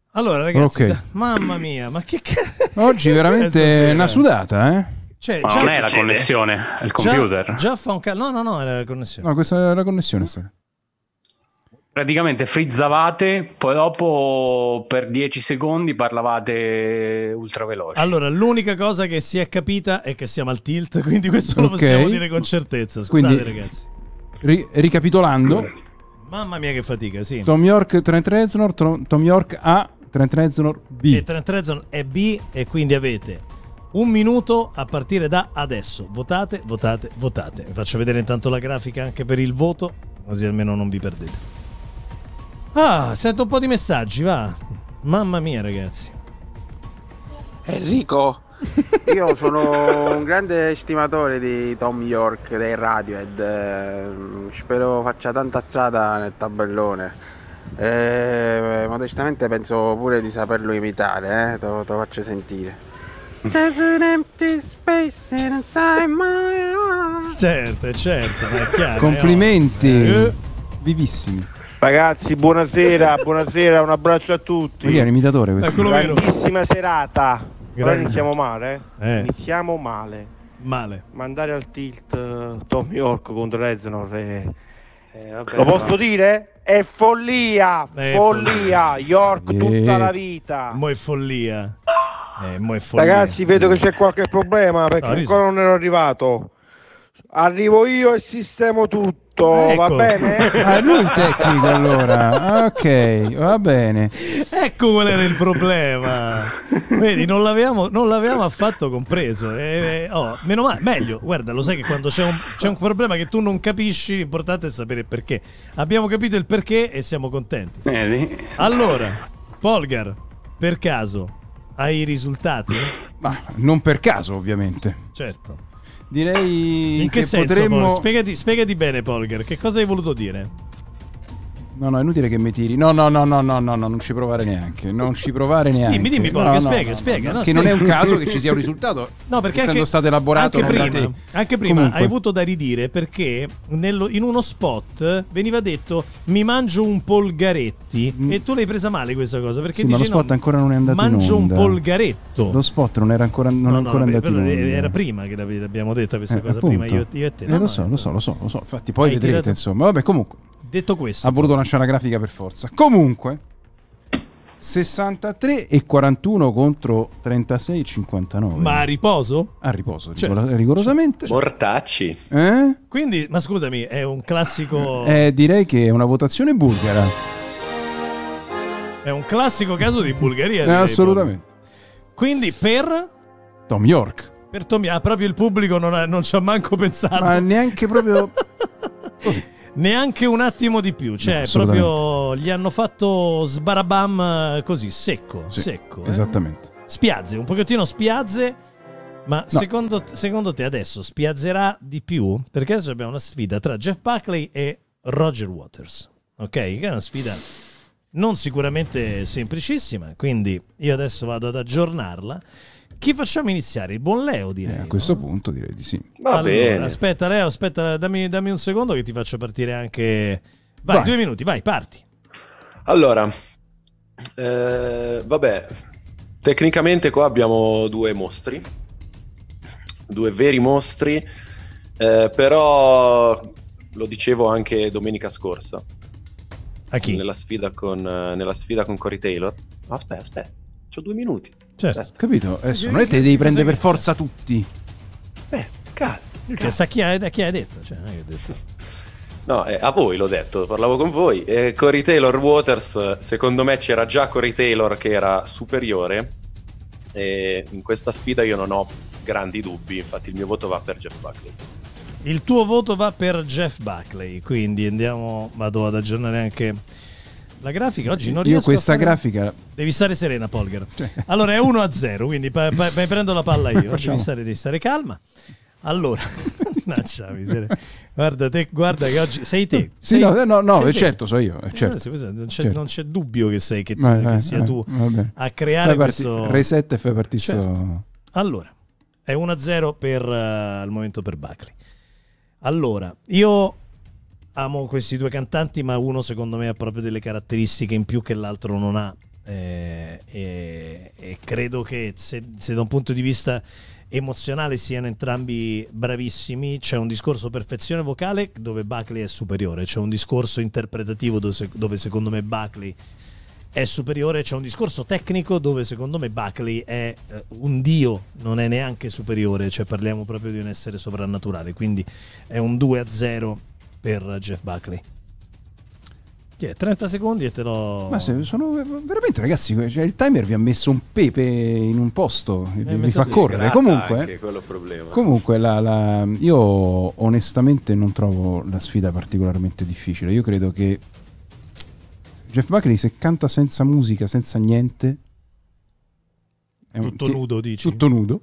Allora ragazzi, Ok. mamma mia, ma che Oggi veramente una sudata, eh? Cioè, Ma già non è la succede? connessione, è il computer. Già fa un no, era la connessione. No, questa è la connessione. Praticamente frizzavate, poi dopo per 10 secondi parlavate ultra veloci. Allora, l'unica cosa che si è capita è che siamo al tilt, quindi questo lo Ok. possiamo dire con certezza. Scusate Quindi- ragazzi. Ricapitolando, Mamma mia che fatica, sì. Tom York, Trent Reznor, Tom York A, Trent Reznor B. E Trent Reznor è B e quindi avete un minuto a partire da adesso. Votate, votate, votate. Vi faccio vedere intanto la grafica anche per il voto, così almeno non vi perdete. Ah, sento un po' di messaggi, va. Mamma mia ragazzi. Enrico, io sono un grande stimatore di Tom York dei Radiohead, spero faccia tanta strada nel tabellone. Modestamente penso pure di saperlo imitare, te lo faccio sentire. There's an empty space inside my heart. Certo, ma è chiaro. Complimenti, vivissimi. Ragazzi, buonasera, buonasera, un abbraccio a tutti. Ma chi è un imitatore questo? Eccolo vero. Grandissima serata. Ora Grande. iniziamo male, Iniziamo male. Male. Mandare al tilt Tom York contro Reznor vabbè, lo posso dire? È follia, È follia. York tutta la vita. Mo' è follia. Mo' è follia. Ragazzi, vedo che c'è qualche problema perché No, ancora non ero arrivato. Arrivo io e sistemo tutto, va Ecco. bene? Ah, lui il tecnico allora. Ok, va bene. Ecco qual era il problema. Vedi, non l'avevamo affatto compreso. Meno male, meglio. Guarda, lo sai che quando c'è un problema che tu non capisci, l'importante è sapere il perché. Abbiamo capito il perché e siamo contenti. Allora, Polgar, per caso hai i risultati? Ma non per caso, ovviamente. Certo. Direi In che senso? potremmo... Spiegati bene, Polgar. Che cosa hai voluto dire? No, è inutile che mi tiri. No, non ci provare neanche. Non ci provare neanche. Dimmi, Polgar, spiega. Che non è un caso che ci sia un risultato. No, perché essendo stato elaborato anche prima Comunque. hai avuto da ridire perché in uno spot veniva detto mi mangio un polgaretti e tu l'hai presa male questa cosa perché Sì, ma dici lo spot ancora non è andato in mangio un onda. polgaretto. Lo spot non era ancora, non è ancora vabbè, andato in però onda. era prima che l'abbiamo detta questa cosa, appunto. prima io e te. Lo so. Infatti poi Hai vedrete, tirato- insomma. Vabbè, comunque. Detto questo, Ha voluto lasciare la grafica per forza. Comunque 63 e 41 contro 36 e 59. ma a riposo? A riposo, Certo. rigorosamente. Mortacci. Quindi, ma scusami, è un classico Direi che è una votazione bulgara. è un classico caso di Bulgaria. direi, Assolutamente. proprio. Quindi per Tom York. Tommy, proprio il pubblico non ci ha manco pensato. Ma neanche proprio così. Neanche un attimo di più, cioè assolutamente. proprio gli hanno fatto sbarabam così, secco. Esattamente. Spiazze, un pochettino spiazze, ma No. secondo te adesso spiazzerà di più? Perché adesso abbiamo una sfida tra Jeff Buckley e Roger Waters, ok? Che è una sfida non sicuramente semplicissima, quindi io adesso vado ad aggiornarla. Chi facciamo iniziare? Il buon Leo, direi. A questo punto direi di sì. Va bene. Aspetta, Leo, dammi un secondo che ti faccio partire anche. Vai. 2 minuti, vai, parti. Allora, vabbè, tecnicamente qua abbiamo due mostri, due veri mostri, però lo dicevo anche domenica scorsa. A chi? Nella sfida con Corey Taylor. Aspetta, c'ho 2 minuti. Certo. Capito? Adesso non è che te li devi prendere per forza tutti. Aspetta, Che sa chi hai detto? Cioè, non è che hai detto. No, a voi l'ho detto, parlavo con voi. Corey Taylor Waters, secondo me c'era già Corey Taylor che era superiore. E in questa sfida io non ho grandi dubbi, infatti il mio voto va per Jeff Buckley. Il tuo voto va per Jeff Buckley, quindi vado ad aggiornare anche la grafica. Oggi non riesco Io questa a fare... grafica... Devi stare serena, Polgar. Allora è 1-0, quindi prendo la palla io. Devi stare calma. Allora, guarda che oggi sei te. Sì, sei te. certo, so io. Certo. Non c'è dubbio che sei che sia tu vabbè. a creare questo reset e fai partire. Certo. Allora, è 1-0 per al momento per Buckley. Allora, io amo questi due cantanti, ma uno secondo me ha proprio delle caratteristiche in più che l'altro non ha. e credo che se da un punto di vista emozionale siano entrambi bravissimi. C'è un discorso perfezione vocale dove Buckley è superiore, c'è un discorso interpretativo dove secondo me Buckley è superiore, c'è un discorso tecnico dove secondo me Buckley è un dio, non è neanche superiore, cioè parliamo proprio di un essere soprannaturale, quindi è un 2-0 per Jeff Buckley. 30 secondi e te lo... Ma sono veramente, ragazzi, cioè, il timer vi ha messo un pepe in un posto, vi fa correre. Comunque io onestamente non trovo la sfida particolarmente difficile. Io credo che Jeff Buckley, se canta senza musica, senza niente, nudo, dici? Tutto nudo.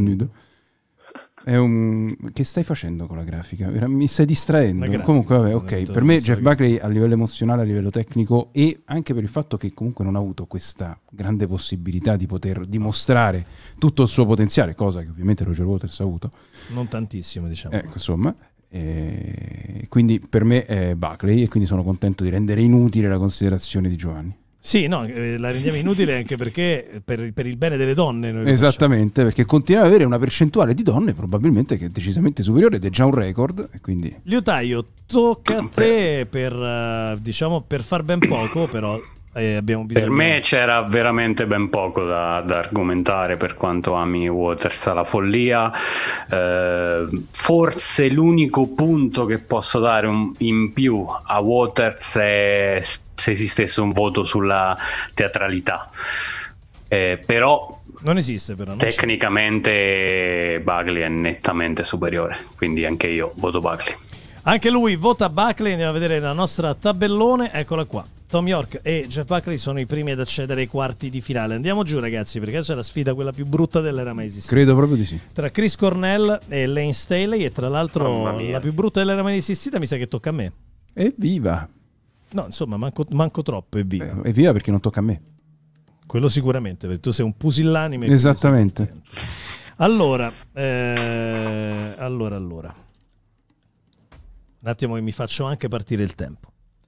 Che stai facendo con la grafica? Mi stai distraendo. Comunque vabbè, ok. Per me Jeff Buckley a livello emozionale, a livello tecnico, e anche per il fatto che comunque non ha avuto questa grande possibilità di poter dimostrare tutto il suo potenziale, cosa che ovviamente Roger Waters ha avuto. Non tantissimo, diciamo. Insomma, quindi per me è Buckley, e quindi sono contento di rendere inutile la considerazione di Giovanni. Sì, no, la rendiamo inutile anche perché per il bene delle donne noi esattamente, perché continua ad avere una percentuale di donne probabilmente che è decisamente superiore ed è già un record, e quindi... Liutaio, tocca a te per far ben poco, però abbiamo bisogno... Per me c'era veramente ben poco da argomentare per quanto ami Waters alla follia. Forse l'unico punto che posso dare in più a Waters è se esistesse un voto sulla teatralità, però non esiste, però tecnicamente Buckley è nettamente superiore, quindi anche io voto Buckley. Anche lui vota Buckley. Andiamo a vedere la nostra tabellone, eccola qua. Tom York e Jeff Buckley sono i primi ad accedere ai quarti di finale. Andiamo giù, ragazzi, perché adesso è la sfida quella più brutta dell'era mai esistita. Credo proprio di sì. Tra Chris Cornell e Lane Staley, e tra l'altro la più brutta dell'era mai esistita mi sa che tocca a me. Evviva! No, insomma, manco troppo, evviva. Evviva perché non tocca a me. Quello sicuramente, perché tu sei un pusillanime. Esattamente. Allora. Un attimo che mi faccio anche partire il tempo.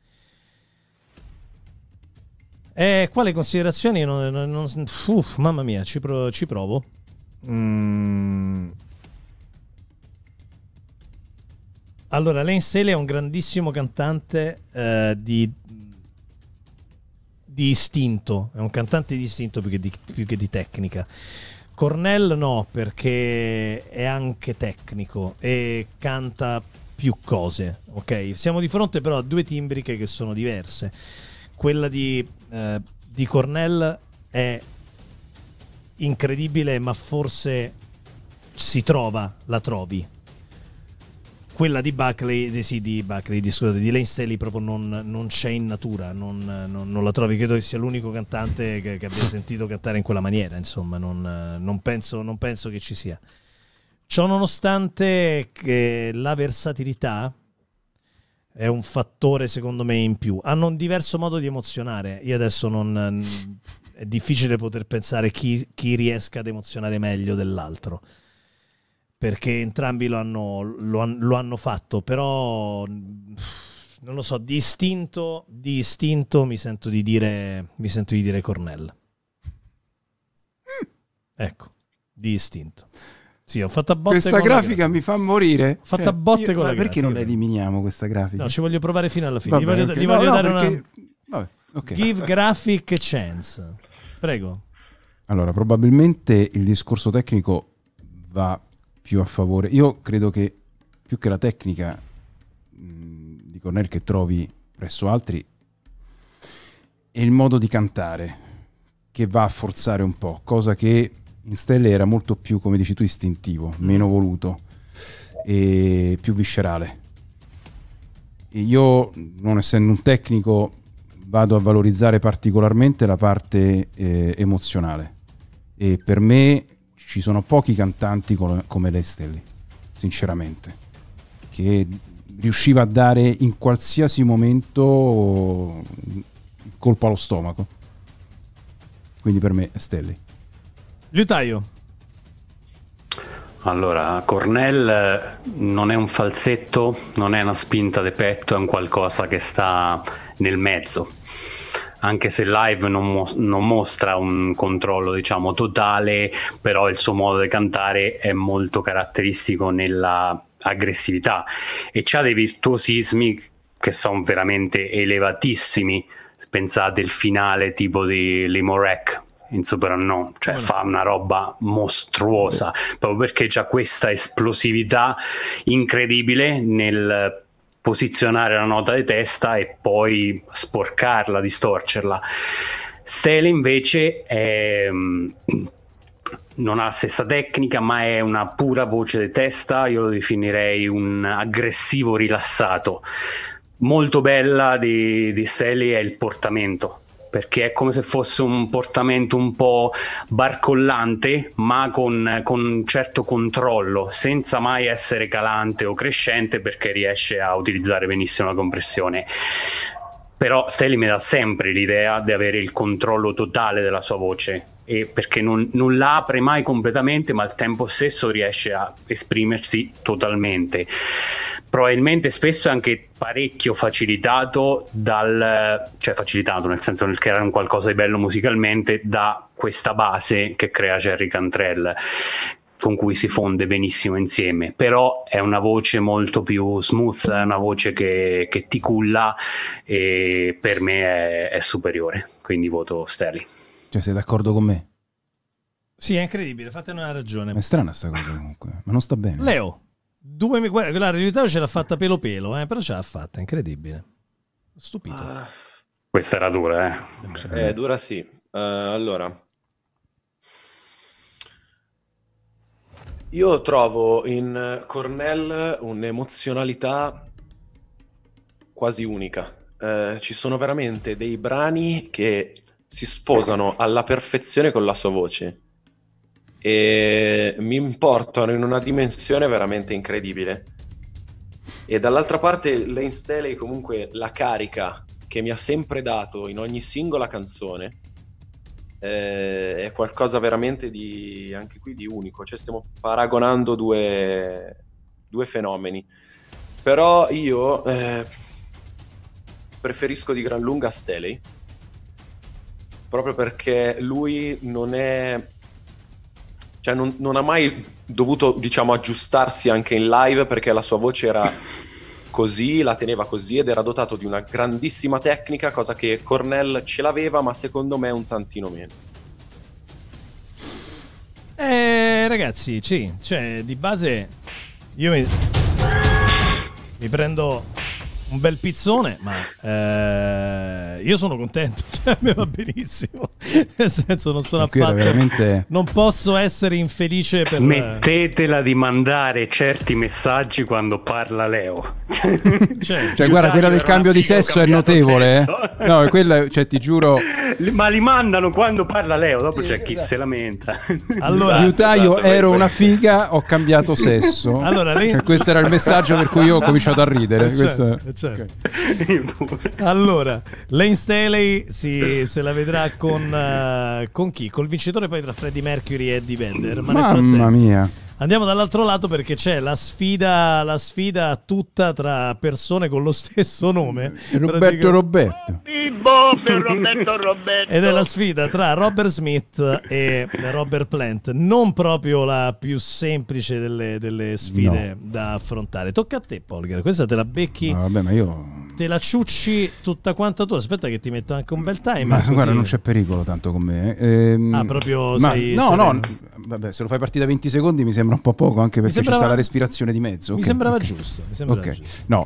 Quali considerazioni? Mamma mia, ci provo. Allora, Lane Staley è un grandissimo cantante di istinto, è un cantante di istinto più che di tecnica. Cornell no, perché è anche tecnico e canta più cose, ok? Siamo di fronte però a due timbriche che sono diverse. Quella di Cornell è incredibile, ma forse la trovi. Quella di Buckley, di Lane Staley proprio non c'è in natura, non la trovi. Credo che sia l'unico cantante che abbia sentito cantare in quella maniera, insomma, non penso che ci sia. Ciò nonostante, che la versatilità è un fattore secondo me in più. Hanno un diverso modo di emozionare. Io adesso è difficile poter pensare chi riesca ad emozionare meglio dell'altro, perché entrambi lo hanno fatto, però non lo so, di istinto mi sento di dire Cornell. Ecco, di istinto. Sì, ho fatto a botte. Questa grafica mi fa morire. Ho fatto a botte con la perché grafica. non la eliminiamo questa grafica? No, ci voglio provare fino alla fine. Vabbè, Gli voglio dare perché... una okay. Give graphic a chance. Prego. Allora, probabilmente il discorso tecnico va più a favore. Io credo che più che la tecnica di Cornell che trovi presso altri è il modo di cantare che va a forzare un po', cosa che in Staley era molto più, come dici tu, istintivo, meno voluto e più viscerale. E io, non essendo un tecnico, vado a valorizzare particolarmente la parte emozionale, e per me ci sono pochi cantanti come Lane Staley, sinceramente, che riusciva a dare in qualsiasi momento colpo allo stomaco. Quindi per me è Staley. Liutaio. Allora, Cornell non è un falsetto, non è una spinta de petto, è un qualcosa che sta nel mezzo. anche se live non mostra un controllo, diciamo, totale, però il suo modo di cantare è molto caratteristico nella aggressività e c'ha dei virtuosismi che sono veramente elevatissimi. Pensate il finale tipo di Limorek in Super Unknown, cioè fa una roba mostruosa proprio perché c'ha questa esplosività incredibile nel posizionare la nota di testa e poi sporcarla, distorcerla. Staley invece non ha la stessa tecnica, ma è una pura voce di testa. Io lo definirei un aggressivo rilassato. Molto bella di Staley è il portamento, perché è come se fosse un portamento un po' barcollante, ma con un certo controllo, senza mai essere calante o crescente, perché riesce a utilizzare benissimo la compressione. Però Staley mi dà sempre l'idea di avere il controllo totale della sua voce, e perché non la apre mai completamente, ma al tempo stesso riesce a esprimersi totalmente. Probabilmente spesso è anche parecchio facilitato cioè facilitato nel senso nel creare un qualcosa di bello musicalmente da questa base che crea Jerry Cantrell, con cui si fonde benissimo insieme. Però è una voce molto più smooth, è una voce che ti culla, e per me è superiore, quindi voto Staley. Cioè, sei d'accordo con me? Sì, è incredibile, fatene una ragione. Ma è strana sta cosa comunque, ma non sta bene. Leo, guarda, la realtà ce l'ha fatta pelo, però ce l'ha fatta, incredibile. Stupito. Questa era dura, Dura sì. Allora, io trovo in Cornell un'emozionalità quasi unica. Ci sono veramente dei brani che si sposano alla perfezione con la sua voce e mi importano in una dimensione veramente incredibile. E dall'altra parte Layne Staley, comunque, la carica che mi ha sempre dato in ogni singola canzone è qualcosa veramente anche qui di unico. Cioè, stiamo paragonando due fenomeni, però io preferisco di gran lunga Staley, proprio perché lui non ha mai dovuto, diciamo, aggiustarsi anche in live, perché la sua voce era così, la teneva così, ed era dotato di una grandissima tecnica, cosa che Cornell ce l'aveva, ma secondo me un tantino meno. Ragazzi, sì, cioè di base io mi prendo un bel pizzone, ma io sono contento, cioè a me va benissimo, nel senso non sono affatto veramente... non posso essere infelice per... Smettetela di mandare certi messaggi quando parla Leo. Cioè guarda, quella del cambio di sesso è notevole, no, quella, cioè ti giuro, ma li mandano quando parla Leo, dopo c'è chi se lamenta. Allora, Liutaio, ero una figa, ho cambiato sesso. Allora, cioè, questo era il messaggio per cui io ho cominciato a ridere. Certo. Okay. Allora, Layne Staley se la vedrà con chi? Col vincitore poi tra Freddie Mercury e Eddie Vedder. Mamma mia. Andiamo dall'altro lato, perché c'è la sfida tutta tra persone con lo stesso nome. Roberto. Ed è la sfida tra Robert Smith e Robert Plant, non proprio la più semplice delle sfide da affrontare. Tocca a te, Polgar, questa te la becchi. No, vabbè, ma io te la ciucci tutta quanta tu. Aspetta che ti metto anche un bel timer. Ma così... guarda, non c'è pericolo tanto con me. Proprio sei no, sereno. no, vabbè, se lo fai partire da 20 secondi mi sembra un po' poco, anche perché ci sta la respirazione di mezzo. Mi sembrava giusto. No,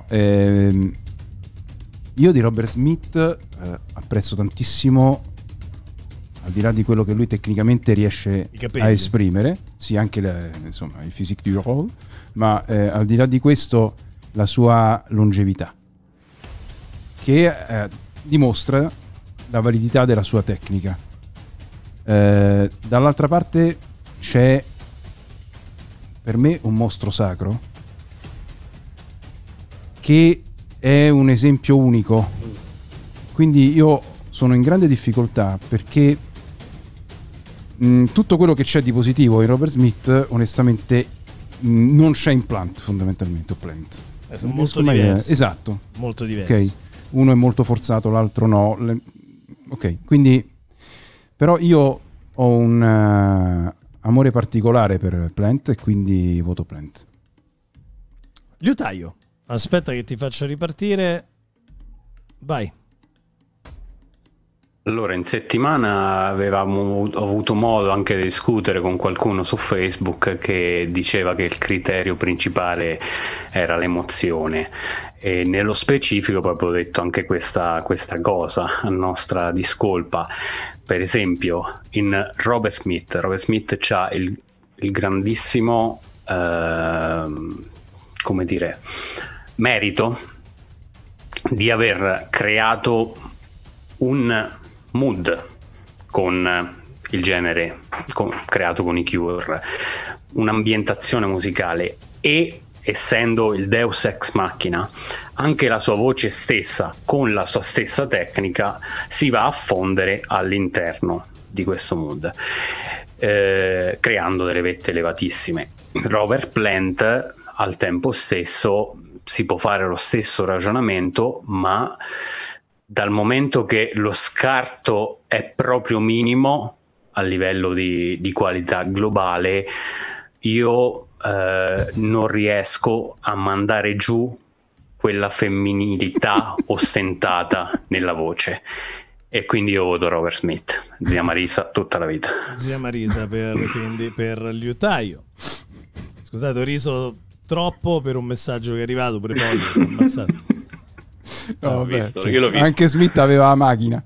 io di Robert Smith apprezzo tantissimo, al di là di quello che lui tecnicamente riesce a esprimere, sì, anche insomma il physique du rôle, ma al di là di questo la sua longevità, che dimostra la validità della sua tecnica. Dall'altra parte c'è per me un mostro sacro che è un esempio unico, quindi io sono in grande difficoltà, perché tutto quello che c'è di positivo in Robert Smith onestamente non c'è in Plant, fondamentalmente, o Plant. Sono molto diversi. Esatto, molto diversi. Ok, uno è molto forzato, l'altro no. Ok, quindi però io ho un amore particolare per Plant e quindi voto Plant. Liutaio, aspetta che ti faccio ripartire. Vai. Allora, in settimana ho avuto modo anche di discutere con qualcuno su Facebook che diceva che il criterio principale era l'emozione, e nello specifico proprio ho detto anche questa cosa a nostra discolpa. Per esempio in Robert Smith c'ha il grandissimo come dire, merito di aver creato un mood con il genere creato con i Cure, un'ambientazione musicale, e essendo il Deus Ex Machina anche la sua voce stessa con la sua stessa tecnica si va a fondere all'interno di questo mood, creando delle vette elevatissime. Robert Plant al tempo stesso si può fare lo stesso ragionamento, ma dal momento che lo scarto è proprio minimo a livello di qualità globale, io non riesco a mandare giù quella femminilità ostentata nella voce, e quindi io voto Robert Smith. Zia Marisa tutta la vita. Zia Marisa quindi per Liutaio. Scusate, ho riso troppo per un messaggio che è arrivato, pure poi si è ammazzato. No, vabbè, visto, io l'ho visto. Anche Smith aveva la macchina.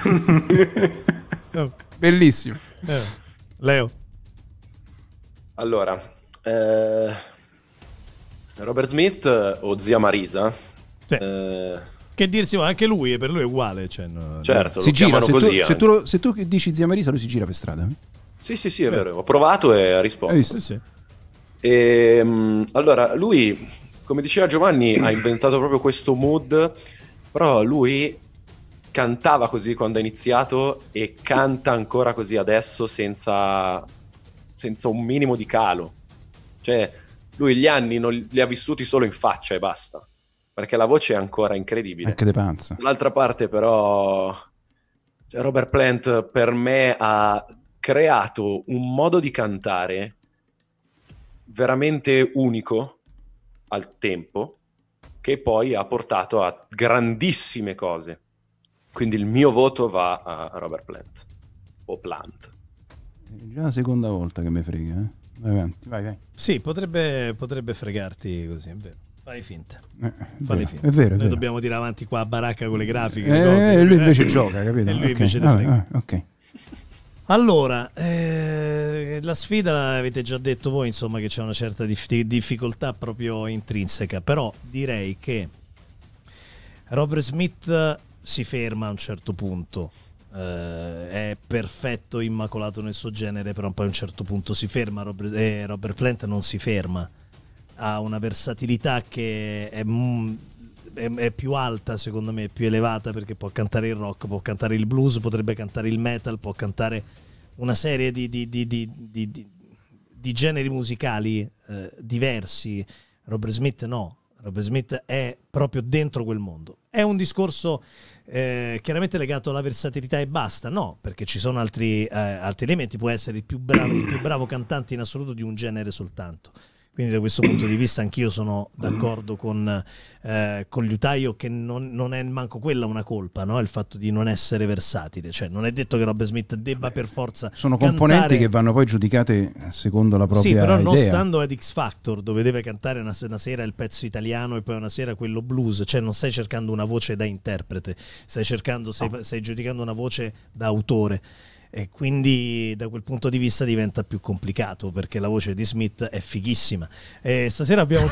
Bellissimo. Leo. Allora, Robert Smith o Zia Marisa? Sì. Che dirsi, anche lui, per lui è uguale. Cioè, certo, si lo gira, chiamano così. se tu dici Zia Marisa, lui si gira per strada. Sì, è vero. Ho provato e ha risposto. Sì. Allora, lui, come diceva Giovanni, ha inventato proprio questo mood, però lui cantava così quando ha iniziato e canta ancora così adesso senza un minimo di calo. Cioè, lui gli anni non li ha vissuti solo in faccia e basta, perché la voce è ancora incredibile. Anche de panza. Dall'altra parte però, cioè, Robert Plant per me ha creato un modo di cantare veramente unico al tempo, che poi ha portato a grandissime cose. Quindi il mio voto va a Robert Plant o Plant. È già la seconda volta che mi frega, eh? Vai avanti, vai. Sì, potrebbe fregarti così, è vero. Fai finta. È finta. vero. Noi dobbiamo tirare avanti qua a baracca con le grafiche, le cose. E lui invece gioca, capito? E lui invece ne frega. Ok. Allora, la sfida l'avete già detto voi, insomma, che c'è una certa difficoltà proprio intrinseca, però direi che Robert Smith si ferma a un certo punto, è perfetto, immacolato nel suo genere, però poi a un certo punto si ferma. Robert Plant non si ferma, ha una versatilità che è più alta, secondo me, più elevata, perché può cantare il rock, può cantare il blues, potrebbe cantare il metal, può cantare una serie di generi musicali diversi. Robert Smith no, Robert Smith è proprio dentro quel mondo. È un discorso chiaramente legato alla versatilità e basta, no, perché ci sono altri elementi. Può essere il più bravo cantante in assoluto di un genere soltanto. Quindi da questo punto di vista anch'io sono d'accordo con Liutaio, che non è manco quella una colpa, no? Il fatto di non essere versatile. Cioè non è detto che Robert Smith debba per forza sono cantare... componenti che vanno poi giudicate secondo la propria idea. Sì, però non stando ad X Factor, dove deve cantare una sera il pezzo italiano e poi una sera quello blues. Cioè non stai cercando una voce da interprete, stai giudicando una voce da autore. E quindi da quel punto di vista diventa più complicato, perché la voce di Smith è fighissima. E stasera abbiamo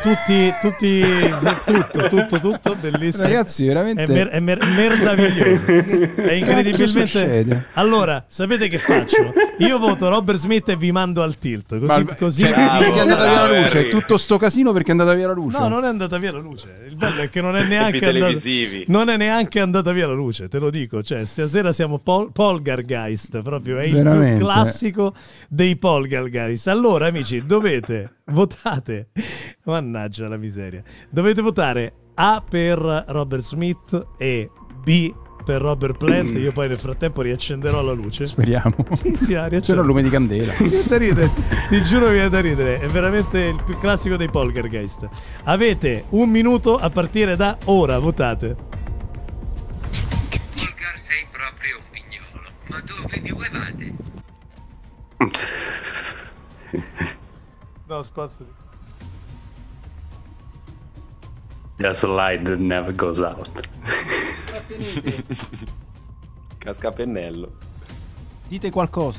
tutto bellissimo. Ragazzi, veramente è merdaviglioso. È incredibilmente. Allora, sapete che faccio? Io voto Robert Smith e vi mando al tilt. Così perché è andata via la luce. È tutto sto casino perché è andata via la luce. No, non è andata via la luce. Il bello è che non è neanche andata via la luce, te lo dico. Cioè, stasera siamo Poltergeist. Proprio è veramente il più classico dei Poltergeist. Allora, amici, votate. Mannaggia la miseria. Dovete votare A per Robert Smith e B per Robert Plant. Io poi nel frattempo riaccenderò la luce. Speriamo. Sì, C'è un lume di candela. Viene da ridere, ti giuro viene da ridere. È veramente il più classico dei poltergeist. Avete 1 minuto a partire da ora, votate. Polgar, sei proprio un pignolo. Ma dove vi vuevate? No, spasso. Just slide never goes out. Casca a pennello. Dite qualcosa.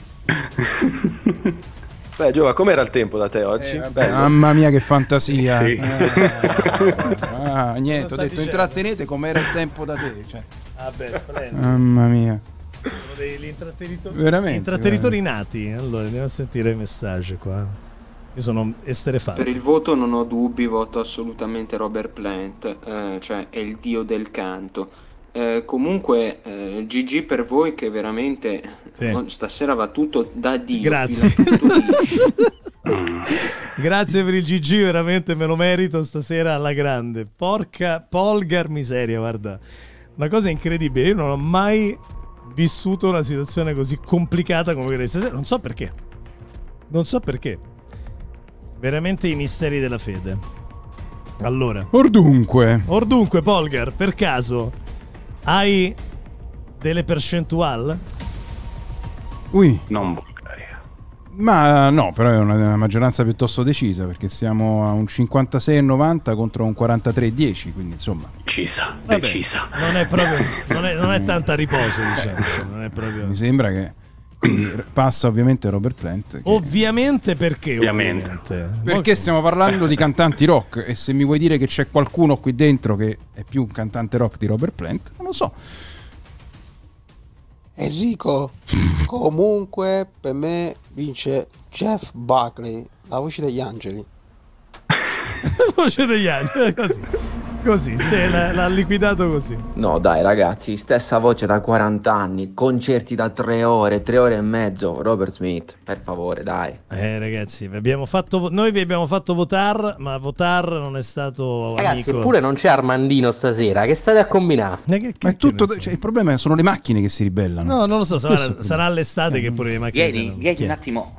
Beh, Giova, com'era il tempo da te oggi? Bello. Mamma mia, che fantasia. Sì. Niente, ho sta detto dicendo? intrattenete com'era il tempo da te. Cioè. Vabbè, splendido. Mamma mia. Sono degli intrattenitori. Veramente, Intrattenitori nati. Allora, andiamo a sentire i messaggi qua. Io sono esterefatto. Per il voto non ho dubbi, voto assolutamente Robert Plant, cioè è il dio del canto. Comunque, GG per voi che veramente stasera va tutto da Dio. Grazie. fila tutto liscio. Grazie per il GG, veramente me lo merito stasera alla grande. Porca polgar miseria, guarda. Una cosa incredibile, io non ho mai vissuto una situazione così complicata come quella di stasera, non so perché. Non so perché. Veramente i misteri della fede. Allora, Ordunque. Polgar, per caso hai delle percentuali? Ui. Non Bulgaria. Ma no, però è una maggioranza piuttosto decisa, perché siamo a un 56,90 contro un 43,10, quindi insomma. Decisa, Vabbè, decisa. Non è proprio non è tanta a riposo, diciamo. Non è proprio. Mi sembra che quindi passa ovviamente Robert Plant. Che... Ovviamente perché? Ovviamente. Perché stiamo parlando di cantanti rock, e se mi vuoi dire che c'è qualcuno qui dentro che è più un cantante rock di Robert Plant, non lo so. Enrico, comunque per me vince Jeff Buckley, la voce degli angeli. Voce degli anni, così, se l'ha liquidato così. No dai ragazzi, stessa voce da 40 anni, concerti da 3 ore e mezzo, Robert Smith, per favore dai. Ragazzi, noi vi abbiamo fatto votare, ma votare non è stato Ragazzi, amico. eppure non c'è Armandino stasera, che state a combinare? Ma è tutto, cioè, il problema sono le macchine che si ribellano. No, non lo so, sarà l'estate che pure le macchine Vieni un attimo.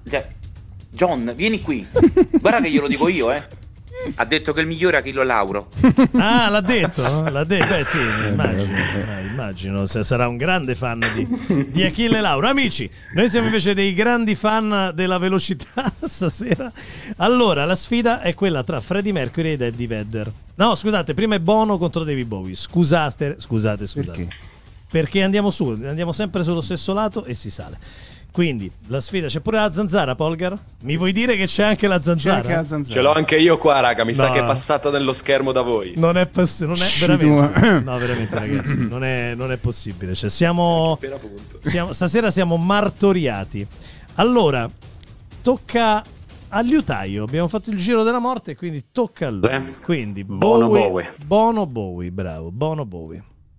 John, vieni qui. Guarda che glielo dico io, Ha detto che il migliore è Achille Lauro. Ah, l'ha detto? Beh sì, immagino. Sarà un grande fan di Achille Lauro. Amici, noi siamo invece dei grandi fan della velocità stasera. Allora, la sfida è quella tra Freddie Mercury ed Eddie Vedder. No, scusate, prima è Bono contro David Bowie. Scusate. Perché andiamo sempre sullo stesso lato e si sale. Quindi la sfida, c'è pure la zanzara, Polgar? Mi vuoi dire che c'è anche la zanzara? Ce l'ho anche io qua, raga. Mi sa che è passata nello schermo da voi. Non è veramente. No, veramente, ragazzi. Non è possibile. Cioè, stasera siamo martoriati. Allora, tocca al liutaio. Abbiamo fatto il giro della morte, quindi tocca a lui. Quindi Bono Bowie, bravo. Bono Bowie.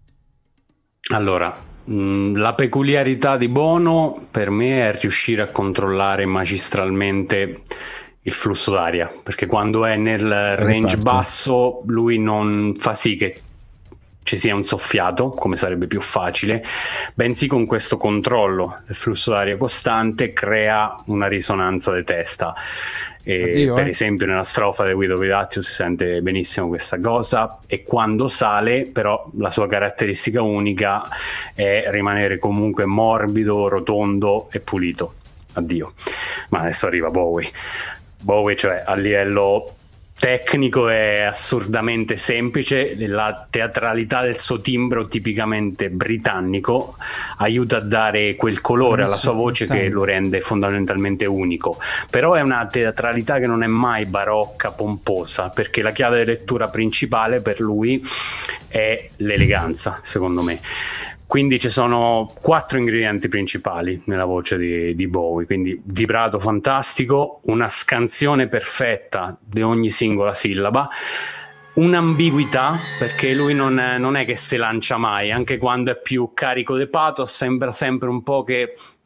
Allora, la peculiarità di Bono per me è riuscire a controllare magistralmente il flusso d'aria, perché quando è nel range basso lui non fa sì che ci sia un soffiato, come sarebbe più facile, bensì con questo controllo del flusso d'aria costante crea una risonanza di testa. Per esempio nella strofa di Guido Pidacchio si sente benissimo questa cosa, e quando sale però la sua caratteristica unica è rimanere comunque morbido, rotondo e pulito. Addio. Ma adesso arriva Bowie, cioè a livello tecnico è assurdamente semplice, la teatralità del suo timbro tipicamente britannico aiuta a dare quel colore alla sua voce che lo rende fondamentalmente unico, però è una teatralità che non è mai barocca, pomposa, perché la chiave di lettura principale per lui è l'eleganza, secondo me. Quindi ci sono 4 ingredienti principali nella voce di Bowie, quindi vibrato fantastico, una scansione perfetta di ogni singola sillaba, un'ambiguità, perché lui non è che si lancia mai, anche quando è più carico di pathos sembra sempre un po' che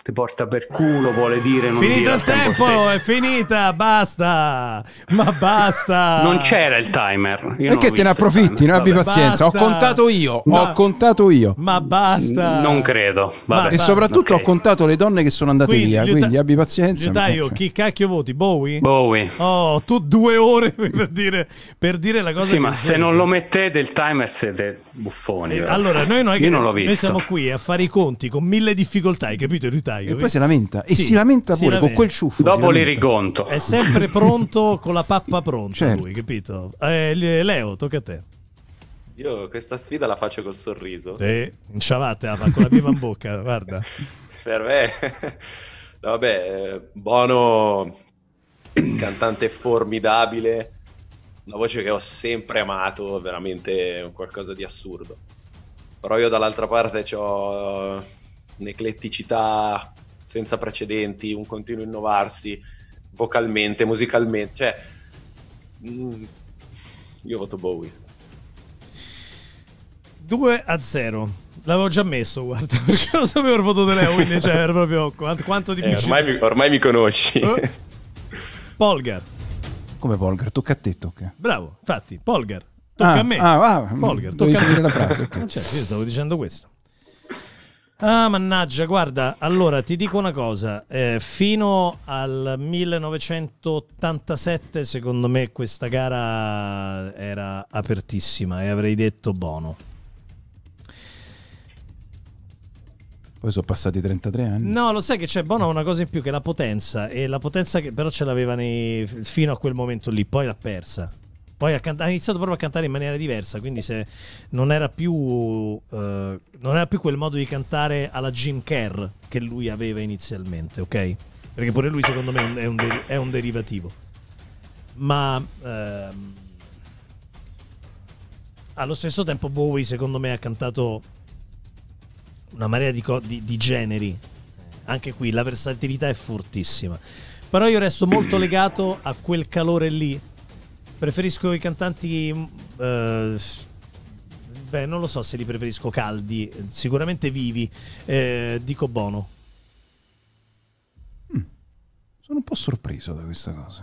ti porta per culo, vuole dire non Finito dire il al tempo tempo, stesso. è finita, basta. Ma basta. Non c'era il timer. Io E non che ho te ne visto il approfitti, timer. non abbi Vabbè. pazienza. Ho Basta. contato io, Ma- ho contato io. Ma basta. Non credo. Vabbè. E soprattutto ok. ho contato le donne che sono andate via, Liuta- quindi abbi pazienza. Liutaio, chi cacchio voti? Bowie? Bowie. Oh, tu 2 ore per dire la cosa. Sì, che ma mi se sembra. non lo mettete il timer siete buffoni. però. Allora, noi non è che Io non l'ho noi visto. siamo qui a fare i conti con 1000 difficoltà, hai capito, Liutaio? E poi si lamenta. E Sì, si lamenta si pure con lamenta. quel ciuffo. Dopo si li lamenta. riconto. È sempre pronto con la pappa pronta, Certo. lui, capito? Leo, tocca a te. Io questa sfida la faccio col sorriso. Sì, in ciabatte la fa con la pipa in bocca, guarda. Per me, no, vabbè, Bono, cantante formidabile, una voce che ho sempre amato, veramente qualcosa di assurdo. Però io dall'altra parte ho un'ecletticità senza precedenti, un continuo innovarsi vocalmente, musicalmente, cioè io voto Bowie. 2-0. L'avevo già messo, guarda, perché lo sapevo il voto di Leo, quindi cioè, era proprio quanto di più. Ormai mi conosci. Polgar. Come Polgar? Tocca a te, tocca. Bravo, infatti, Polgar. Tocca a me. Polgar, dovevi tocca a finire me. la frase, ok. Cioè, io stavo dicendo questo. Ah, mannaggia, guarda, allora ti dico una cosa, fino al 1987 secondo me questa gara era apertissima e avrei detto Bono. Poi sono passati 33 anni. No, lo sai che c'è Bono ha una cosa in più che la potenza, e la potenza che però ce l'aveva fino a quel momento lì, poi l'ha persa. Poi ha iniziato proprio a cantare in maniera diversa, quindi se non era più quel modo di cantare alla Jim Kerr che lui aveva inizialmente, ok? Perché pure lui secondo me è un derivativo. Ma allo stesso tempo Bowie secondo me ha cantato una marea di generi. Anche qui la versatilità è fortissima. Però io resto molto legato a quel calore lì. Preferisco i cantanti, non lo so se li preferisco caldi, sicuramente vivi, dico Bono. Sono un po' sorpreso da questa cosa.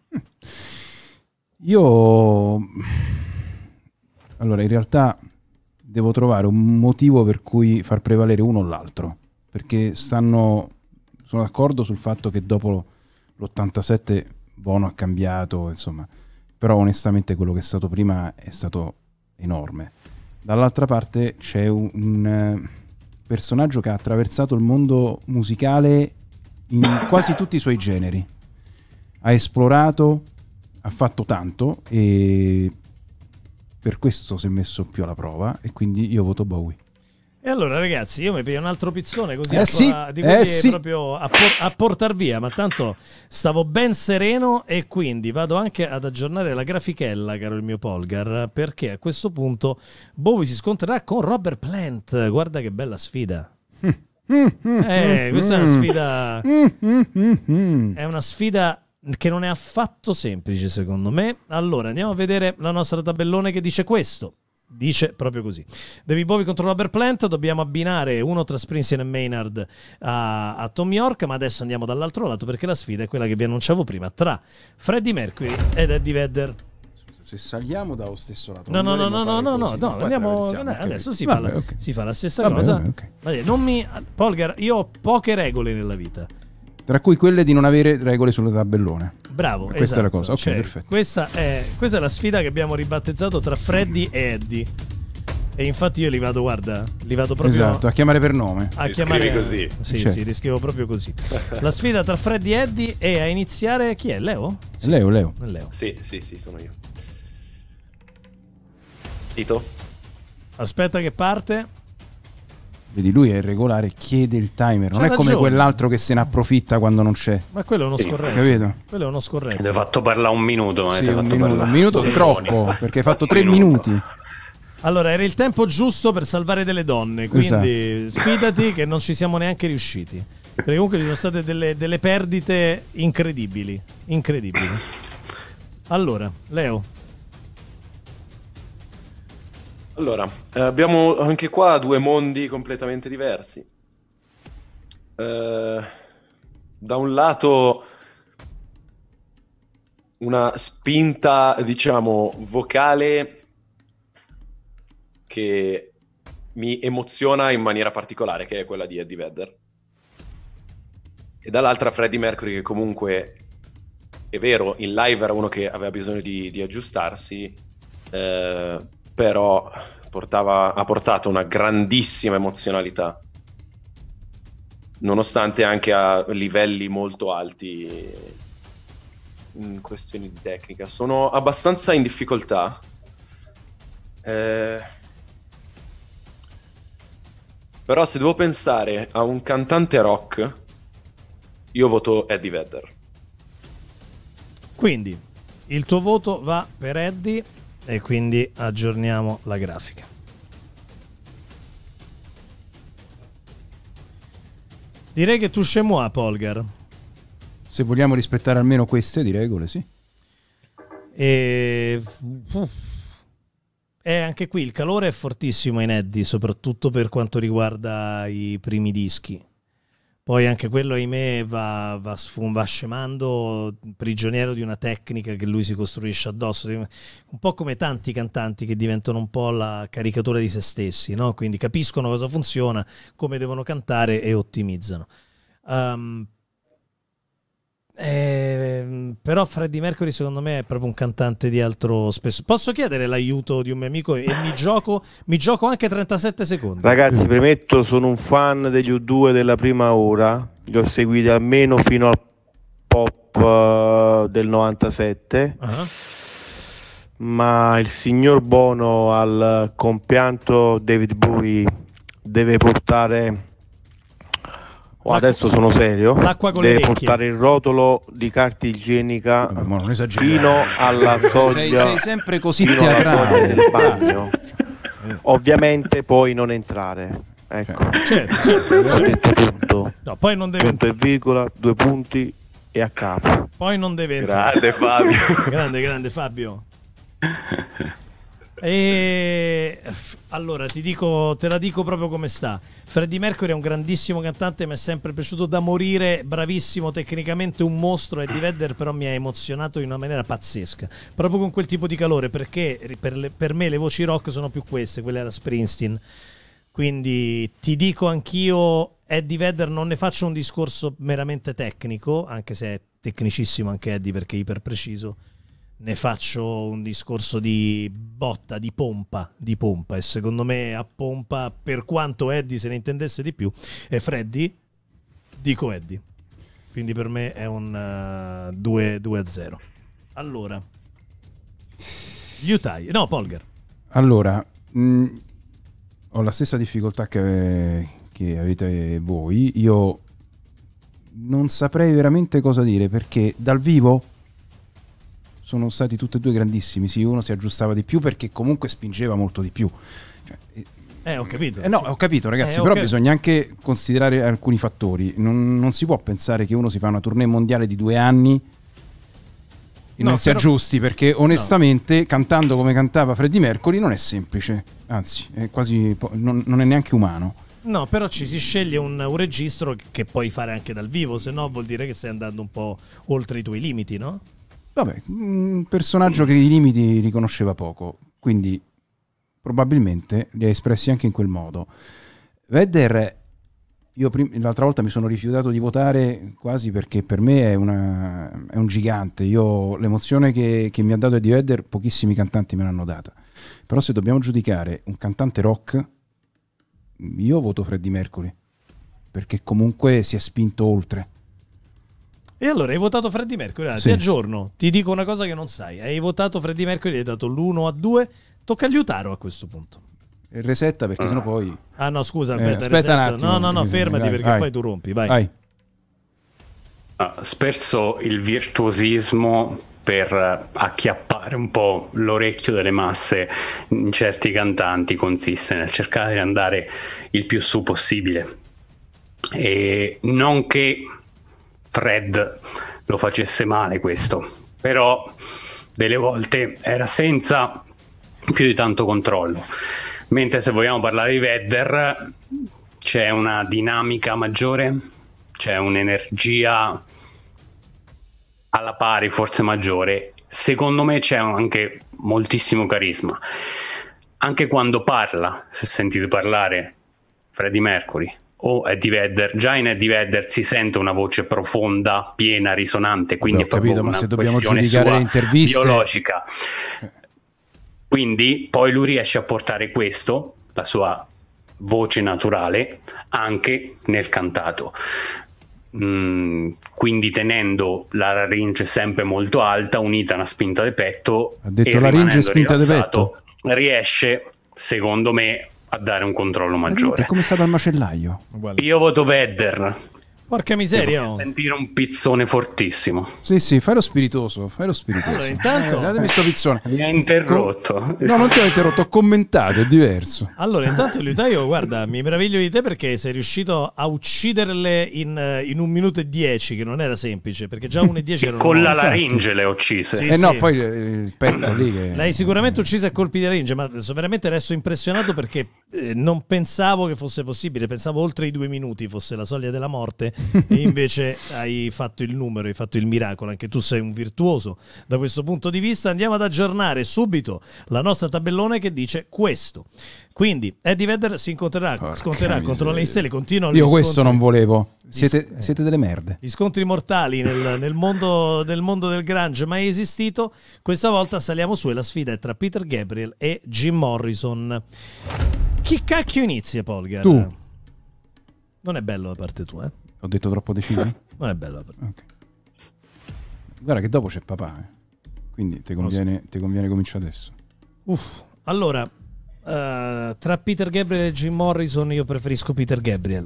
Mm-hmm. Allora, in realtà devo trovare un motivo per cui far prevalere uno o l'altro, perché sono d'accordo sul fatto che dopo l'87 Bono ha cambiato, insomma. Però onestamente quello che è stato prima è stato enorme. Dall'altra parte c'è un personaggio che ha attraversato il mondo musicale in quasi tutti i suoi generi. Ha esplorato, ha fatto tanto e per questo si è messo più alla prova e quindi io voto Bowie. E allora ragazzi, io mi piglio un altro pizzone così di sì. proprio a portar via, ma tanto stavo ben sereno e quindi vado anche ad aggiornare la grafichella, caro il mio Polgar, perché a questo punto Bowie si scontrerà con Robert Plant. Guarda che bella sfida. Questa è una sfida, è una sfida che non è affatto semplice secondo me. Allora andiamo a vedere la nostra tabellone che dice questo. Dice proprio così: David Bowie contro Robert Plant, dobbiamo abbinare uno tra Springsteen e Maynard a Tom York, ma adesso andiamo dall'altro lato perché la sfida è quella che vi annunciavo prima, tra Freddie Mercury ed Eddie Vedder. Se saliamo dallo stesso lato, No, andiamo adesso si fa la stessa cosa. Okay. Polgar, io ho poche regole nella vita, tra cui quelle di non avere regole sul tabellone. Bravo, questa è la cosa. Ok, cioè, perfetto. Questa è la sfida che abbiamo ribattezzato tra Freddie e Eddie. E infatti io li vado proprio a chiamare per nome. A chiamare così. Sì, certo. sì, li scrivo proprio così. La sfida tra Freddie e Eddie, e a iniziare chi è? Leo? Sì. Leo. Sì, sono io. Tito? Aspetta che parte. Vedi, lui è irregolare, chiede il timer. Non C'ha è come ragione. quell'altro che se ne approfitta quando non c'è. Ma quello è uno scorretto. Capito? Quello è uno scorretto. Ti ho fatto parlare un minuto. Sì, un minuto è troppo, perché hai fatto 3 minuti. Allora, era il tempo giusto per salvare delle donne, quindi fidati che non ci siamo neanche riusciti. Perché comunque ci sono state delle perdite incredibili. Allora, Leo. Allora, abbiamo anche qua due mondi completamente diversi. Da un lato una spinta, diciamo, vocale che mi emoziona in maniera particolare, che è quella di Eddie Vedder. E dall'altra Freddie Mercury, che comunque, è vero, in live era uno che aveva bisogno di aggiustarsi, però ha portato una grandissima emozionalità, nonostante anche a livelli molto alti in questioni di tecnica. Sono abbastanza in difficoltà. Però se devo pensare a un cantante rock, io voto Eddie Vedder. Quindi il tuo voto va per Eddie e quindi aggiorniamo la grafica. Direi che touche moi, Polgar. Se vogliamo rispettare almeno queste di regole, sì. E anche qui il calore è fortissimo in Eddie, soprattutto per quanto riguarda i primi dischi. Poi anche quello, ahimè, va scemando, prigioniero di una tecnica che lui si costruisce addosso, un po' come tanti cantanti che diventano un po' la caricatura di se stessi, no? Quindi capiscono cosa funziona, come devono cantare e ottimizzano. Però Freddie Mercury secondo me è proprio un cantante di altro spesso. Posso chiedere l'aiuto di un mio amico e mi gioco anche 37 secondi. Ragazzi, premetto, sono un fan degli U2 della prima ora, li ho seguiti almeno fino al pop del 97. Ma il signor Bono al compianto David Bowie deve portare... adesso sono serio, deve portare il rotolo di carta igienica fino alla soglia, sei sempre così teatrale del bagno. Ovviamente poi non entrare, ecco, certo. Ho detto tutto. No, poi non deve punto e virgola, 2 punti e a capo. Poi non deve entrare. Grande Fabio. grande Fabio. E allora te la dico proprio come sta. Freddie Mercury è un grandissimo cantante, mi è sempre piaciuto da morire, bravissimo tecnicamente, un mostro. Eddie Vedder però mi ha emozionato in una maniera pazzesca, proprio con quel tipo di calore, perché per me le voci rock sono più queste, quelle da Springsteen. Quindi ti dico anch'io Eddie Vedder, non ne faccio un discorso meramente tecnico, anche se è tecnicissimo anche Eddie perché è iper preciso. Ne faccio un discorso di botta, di pompa, e secondo me a pompa, per quanto Eddie se ne intendesse di più, e Freddie, dico Eddie. Quindi per me è un 2-0. Allora, Yutai, no, Polgar. Allora, ho la stessa difficoltà che avete voi. Io non saprei veramente cosa dire, perché dal vivo sono stati tutti e due grandissimi. Sì, uno si aggiustava di più perché comunque spingeva molto di più. Ho capito. No, ho capito, ragazzi, però bisogna anche considerare alcuni fattori. Non si può pensare che uno si fa una tournée mondiale di 2 anni e non si aggiusti, perché onestamente cantando come cantava Freddie Mercury non è semplice, anzi è quasi non è neanche umano. No, però ci si sceglie un registro che puoi fare anche dal vivo, se no vuol dire che stai andando un po' oltre i tuoi limiti, no? Vabbè, un personaggio che i limiti riconosceva poco, quindi probabilmente li ha espressi anche in quel modo. Vedder, io l'altra volta mi sono rifiutato di votare quasi perché per me è un gigante. L'emozione che mi ha dato Eddie Vedder pochissimi cantanti me l'hanno data. Però se dobbiamo giudicare un cantante rock, io voto Freddie Mercury, perché comunque si è spinto oltre. E allora hai votato Freddie Mercury? Sì. Ti aggiorno, ti dico una cosa che non sai. Hai votato Freddie Mercury, hai dato l'1-2. Tocca agli Utaro a questo punto. Resetta, perché sennò poi... Ah no, scusa, aspetta un attimo. No, fermati, perché poi tu rompi, vai. Spesso il virtuosismo per acchiappare un po' l'orecchio delle masse in certi cantanti consiste nel cercare di andare il più su possibile. E non che Fred lo facesse male questo, però delle volte era senza più di tanto controllo, mentre se vogliamo parlare di Vedder c'è una dinamica maggiore c'è un'energia alla pari, forse maggiore. Secondo me c'è anche moltissimo carisma. Anche quando parla, se sentite parlare Freddie Mercury o Eddie Vedder, già in Eddie Vedder si sente una voce profonda, piena, risonante, quindi ho capito, ma se dobbiamo questione giudicare le interviste biologica. Quindi poi lui riesce a portare questo, la sua voce naturale, anche nel cantato. Quindi tenendo la laringe sempre molto alta, unita a una spinta di petto, ha detto laringe e spinta di petto, riesce, secondo me, a dare un controllo maggiore. È come stato al macellaio. Io voto Vedder. Porca miseria. Devo sentire un pizzone fortissimo. Sì, fai lo spiritoso. Allora, intanto datemi sto pizzone. Mi ha interrotto. No, non ti ho interrotto, ho commentato, è diverso. Allora, intanto Liutaio, guarda, mi meraviglio di te perché sei riuscito a ucciderle in 1 minuto e 10, che non era semplice, perché già 1 e 10 erano con la laringe le ho uccise. Sì, no, sì. poi il petto lì che... L'hai sicuramente uccisa a colpi di laringe, ma adesso veramente resto impressionato perché non pensavo che fosse possibile, pensavo oltre i 2 minuti fosse la soglia della morte e invece hai fatto il numero, hai fatto il miracolo. Anche tu sei un virtuoso da questo punto di vista. Andiamo ad aggiornare subito la nostra tabellone che dice questo. Quindi Eddie Vedder si scontrerà contro le stelle. Continuano io gli questo scontri. non volevo. Siete delle merde. Gli scontri mortali nel mondo del grunge mai esistito. Questa volta saliamo su e la sfida è tra Peter Gabriel e Jim Morrison. Chi cacchio inizia, Polgar? Tu. Non è bello da parte tua, eh? Ho detto troppo deciso? Non è bello da parte tua. Okay. Guarda che dopo c'è papà, quindi ti conviene cominciare adesso. Allora, tra Peter Gabriel e Jim Morrison io preferisco Peter Gabriel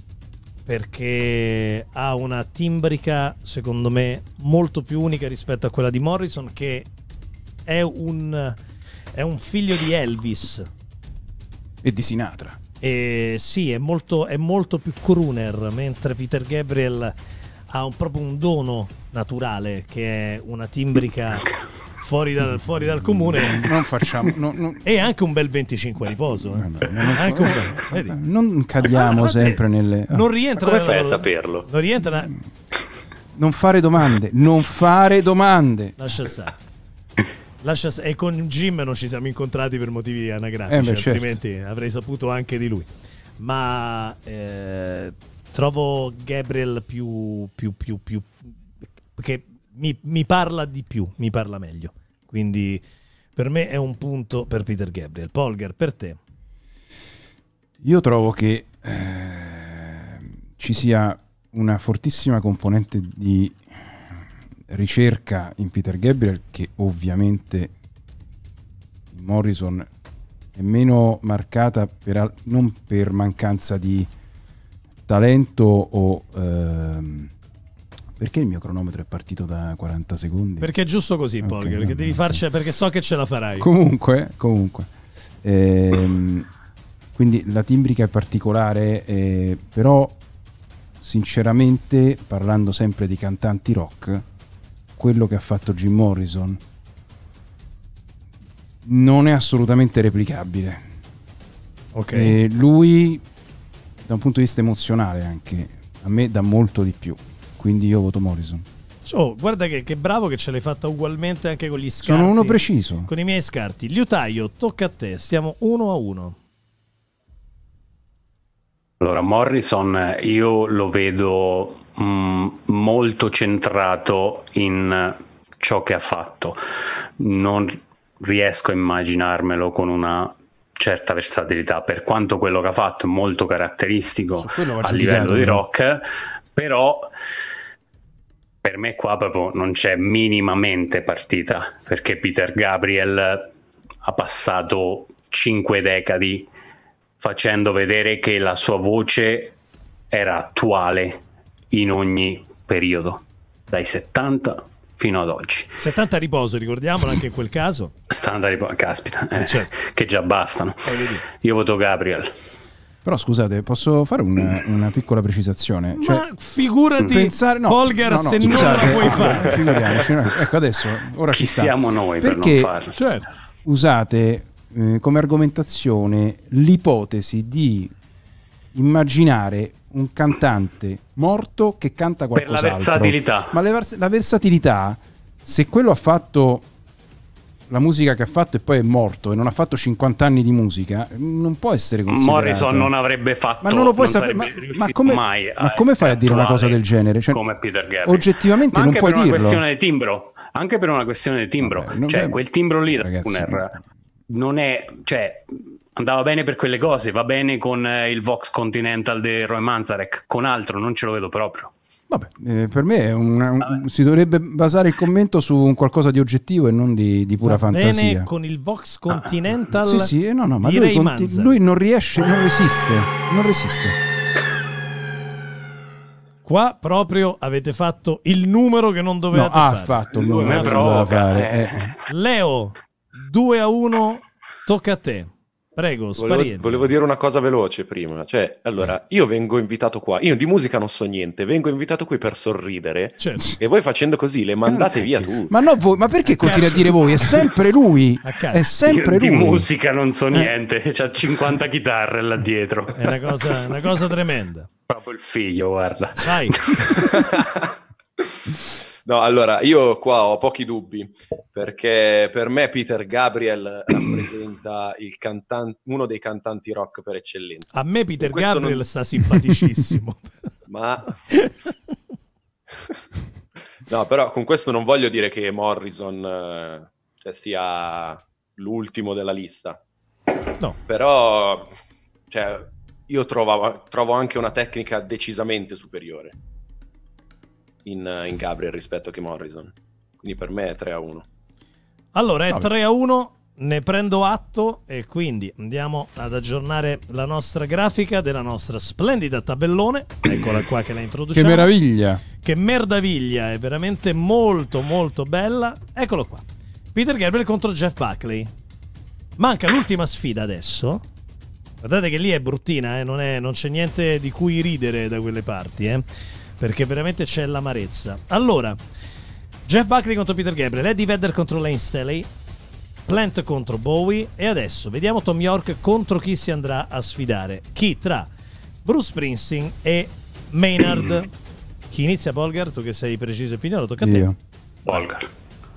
perché ha una timbrica secondo me molto più unica rispetto a quella di Morrison, che è un figlio di Elvis e di Sinatra. Sì, è molto più crooner, mentre Peter Gabriel ha proprio un dono naturale che è una timbrica fuori dal comune. Non facciamo e anche un bel 25 a riposo, non cadiamo sempre nelle non rientra. Come fai a saperlo? Non rientra. Non fare domande. Lascia stare. E con Jim non ci siamo incontrati per motivi anagrafici, altrimenti avrei saputo anche di lui. Ma trovo Gabriel più che mi parla di più, mi parla meglio. Quindi per me è un punto per Peter Gabriel. Polgar, per te? Io trovo che ci sia una fortissima componente di ricerca in Peter Gabriel, che ovviamente in Morrison è meno marcata non per mancanza di talento o perché il mio cronometro è partito da 40 secondi? Perché è giusto così, Okay, Polgar, perché devi farci, perché so che ce la farai. Comunque quindi la timbrica è particolare, però sinceramente, parlando sempre di cantanti rock, quello che ha fatto Jim Morrison non è assolutamente replicabile. Ok. Lui, da un punto di vista emozionale, anche a me dà molto di più, quindi io voto Morrison. Guarda che bravo che ce l'hai fatta ugualmente anche con gli scarti. Sono uno preciso. Con i miei scarti. Liutaio, tocca a te, stiamo 1-1. Allora, Morrison io lo vedo molto centrato in ciò che ha fatto. Non riesco a immaginarmelo con una certa versatilità, per quanto quello che ha fatto è molto caratteristico a livello di rock, però per me qua proprio non c'è minimamente partita, perché Peter Gabriel ha passato 5 decadi facendo vedere che la sua voce era attuale in ogni periodo, dai 70 fino ad oggi. 70 a riposo, ricordiamolo anche in quel caso. 70 a riposo, caspita, certo. Che già bastano. Io voto Gabriel. Però scusate, posso fare una piccola precisazione? Ma figurati, Polgar, se non la puoi fare. Figuriamoci, ecco adesso, ora chi ci sta. siamo noi perché per non farlo? Certo. Usate come argomentazione l'ipotesi di immaginare un cantante morto che canta qualcos'altro. Per la versatilità. Ma la versatilità, se quello ha fatto la musica che ha fatto e poi è morto e non ha fatto 50 anni di musica, non può essere considerato. Morrison non avrebbe fatto, ma non lo puoi sapere, ma come fai a dire una cosa del genere? Cioè, come Peter Gabriel. Oggettivamente non puoi dirlo. Anche per una questione di timbro. Anche per una questione di timbro. Vabbè, quel timbro lì, ragazzi, non è, cioè, andava bene per quelle cose, va bene con il Vox Continental di Roy Manzarek, con altro non ce lo vedo proprio. Vabbè, per me è si dovrebbe basare il commento su un qualcosa di oggettivo e non di pura fantasia. Bene con il Vox Continental. Sì, no, ma lui non riesce, non resiste. Qua proprio avete fatto il numero che non dovevate fare. Ha fatto il numero che doveva fare. Leo, 2-1, tocca a te. Prego, Sparieri. Volevo dire una cosa veloce prima. Cioè, allora, io vengo invitato qua. Io di musica non so niente. Vengo invitato qui per sorridere. Certo. E voi facendo così le mandate via tutti. Ma no, ma perché continui a dire voi? È sempre lui. È sempre lui. Di musica non so niente. C'ha 50 chitarre là dietro. È una cosa tremenda. Proprio il figlio, guarda. Sai. No, allora, io qua ho pochi dubbi, perché per me Peter Gabriel rappresenta uno dei cantanti rock per eccellenza. A me Peter Gabriel sta simpaticissimo. Ma... no, però con questo non voglio dire che Morrison sia l'ultimo della lista. No. Però, cioè, io trovo anche una tecnica decisamente superiore in Gabriel rispetto che Morrison, quindi per me è 3-1. Allora è 3-1, ne prendo atto e quindi andiamo ad aggiornare la nostra grafica della nostra splendida tabellone. Eccola qua che la introduciamo. Che meraviglia, che merdaviglia, è veramente molto molto bella. Eccolo qua, Peter Gabriel contro Jeff Buckley. Manca l'ultima sfida adesso. Guardate che lì è bruttina, non c'è niente di cui ridere da quelle parti, perché veramente c'è l'amarezza. Allora, Jeff Buckley contro Peter Gabriel, Eddie Vedder contro Lane Staley, Plant contro Bowie, e adesso vediamo Thom Yorke contro chi si andrà a sfidare. Chi tra Bruce Springsteen e Maynard? Chi inizia, Polgar? Tu che sei preciso e pignolo, tocca a te. Io. Polgar.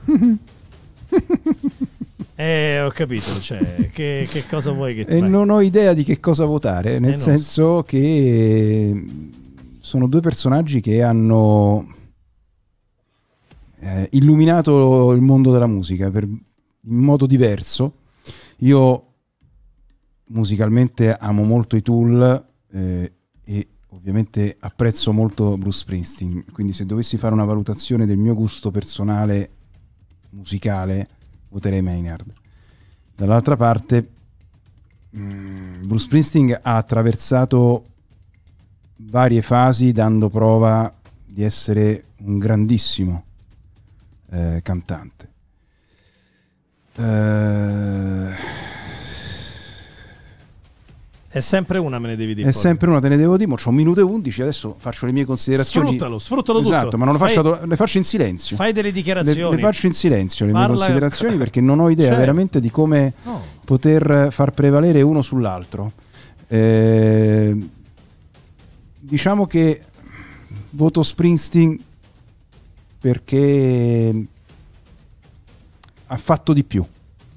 Ho capito, cioè, che cosa vuoi che ti fai? Non ho idea di che cosa votare, nel senso che sono due personaggi che hanno illuminato il mondo della musica in modo diverso. Io musicalmente amo molto i Tool e ovviamente apprezzo molto Bruce Springsteen, quindi se dovessi fare una valutazione del mio gusto personale musicale voterei Maynard. Dall'altra parte Bruce Springsteen ha attraversato varie fasi dando prova di essere un grandissimo cantante. È sempre una, me ne devi dire. È sempre una, te ne devo dire, ma c'ho 1 minuto e 11, adesso faccio le mie considerazioni. Sfruttalo tutto. Esatto, ma non le faccio in silenzio. Fai delle dichiarazioni. Le faccio in silenzio, le mie considerazioni, perché non ho idea veramente di come poter far prevalere uno sull'altro. Diciamo che voto Springsteen perché ha fatto di più.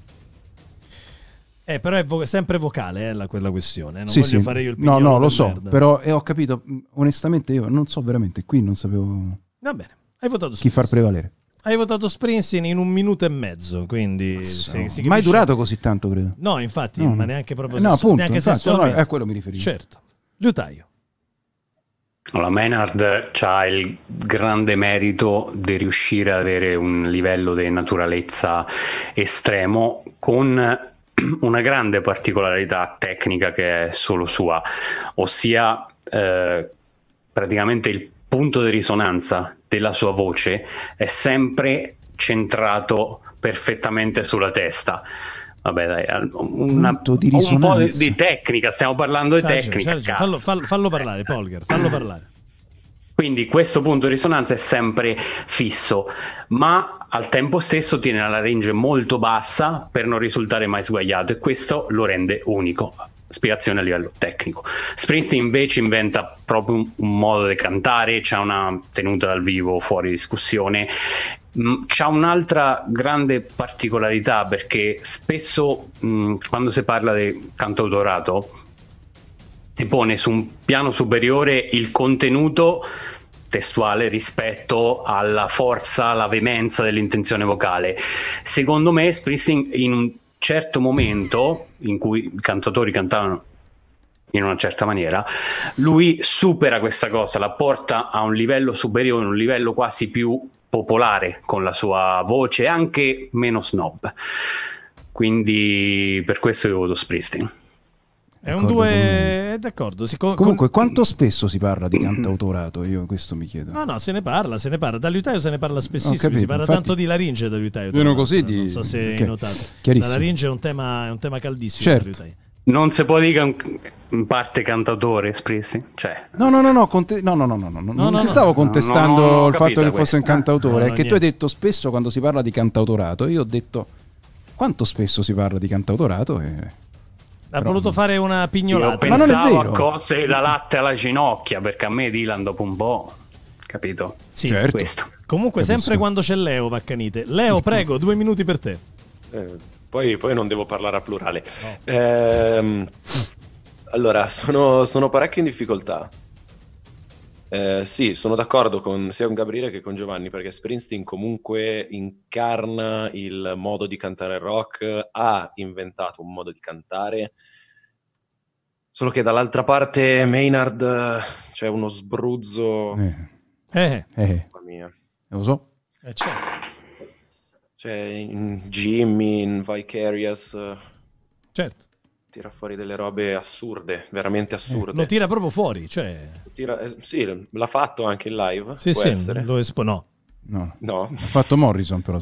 Però è sempre vocale quella questione. Non voglio fare io il pignolo. No, lo so, però ho capito. Onestamente io non so veramente, qui non sapevo. Va bene, hai votato chi far prevalere. Hai votato Springsteen in 1 minuto e mezzo, quindi mai durato così tanto, credo. No, infatti, ma neanche proprio appunto, neanche sessualmente. A quello mi riferisco. Certo. Liutaio. Allora, Maynard ha il grande merito di riuscire ad avere un livello di naturalezza estremo, con una grande particolarità tecnica che è solo sua, ossia praticamente il punto di risonanza della sua voce è sempre centrato perfettamente sulla testa. Vabbè, dai, un po' di tecnica, stiamo parlando di tecnica. Fallo parlare, Polgar, fallo parlare. Quindi questo punto di risonanza è sempre fisso, ma al tempo stesso tiene la range molto bassa per non risultare mai sguaiato, e questo lo rende unico. spiegazione a livello tecnico. Springsteen invece inventa proprio un modo di cantare, c'è una tenuta dal vivo fuori discussione. C'ha un'altra grande particolarità, perché spesso quando si parla di cantautorato si pone su un piano superiore il contenuto testuale rispetto alla forza, alla veemenza dell'intenzione vocale. Secondo me Springsteen, in un certo momento in cui i cantatori cantavano in una certa maniera, lui supera questa cosa, la porta a un livello superiore, un livello quasi più popolare con la sua voce, anche meno snob. Quindi per questo io voto Springsteen. È un 2, d'accordo. Comunque, quanto spesso si parla di cantautorato? Io questo mi chiedo. No, se ne parla. Da liutaio se ne parla spessissimo. Capito, si parla infatti, tanto di laringe da liutaio. Non so se hai notato. La laringe è un tema caldissimo. Certo. Non si può dire in parte cantautore, Springsteen? Cioè. No. Non ti stavo contestando il fatto che fosse un cantautore. È che tu hai detto spesso quando si parla di cantautorato. Io ho detto quanto spesso si parla di cantautorato. Ha voluto fare una pignolata. Io pensavo a cose da latte alla ginocchia, perché a me Dylan dopo un po', capito? Sì, certo. Questo. Comunque sempre quando c'è Leo, Vaccanite. Leo, prego, 2 minuti per te. Poi non devo parlare a plurale. No. Allora, sono parecchio in difficoltà. Sì, sono d'accordo sia con Gabriele che con Giovanni, perché Springsteen comunque incarna il modo di cantare rock, ha inventato un modo di cantare, solo che dall'altra parte Maynard c'è uno sbruzzo. Mamma mia. Lo so. C'è in Jimmy, in Vicarious. Certo. Tira fuori delle robe assurde, veramente assurde. Lo tira proprio fuori, cioè. Sì, l'ha fatto anche in live. Sì, può essere. No. Ha fatto Morrison, però.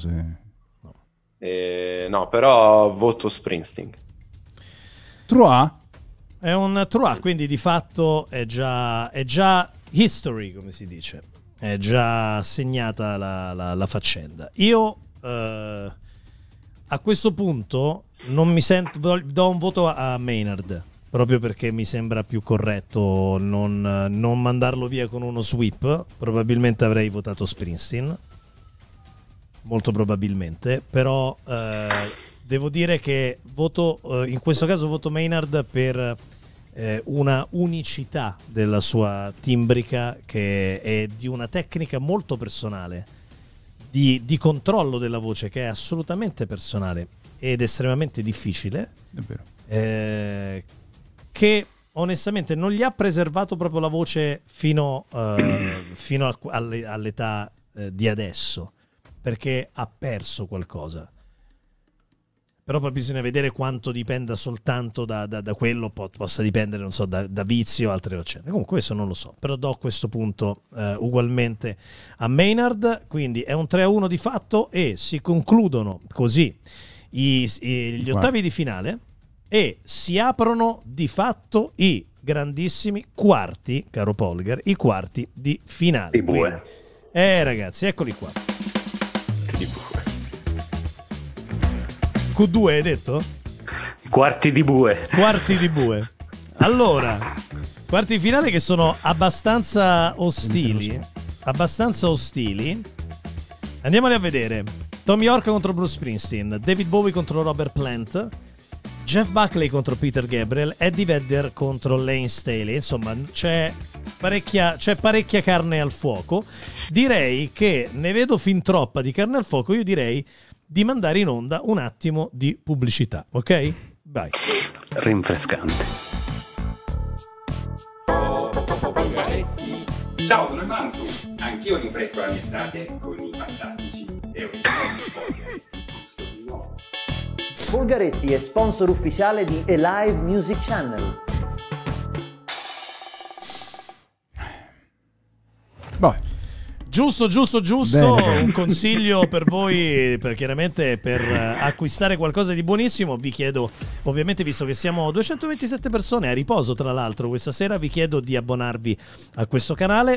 No, però voto Springsteen. Trois? È un trois, quindi di fatto è già history, come si dice. È già segnata la faccenda. Io a questo punto non mi sento, do un voto a Maynard, proprio perché mi sembra più corretto non mandarlo via con uno sweep. Probabilmente avrei votato Springsteen, molto probabilmente, però devo dire che in questo caso voto Maynard per una unicità della sua timbrica, che è di una tecnica molto personale, di controllo della voce, che è assolutamente personale ed estremamente difficile, che onestamente non gli ha preservato proprio la voce fino all'età di adesso, perché ha perso qualcosa. Però poi bisogna vedere quanto dipenda soltanto da quello, possa dipendere, non so, da vizio o altre eccetera. Comunque questo non lo so, però do a questo punto ugualmente a Maynard. Quindi è un 3-1 di fatto, e si concludono così gli ottavi di finale, e si aprono di fatto i grandissimi quarti, caro Polgar, i quarti di finale. Ragazzi, eccoli qua. Q2 hai detto? Quarti di bue. Allora, quarti di finale che sono abbastanza ostili. Andiamoli a vedere. Tom York contro Bruce Springsteen, David Bowie contro Robert Plant, Jeff Buckley contro Peter Gabriel, Eddie Vedder contro Lane Staley. Insomma, c'è parecchia carne al fuoco. Direi che ne vedo fin troppa di carne al fuoco. Io direi di mandare in onda un attimo di pubblicità, ok? Vai. Rinfrescante. Ciao, sono il Mansu. Anch'io rinfresco la mia estate con i fantastici e originali Folgaretti. Gusto di nuovo. Folgaretti è sponsor ufficiale di Alive Music Channel. Giusto. Bene. Un consiglio per voi, chiaramente per acquistare qualcosa di buonissimo. Vi chiedo, ovviamente, visto che siamo 227 persone a riposo tra l'altro questa sera, vi chiedo di abbonarvi a questo canale.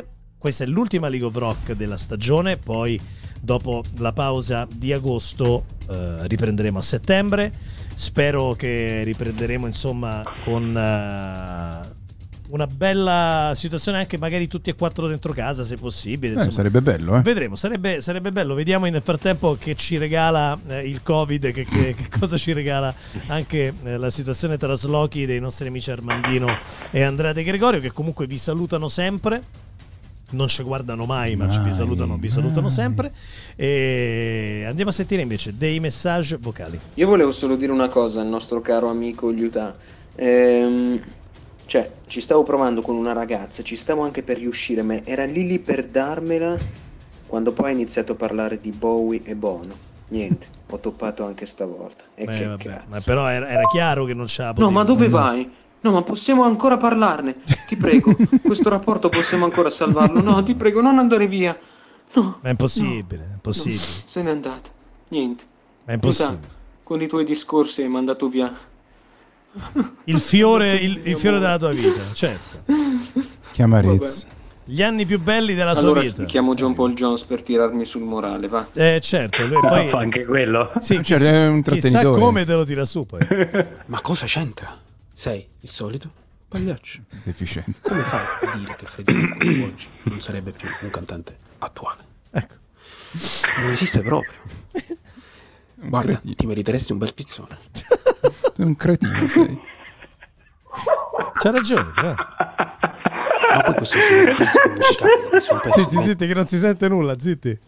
questa è l'ultima League of Rock della stagione, poi dopo la pausa di agosto riprenderemo a settembre. Spero che riprenderemo insomma con una bella situazione, anche magari tutti e 4 dentro casa se possibile, insomma. Sarebbe bello, Vedremo, sarebbe bello. Vediamo nel frattempo che ci regala il Covid, che cosa ci regala anche la situazione traslochi dei nostri amici Armandino e Andrea De Gregorio, che comunque vi salutano sempre. Non ci guardano mai, ma vi salutano sempre. E andiamo a sentire invece dei messaggi vocali. Io volevo solo dire una cosa al nostro caro amico Utah. Cioè, ci stavo provando con una ragazza, ci stavo anche per riuscire, ma era lì per darmela quando poi ha iniziato a parlare di Bowie e Bono. Niente, ho toppato anche stavolta. E che cazzo. Ma però era chiaro che non c'era. No, ma dove vai? No, ma possiamo ancora parlarne. Ti prego, questo rapporto possiamo ancora salvarlo. No, ti prego, non andare via. No. Ma è impossibile, è impossibile. No, se n'è andata. Niente. È impossibile. Con i tuoi discorsi hai mandato via il fiore della tua vita, certo. Che amarezza. Gli anni più belli della sua vita. Allora chiamo John Paul Jones per tirarmi sul morale, va. Certo, lui poi fa anche quello. Sì, certo, è un chissà come te lo tira su poi. Ma cosa c'entra? Sei il solito pagliaccio. Deficiente. Come fai a dire che Freddie Mercury oggi non sarebbe più un cantante attuale? Ecco. Non esiste proprio. Guarda, ti meriteresti un bel pizzone. Sei un cretino, sei. C'ha ragione, però. Ma poi questo è un pezzo musicale, che sono un pezzo zitti, che non si sente nulla, zitti.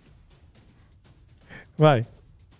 Vai.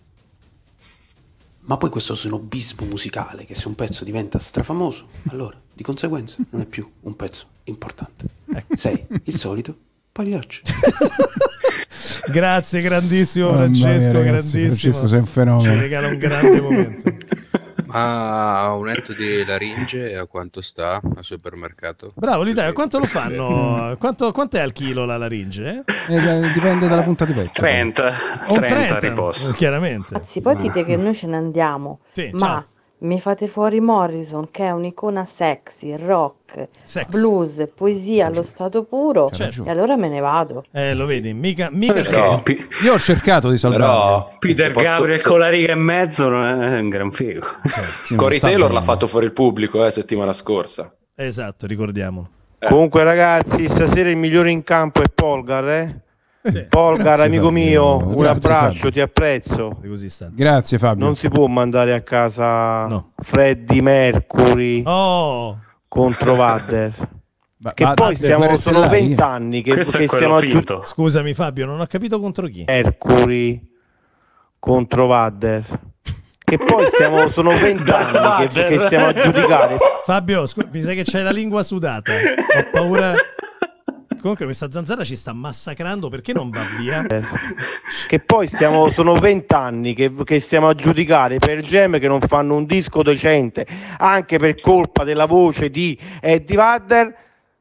Ma poi questo snobismo musicale, che se un pezzo diventa strafamoso, allora, di conseguenza, non è più un pezzo importante. Sei il solito pagliaccio. Grazie, grandissimo Francesco, grandissimo. Francesco, sei un fenomeno. Ci regala un grande momento. Ma aumento di laringe a quanto sta al supermercato? Bravo, l'Italia, quanto lo fanno? Quanto è al chilo la laringe? Dipende dalla punta di vecchio. 30 a riposto. Chiaramente. Anzi, poi dite che noi ce ne andiamo, sì, ma ciao. Mi fate fuori Morrison, che è un'icona sexy, rock, blues, poesia allo stato puro, e allora me ne vado. Lo vedi, mica no. Io ho cercato di salvarlo. Però Peter Gabriel con la riga e mezzo non è un gran figo. Sì, Corey Taylor l'ha fatto fuori il pubblico settimana scorsa. Esatto, ricordiamolo. Comunque ragazzi, stasera il migliore in campo è Polgar, Sì. Polgar, Grazie, amico Fabio. mio, un Grazie, abbraccio, Fabio. ti apprezzo. Grazie Fabio. Non si può mandare a casa Freddie Mercury contro Vadder. Che poi sono 20 anni che stiamo aggiungendo. Scusami Fabio, non ho capito contro chi. Mercury contro Vadder. Che poi sono 20 anni che stiamo a giudicare. Fabio, mi sa che c'hai la lingua sudata. Ho paura. Comunque questa zanzara ci sta massacrando, perché non va via? Che poi sono 20 anni che stiamo a giudicare per Gem che non fanno un disco decente, anche per colpa della voce di Eddie Vedder,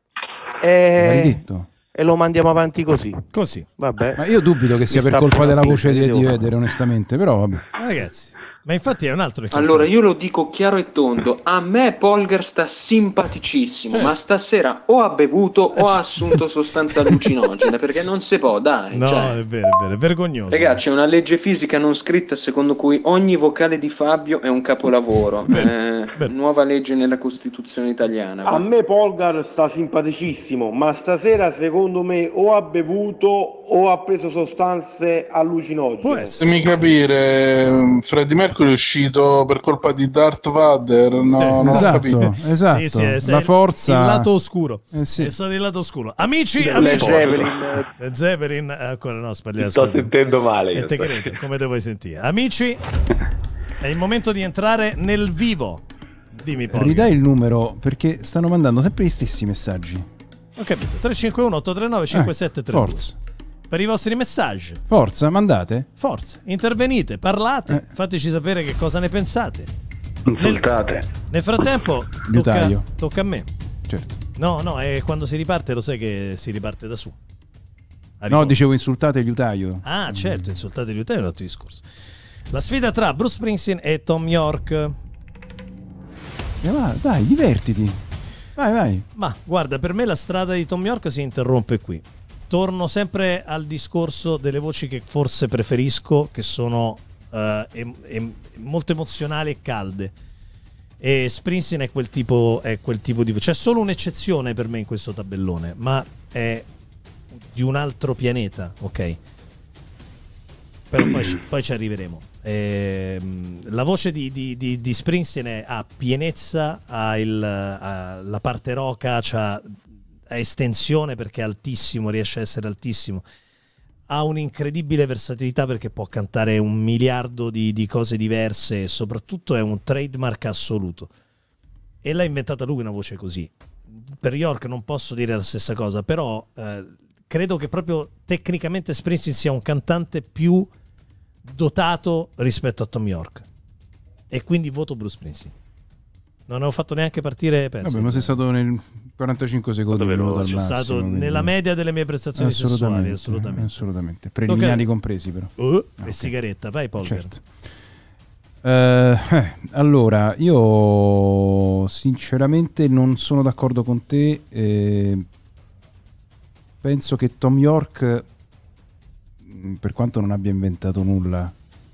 e lo mandiamo avanti così. Vabbè. Ma io dubito che sia per colpa della voce di Eddie Vedder, onestamente, però vabbè. Ragazzi, ma infatti è un altro. Allora io lo dico chiaro e tondo, a me Polgar sta simpaticissimo, ma stasera o ha bevuto o ha assunto sostanze allucinogene, perché non si può, dai. No, è vero, è vergognoso. Ragazzi, c'è una legge fisica non scritta secondo cui ogni vocale di Fabio è un capolavoro. Nuova legge nella Costituzione italiana. A me Polgar sta simpaticissimo, ma stasera secondo me o ha bevuto o ha preso sostanze allucinogene. Fammi capire, Freddie Mercury è uscito per colpa di Darth Vader? No, non ho capito. Esatto, Sì, la forza, il lato oscuro. Sì. È stato il lato oscuro. Amici, Zeppelin, ancora no, Mi sto sentendo male io. Come te vuoi sentire? Amici, è il momento di entrare nel vivo. Dimmi poi. Ridai il numero, perché stanno mandando sempre gli stessi messaggi. Ho capito. 351 839 5732. Forza. Per i vostri messaggi. Forza, mandate. Forza, intervenite, parlate, fateci sapere che cosa ne pensate. Insultate. Nel frattempo tocca a me. Certo. No, è quando si riparte, lo sai che si riparte da su. No, dicevo insultate il Utaio. Ah, certo, insultate il Utaio è un altro discorso. La sfida tra Bruce Springsteen e Tom York. Dai, divertiti. Vai. Ma guarda, per me la strada di Tom York si interrompe qui. torno sempre al discorso delle voci che forse preferisco, che sono molto emozionali e calde. E Springsteen è quel tipo di voce. C'è solo un'eccezione per me in questo tabellone, ma è di un altro pianeta, ok? Però poi ci arriveremo. La voce di Springsteen ha pienezza, ha la parte roca, ha estensione perché è altissimo, riesce a essere altissimo, ha un'incredibile versatilità perché può cantare 1 miliardo di cose diverse e soprattutto è un trademark assoluto, e l'ha inventata lui una voce così. Per York non posso dire la stessa cosa, però credo che proprio tecnicamente Springsteen sia un cantante più dotato rispetto a Tom York, e quindi voto Bruce Springsteen. Non avevo fatto neanche partire pezzi. Vabbè, ma sei stato nel 45 secondi minuto al sono massimo, stato quindi nella media delle mie prestazioni sessuali, assolutamente. Preliminari compresi, però. E sigaretta, vai Polgar. Certo. Allora, io sinceramente non sono d'accordo con te. Penso che Tom York, per quanto non abbia inventato nulla,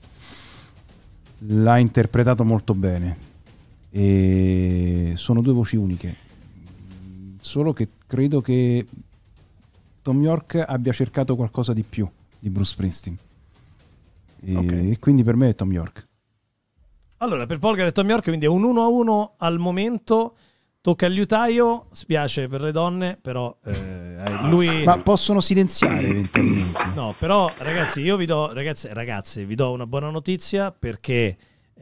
l'ha interpretato molto bene, e sono 2 voci uniche. Solo che credo che Tom York abbia cercato qualcosa di più di Bruce Springsteen, e quindi per me è Tom York. Allora, per Polgar e Tom York, quindi è un 1-1 al momento. Tocca al liutaio, spiace per le donne, però lui... Ma possono silenziare eventualmente. No, però ragazzi, io vi do, ragazze, vi do una buona notizia, perché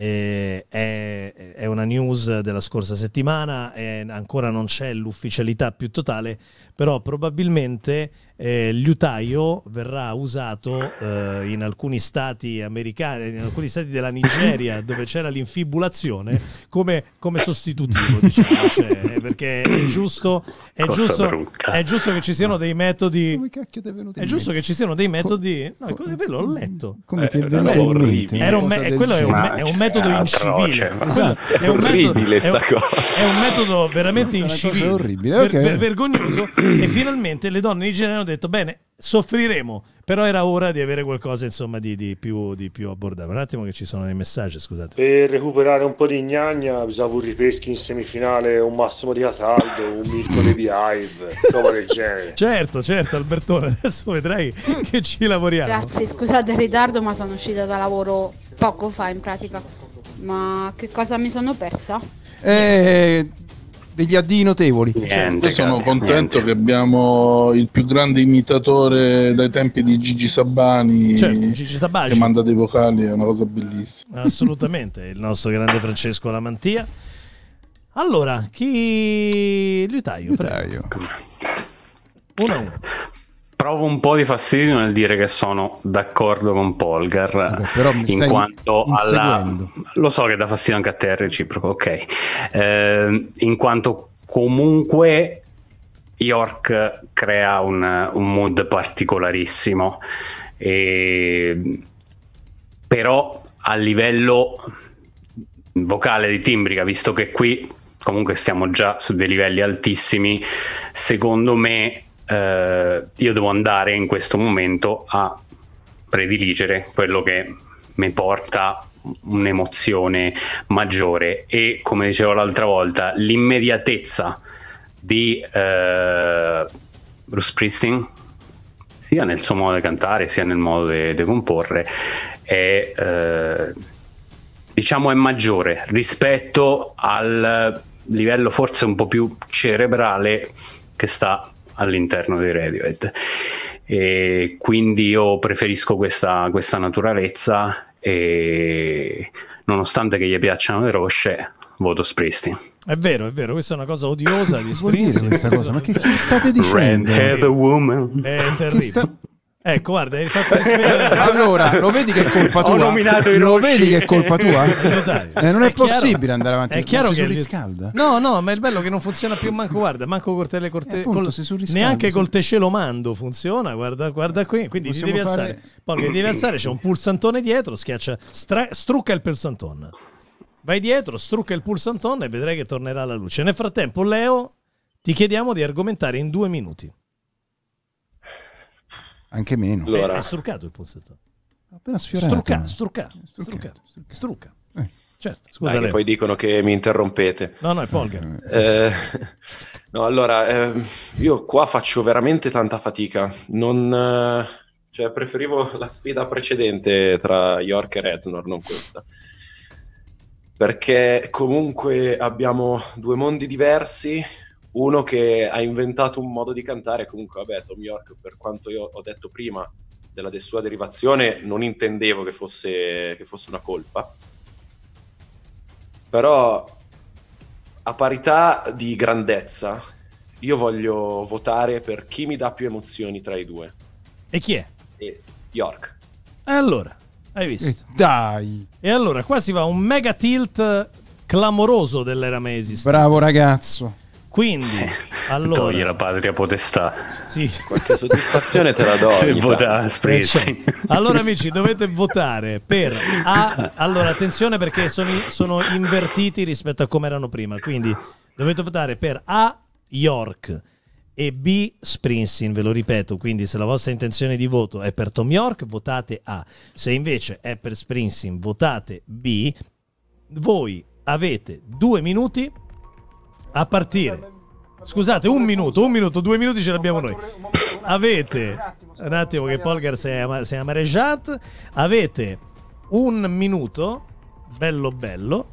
è una news della scorsa settimana, ancora non c'è l'ufficialità più totale, però probabilmente liutaio verrà usato in alcuni stati americani, in alcuni stati della Nigeria dove c'era l'infibulazione, come sostitutivo, diciamo, cioè, perché è giusto che ci siano dei metodi. Come cacchio ti è venuto in è giusto mente? che ci siano dei metodi. No, ve l'ho letto. Come ti è venuto in mente? Quello è un metodo incivile. È orribile sta cosa. È un metodo veramente incivile, orribile, vergognoso. E finalmente le donne nigeriane hanno detto: bene, soffriremo, però era ora di avere qualcosa, insomma, di più abbordabile. Un attimo che ci sono dei messaggi, scusate. Per recuperare un po' di gnagna bisogna un ripeschi in semifinale, un Massimo di Cataldo, un Mirko De Biaiv, roba del genere. Certo, Albertone, adesso vedrai che ci lavoriamo. Grazie, scusate il ritardo, ma sono uscita da lavoro poco fa in pratica. Ma che cosa mi sono persa? Degli addii notevoli. Io sono contento che abbiamo il più grande imitatore dai tempi di Gigi Sabani, Gigi Sabagi, che manda dei vocali, è una cosa bellissima. Assolutamente, il nostro grande Francesco Lamantia. Allora, chi... Liutaio. 1-1. Provo un po' di fastidio nel dire che sono d'accordo con Polgar, però mi in quanto inseguendo. lo so che dà fastidio anche a te, è reciproco, ok. In quanto comunque York crea un mood particolarissimo, però a livello vocale di timbrica, visto che qui comunque stiamo già su dei livelli altissimi, secondo me io devo andare in questo momento a prediligere quello che mi porta un'emozione maggiore, e come dicevo l'altra volta, l'immediatezza di Bruce Springsteen, sia nel suo modo di cantare sia nel modo di comporre, è maggiore rispetto al livello forse un po' più cerebrale che sta all'interno dei Radiohead, e quindi io preferisco questa naturalezza, e nonostante che gli piacciono le rosce, voto Springsteen. È vero, questa è una cosa odiosa di Springsteen. Questa cosa, ma che state dicendo? Red-haired woman. È terribile. Ecco, guarda, hai fatto rispetto. Allora, lo vedi che è colpa tua? Lo vedi che è colpa tua? Non è possibile andare avanti. È chiaro che riscalda. No, ma è il bello che non funziona più manco, guarda, manco neanche col tescelomando funziona, guarda qui, quindi ti devi alzare. Poi che devi alzare, c'è un pulsantone dietro, schiaccia, strucca il pulsantone. Vai dietro, strucca il pulsantone e vedrai che tornerà la luce. Nel frattempo, Leo, ti chiediamo di argomentare in 2 minuti. Anche meno. Allora. È struccato il punsetto. Appena sfiorato. Strucca. Certo, scusa. Che poi dicono che mi interrompete. No, è Polgar. No, allora, io qua faccio veramente tanta fatica. Cioè, preferivo la sfida precedente tra York e Reznor, non questa. Perché comunque abbiamo due mondi diversi, uno che ha inventato un modo di cantare, comunque vabbè, Thom Yorke, per quanto io ho detto prima della sua derivazione, non intendevo che fosse una colpa, però a parità di grandezza io voglio votare per chi mi dà più emozioni tra i due. E chi è? York. E allora, hai visto? Dai! E allora, qua si va un mega tilt clamoroso dell'era Mesis. Bravo ragazzo. Quindi, allora... Togli la patria potestà. Sì. Qualche soddisfazione te la do. Se vota Springsteen. Allora amici, dovete votare per A. Allora, attenzione perché sono invertiti rispetto a come erano prima. Quindi dovete votare per A. York e B. Springsteen, ve lo ripeto. Quindi se la vostra intenzione di voto è per Thom Yorke, votate A. Se invece è per Springsteen, votate B. Voi avete 2 minuti a partire. Scusate, 1 minuto, 2 minuti ce l'abbiamo noi. Avete un attimo che Polgar si è amareggiato. Avete 1 minuto bello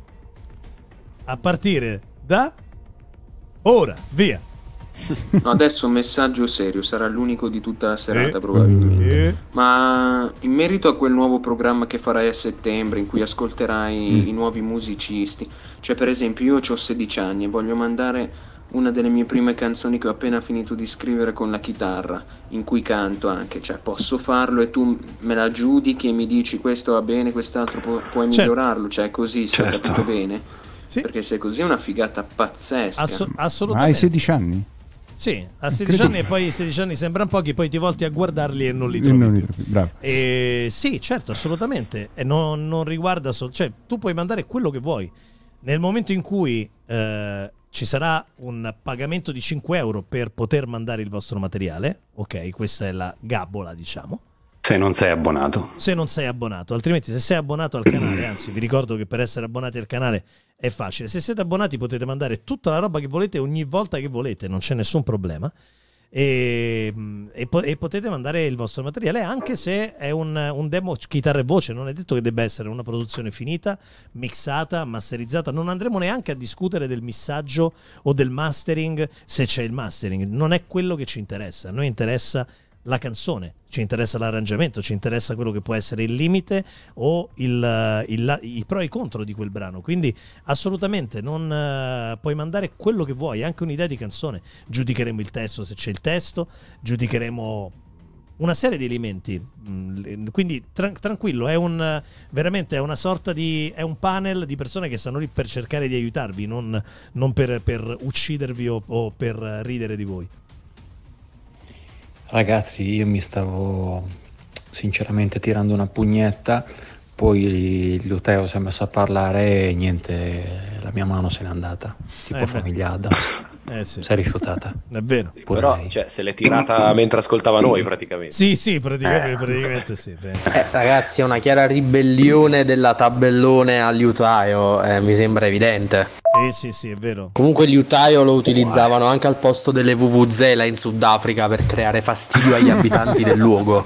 a partire da ora, via. No, adesso un messaggio serio, sarà l'unico di tutta la serata probabilmente. Ma in merito a quel nuovo programma che farai a settembre in cui ascolterai i nuovi musicisti, cioè per esempio io ho 16 anni e voglio mandare una delle mie prime canzoni che ho appena finito di scrivere con la chitarra, in cui canto anche, cioè posso farlo e tu me la giudichi e mi dici questo va bene, quest'altro puoi migliorarlo, cioè così, se ho capito bene? Sì. Perché se così è una figata pazzesca. Assolutamente. Ma hai 16 anni? Sì, a 16 anni e poi i 16 anni sembrano pochi, poi ti volti a guardarli e non li trovi più. Bravo. Sì, certo, assolutamente. E non riguarda cioè tu puoi mandare quello che vuoi. Nel momento in cui ci sarà un pagamento di 5 euro per poter mandare il vostro materiale, ok, questa è la gabola, diciamo. Se non sei abbonato. Se non sei abbonato, altrimenti se sei abbonato al canale, anzi vi ricordo che per essere abbonati al canale è facile. Se siete abbonati potete mandare tutta la roba che volete ogni volta che volete, non c'è nessun problema. E potete mandare il vostro materiale anche se è un demo chitarra e voce. Non è detto che debba essere una produzione finita, mixata, masterizzata. Non andremo neanche a discutere del missaggio o del mastering, se c'è il mastering. Non è quello che ci interessa. A noi interessa la canzone, ci interessa l'arrangiamento, ci interessa quello che può essere il limite o i pro e i contro di quel brano. Quindi assolutamente non puoi mandare quello che vuoi, anche un'idea di canzone. Giudicheremo il testo se c'è il testo, giudicheremo una serie di elementi. Quindi tranquillo, veramente è una sorta di è un panel di persone che stanno lì per cercare di aiutarvi, non per uccidervi o per ridere di voi. Ragazzi, io mi stavo sinceramente tirando una pugnetta, poi Luteo si è messo a parlare e niente, la mia mano se n'è andata, tipo famiglia Adams. Sì. Si è rifiutata. È vero. Però cioè, se l'è tirata mentre ascoltava noi praticamente. Sì, praticamente sì. Ragazzi, è una chiara ribellione della tabellone a liutaio, mi sembra evidente. Sì, è vero. Comunque il liutaio lo utilizzavano anche al posto delle vuvuzela in Sudafrica per creare fastidio agli abitanti del luogo.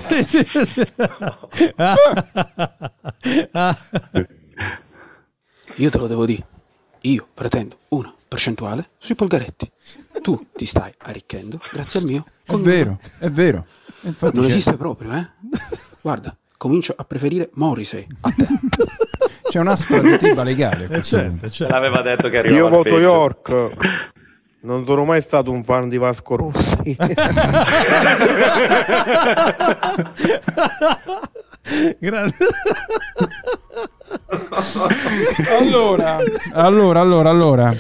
Io te lo devo dire. Io pretendo una percentuale sui Polgaretti. Tu ti stai arricchendo grazie al mio cognome. È vero. Infatti non esiste proprio, Guarda, comincio a preferire Morrissey a te. C'è un'aspra diatriba legale. Certo. L'aveva detto che arrivava Io voto peggio. York. Non sono mai stato un fan di Vasco Rossi. Grande. Allora.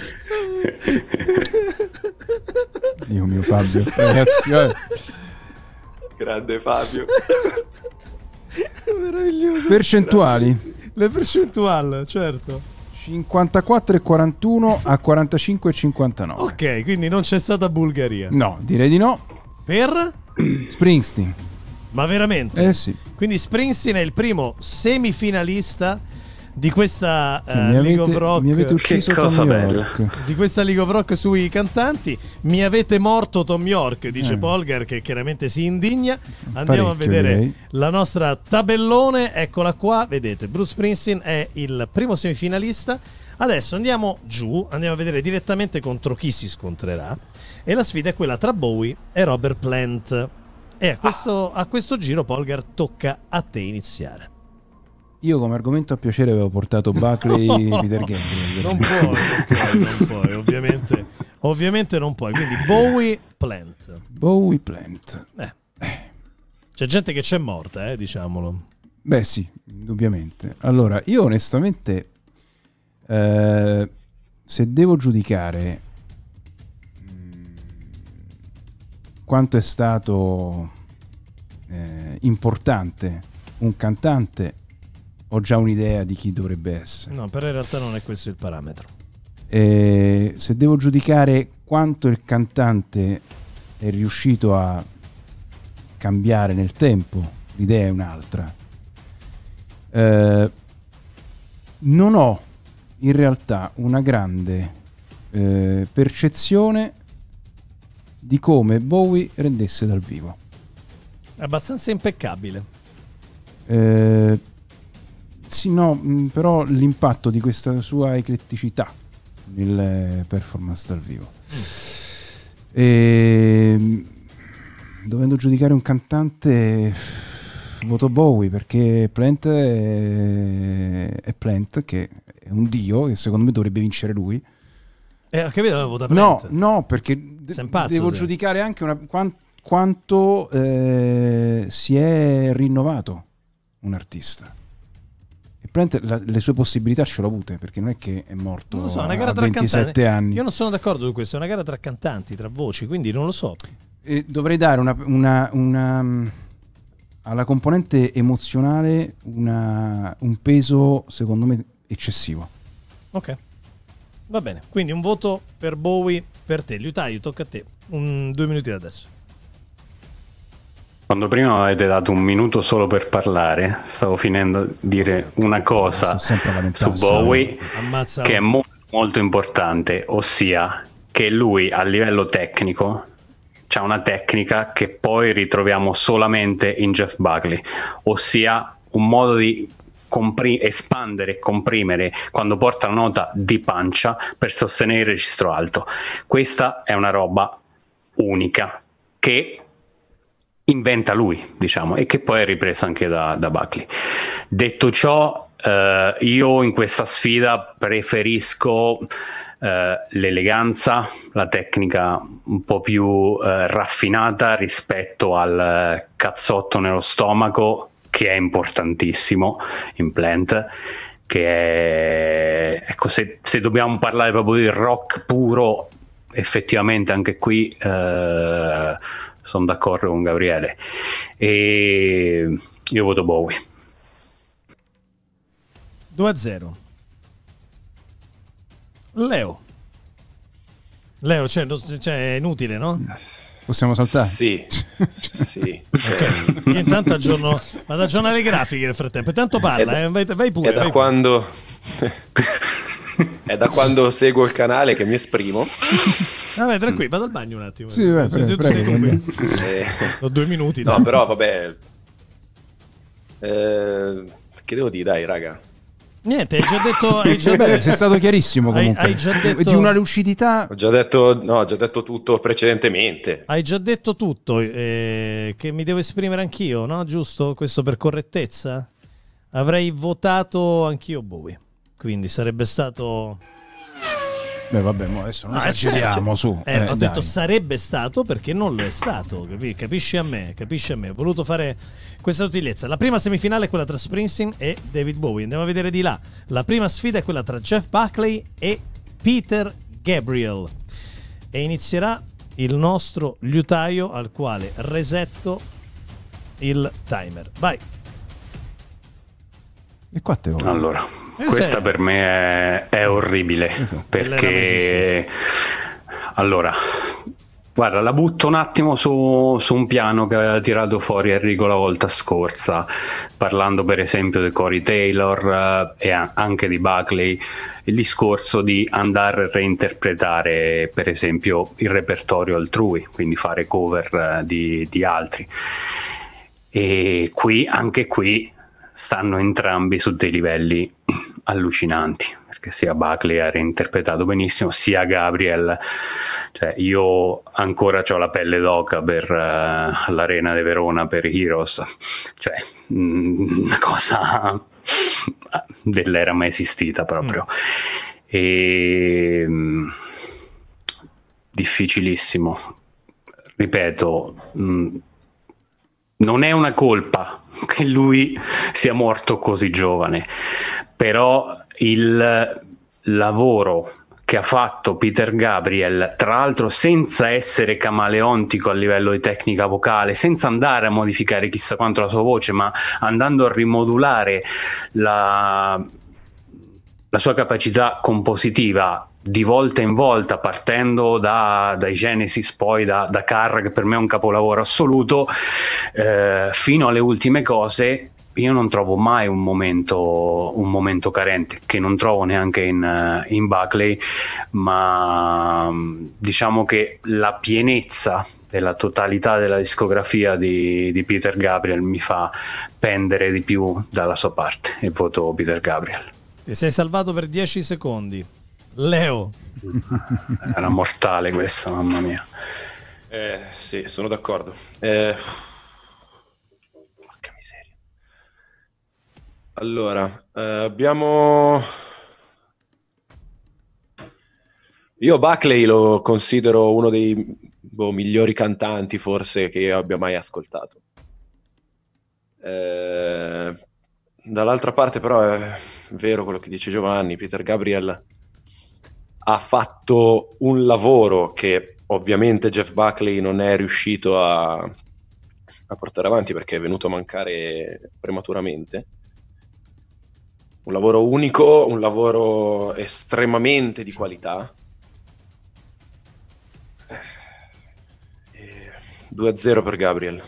Dio mio Fabio, ragazzi. Grande Fabio. Meraviglioso. Percentuali. Le percentuali, certo. 54,41 a 45,59. Ok, quindi non c'è stata Bulgaria. No, direi di no. Per? Springsteen. Ma veramente? Sì. Quindi Springsteen è il primo semifinalista di questa League of Rock. Mi avete ucciso che cosa Tom bella. York. Di questa League of Rock sui cantanti. Mi avete morto Tom York, dice Polgar, che chiaramente si indigna. Andiamo a vedere direi. la nostra tabellone. Eccola qua, vedete, Bruce Springsteen è il primo semifinalista. Adesso andiamo giù, andiamo a vedere direttamente contro chi si scontrerà. E la sfida è quella tra Bowie e Robert Plant. E a questo giro, Polgar, tocca a te iniziare. Io come argomento a piacere avevo portato Buckley Peter Gabriel. Non puoi, ovviamente non puoi. Quindi Bowie Plant. C'è gente che c'è morta, diciamolo. Beh sì, indubbiamente. Allora, io onestamente, se devo giudicare quanto è stato importante un cantante, ho già un'idea di chi dovrebbe essere. No, però in realtà non è questo il parametro. Se devo giudicare quanto il cantante è riuscito a cambiare nel tempo, l'idea è un'altra. Non ho in realtà una grande percezione di come Bowie rendesse dal vivo. È abbastanza impeccabile. Sì, no, però l'impatto di questa sua ecletticità nelle performance dal vivo. Dovendo giudicare un cantante, voto Bowie, perché Plant è Plant, che è un dio, che secondo me dovrebbe vincere lui. Capito? Vota Plant. No, perché devo giudicare anche quanto si è rinnovato un artista. E Plant le sue possibilità ce l'ho avute, perché non è che è morto non lo so, una gara a tra 27 cantanti. anni. Io non sono d'accordo su questo, è una gara tra cantanti, tra voci, quindi non lo so. Dovrei dare alla componente emozionale un peso, secondo me, eccessivo. Ok, va bene. Quindi un voto per Bowie per te. Liutaio, tocca a te. 2 minuti da adesso. Quando prima avete dato 1 minuto solo per parlare, stavo finendo di dire una cosa su Bowie che è molto importante, ossia che lui a livello tecnico c'ha una tecnica che poi ritroviamo solamente in Jeff Buckley, ossia un modo di espandere e comprimere quando porta la nota di pancia per sostenere il registro alto. Questa è una roba unica che inventa lui, diciamo, e che poi è ripresa anche da Buckley. Detto ciò, io in questa sfida preferisco l'eleganza, la tecnica un po' più raffinata rispetto al cazzotto nello stomaco, che è importantissimo in Plant, che è, ecco, se dobbiamo parlare proprio di rock puro, effettivamente anche qui sono d'accordo con Gabriele e io voto Bowie. 2-0. Leo, cioè, è inutile, no? Possiamo saltare? Sì. Okay. Io intanto vado ad aggiornare le grafiche nel frattempo. Intanto parla, vai pure. È da quando è da quando seguo il canale che mi esprimo. Vabbè, tranquillo, vado al bagno un attimo. Sì, prego. Ho 2 minuti. No, però vabbè. Che devo dire, dai, raga? Niente, hai già detto. Beh, sei stato chiarissimo comunque. Hai già detto di una lucidità. Ho già detto tutto precedentemente. Hai già detto tutto, che mi devo esprimere anch'io, no? Giusto? Questo per correttezza? Avrei votato anch'io Bowie. Quindi sarebbe stato. Beh, vabbè, adesso non esageriamo, su. Ho detto sarebbe stato perché non lo è stato, capisci a me. Ho voluto fare questa sottigliezza. La prima semifinale è quella tra Springsteen e David Bowie. Andiamo a vedere di là. La prima sfida è quella tra Jeff Buckley e Peter Gabriel. E inizierà il nostro liutaio, al quale resetto il timer. Vai. E 4 ore. Allora, questa per me è orribile, perché allora Guarda, la butto un attimo su un piano che aveva tirato fuori Enrico la volta scorsa, parlando per esempio di Corey Taylor e anche di Buckley, il discorso di andare a reinterpretare per esempio il repertorio altrui, quindi fare cover di altri. E anche qui stanno entrambi su dei livelli allucinanti, perché sia Buckley ha reinterpretato benissimo, sia Gabriel. Cioè, io ancora ho la pelle d'oca per l'Arena di Verona per Heroes, cioè una cosa dell'era mai esistita proprio. E difficilissimo, ripeto, non è una colpa che lui sia morto così giovane, però il lavoro che ha fatto Peter Gabriel, tra l'altro senza essere camaleontico a livello di tecnica vocale, senza andare a modificare chissà quanto la sua voce, ma andando a rimodulare la sua capacità compositiva di volta in volta, partendo dai Genesis, poi da Carr, che per me è un capolavoro assoluto, fino alle ultime cose. Io non trovo mai un momento carente, che non trovo neanche in Buckley, ma diciamo che la pienezza della totalità della discografia di Peter Gabriel mi fa pendere di più dalla sua parte, e voto Peter Gabriel. Ti sei salvato per 10 secondi. Leo. Era mortale questa, mamma mia. Sì, sono d'accordo. Allora, abbiamo... Io Buckley lo considero uno dei migliori cantanti forse che io abbia mai ascoltato. Dall'altra parte però è vero quello che dice Giovanni, Peter Gabriel ha fatto un lavoro che ovviamente Jeff Buckley non è riuscito a portare avanti perché è venuto a mancare prematuramente. Un lavoro unico, un lavoro estremamente di qualità. 2-0 per Gabriel.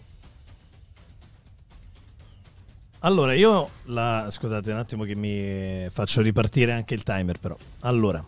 Allora, io scusate un attimo che mi faccio ripartire anche il timer, però. Allora.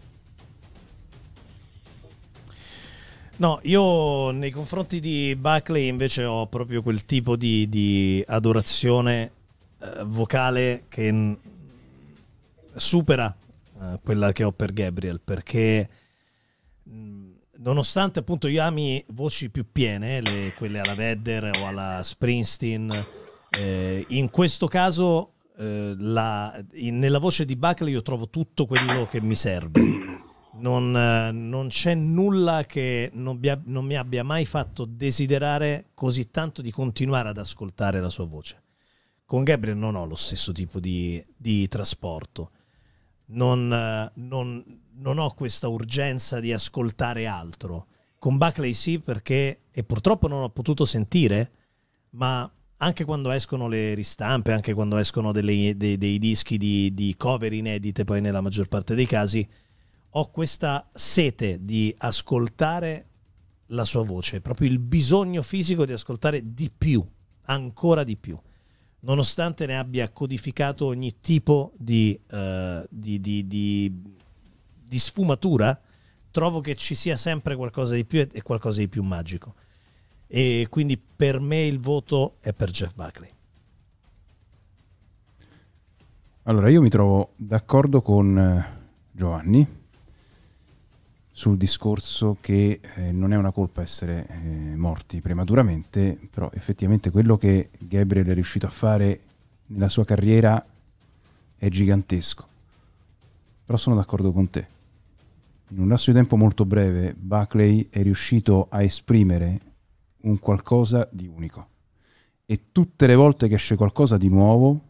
No, io nei confronti di Buckley invece ho proprio quel tipo di adorazione vocale che supera quella che ho per Gabriel, perché nonostante appunto io ami voci più piene, quelle alla Vedder o alla Springsteen, in questo caso nella voce di Buckley io trovo tutto quello che mi serve. Non c'è nulla che non mi abbia mai fatto desiderare così tanto di continuare ad ascoltare la sua voce. Con Gabriel non ho lo stesso tipo di trasporto, non ho questa urgenza di ascoltare altro. Con Buckley sì, perché, e purtroppo non ho potuto sentire, ma anche quando escono le ristampe, anche quando escono dei dischi di cover inedite, poi nella maggior parte dei casi, ho questa sete di ascoltare la sua voce, proprio il bisogno fisico di ascoltare di più, ancora di più. Nonostante ne abbia codificato ogni tipo di sfumatura, trovo che ci sia sempre qualcosa di più e qualcosa di più magico. E quindi per me il voto è per Jeff Buckley. Allora, io mi trovo d'accordo con Giovanni sul discorso che non è una colpa essere morti prematuramente, però effettivamente quello che Gabriel è riuscito a fare nella sua carriera è gigantesco. Però sono d'accordo con te. In un lasso di tempo molto breve Buckley è riuscito a esprimere un qualcosa di unico, e tutte le volte che esce qualcosa di nuovo,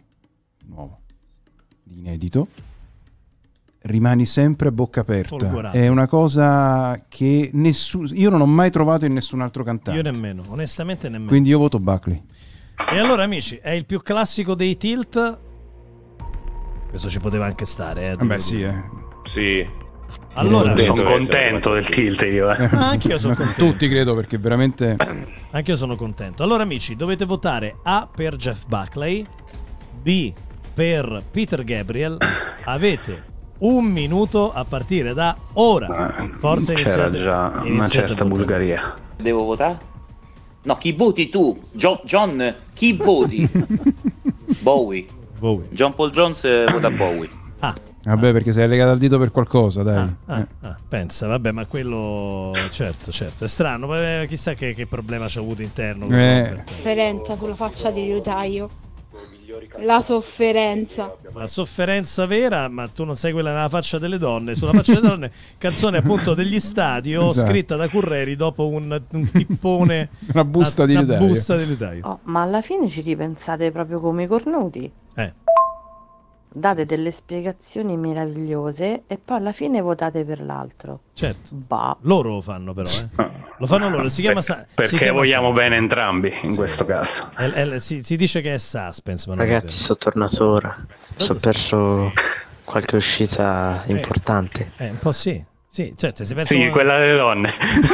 di inedito, rimani sempre a bocca aperta. Folgorato. È una cosa che io non ho mai trovato in nessun altro cantante. Io nemmeno, onestamente nemmeno. Quindi io voto Buckley. E allora amici, è il più classico dei Tilt. Questo ci poteva anche stare, Beh sì, Sì. Allora, sono contento del tilt io. Anch'io sono contento. Tutti credo, perché veramente... Anch'io sono contento. Allora amici, dovete votare A per Jeff Buckley, B per Peter Gabriel. Avete 1 minuto a partire da ora. Forse c'era iniziate, già una certa Bulgaria. Devo votare? No, chi voti tu? John, chi voti? Bowie. John Paul Jones vota Bowie. Vabbè, perché sei legato al dito per qualcosa, dai. Pensa, vabbè, ma quello certo, è strano, chissà che problema c'ha avuto interno. Sofferenza sulla faccia di liutaio. La sofferenza vera, ma tu non sai quella nella faccia delle donne. Sulla faccia delle donne, canzone appunto degli Stadio, esatto, scritta da Curreri dopo un pippone, una busta di liutaio. Oh, ma alla fine ci ripensate proprio come i cornuti? Date delle spiegazioni meravigliose e poi alla fine votate per l'altro. Certo, loro lo fanno però, lo fanno loro. Si chiama perché vogliamo bene entrambi in questo caso. Si dice che è suspense, ma ragazzi, sono tornato ora. Ho perso qualche uscita importante. Un po' sì, certo, si pensa quella delle donne.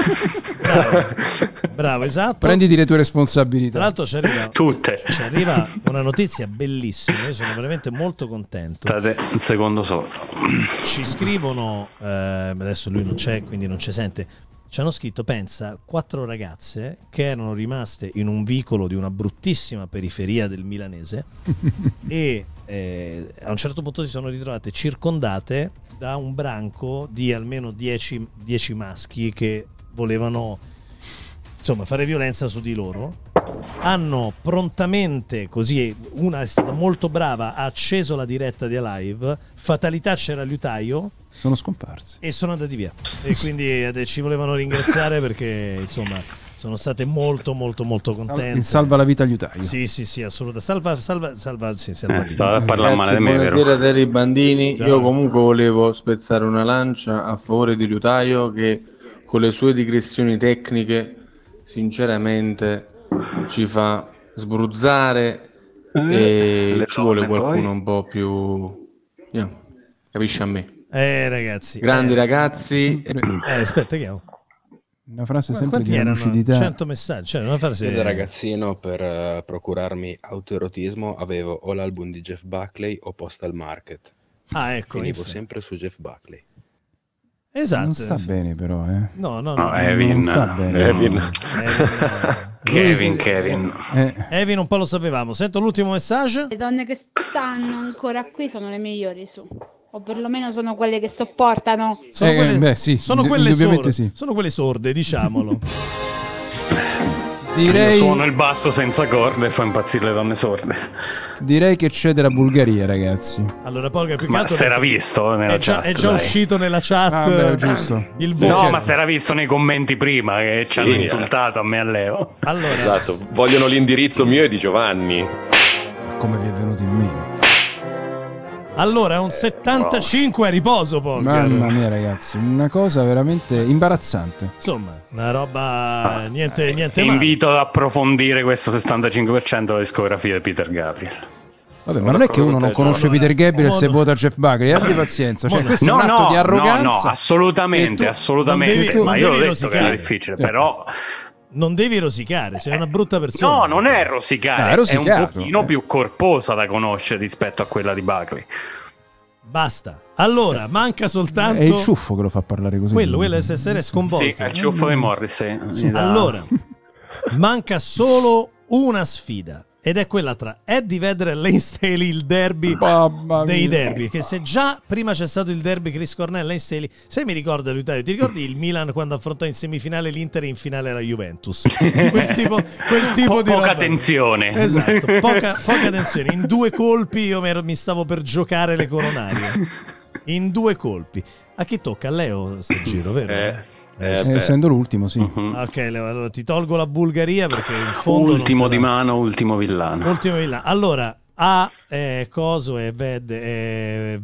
Bravo, esatto. Prenditi le tue responsabilità. Tra l'altro ci arriva una notizia bellissima. Io sono veramente molto contento. State un secondo solo. Ci scrivono, adesso lui non c'è, quindi non ci sente. Ci hanno scritto, pensa, 4 ragazze che erano rimaste in un vicolo di una bruttissima periferia del milanese e a un certo punto si sono ritrovate circondate da un branco di almeno 10 maschi che volevano fare violenza su di loro. Hanno prontamente, così una è stata molto brava, ha acceso la diretta di Alive, fatalità c'era liutaio, sono scomparsi e sono andati via, e quindi ci volevano ringraziare perché sono state molto contente. Salva la vita agli liutaio. Sì, assolutamente. Salva stava a parlare male di me, vero? Buonasera Terry Bandini. Io comunque volevo spezzare una lancia a favore di liutaio, che con le sue digressioni tecniche sinceramente ci fa sbruzzare e ci vuole qualcuno un po' più capisci a me. Ragazzi, grandi ragazzi. Aspetta, che ho una frase sempre di lucidità. 100 messaggi, una frase. Da ragazzino, per procurarmi autoerotismo, avevo o l'album di Jeff Buckley o Postal Market. Ecco, finivo sempre su Jeff Buckley. Esatto. Non sta bene però, No, Evin. Non sta bene. Kevin. Evin un po' lo sapevamo. Sento l'ultimo messaggio. Le donne che stanno ancora qui sono le migliori o perlomeno sono quelle che sopportano. Sono quelle sorde. Sì. Sono quelle sorde, diciamolo. Direi... Io suono il basso senza corde e fa impazzire le donne sorde. Direi che c'è della Bulgaria, ragazzi. Allora, Polga, ma si era visto nella chat. È già uscito nella chat. Giusto. Il voto. No, ma si era visto nei commenti prima che ci hanno insultato a me e a Leo. Allora. Esatto, vogliono l'indirizzo mio e di Giovanni. Come vi è venuto in mente? Allora, è un 75 a riposo, Polga. Mamma mia, ragazzi, una cosa veramente imbarazzante. Insomma, una roba niente invito ad approfondire questo 75% della discografia di Peter Gabriel. Vabbè, ma non è che uno non conosce Peter Gabriel se vota Jeff Buckley, abbi pazienza, questo è un atto di arroganza. No, assolutamente. Ma io l'ho detto che era difficile, però non devi rosicare, sei una brutta persona. No, non è rosicare, è un pochino più corposa da conoscere rispetto a quella di Buckley. Basta. Allora, manca soltanto... È il ciuffo che lo fa parlare così. Quello è essere sconvolto. Sì, è il ciuffo di Morris. Allora, manca solo una sfida. Ed è quella tra Eddie Vedder e Lane Staley, il derby dei derby. Che se già prima c'è stato il derby Chris Cornell e Lane Staley, se mi ricorda l'Italia, ti ricordi il Milan quando affrontò in semifinale l'Inter e in finale la Juventus? Quel tipo di poca roba. Tensione. Esatto, poca tensione. In 2 colpi io mi stavo per giocare le coronarie. In 2 colpi. A chi tocca? A Leo sto giro, vero? Essendo l'ultimo, sì. Ok, allora ti tolgo la Bulgaria perché in fondo ultimo di mano, ultimo villano. Allora A Coso e Vadder.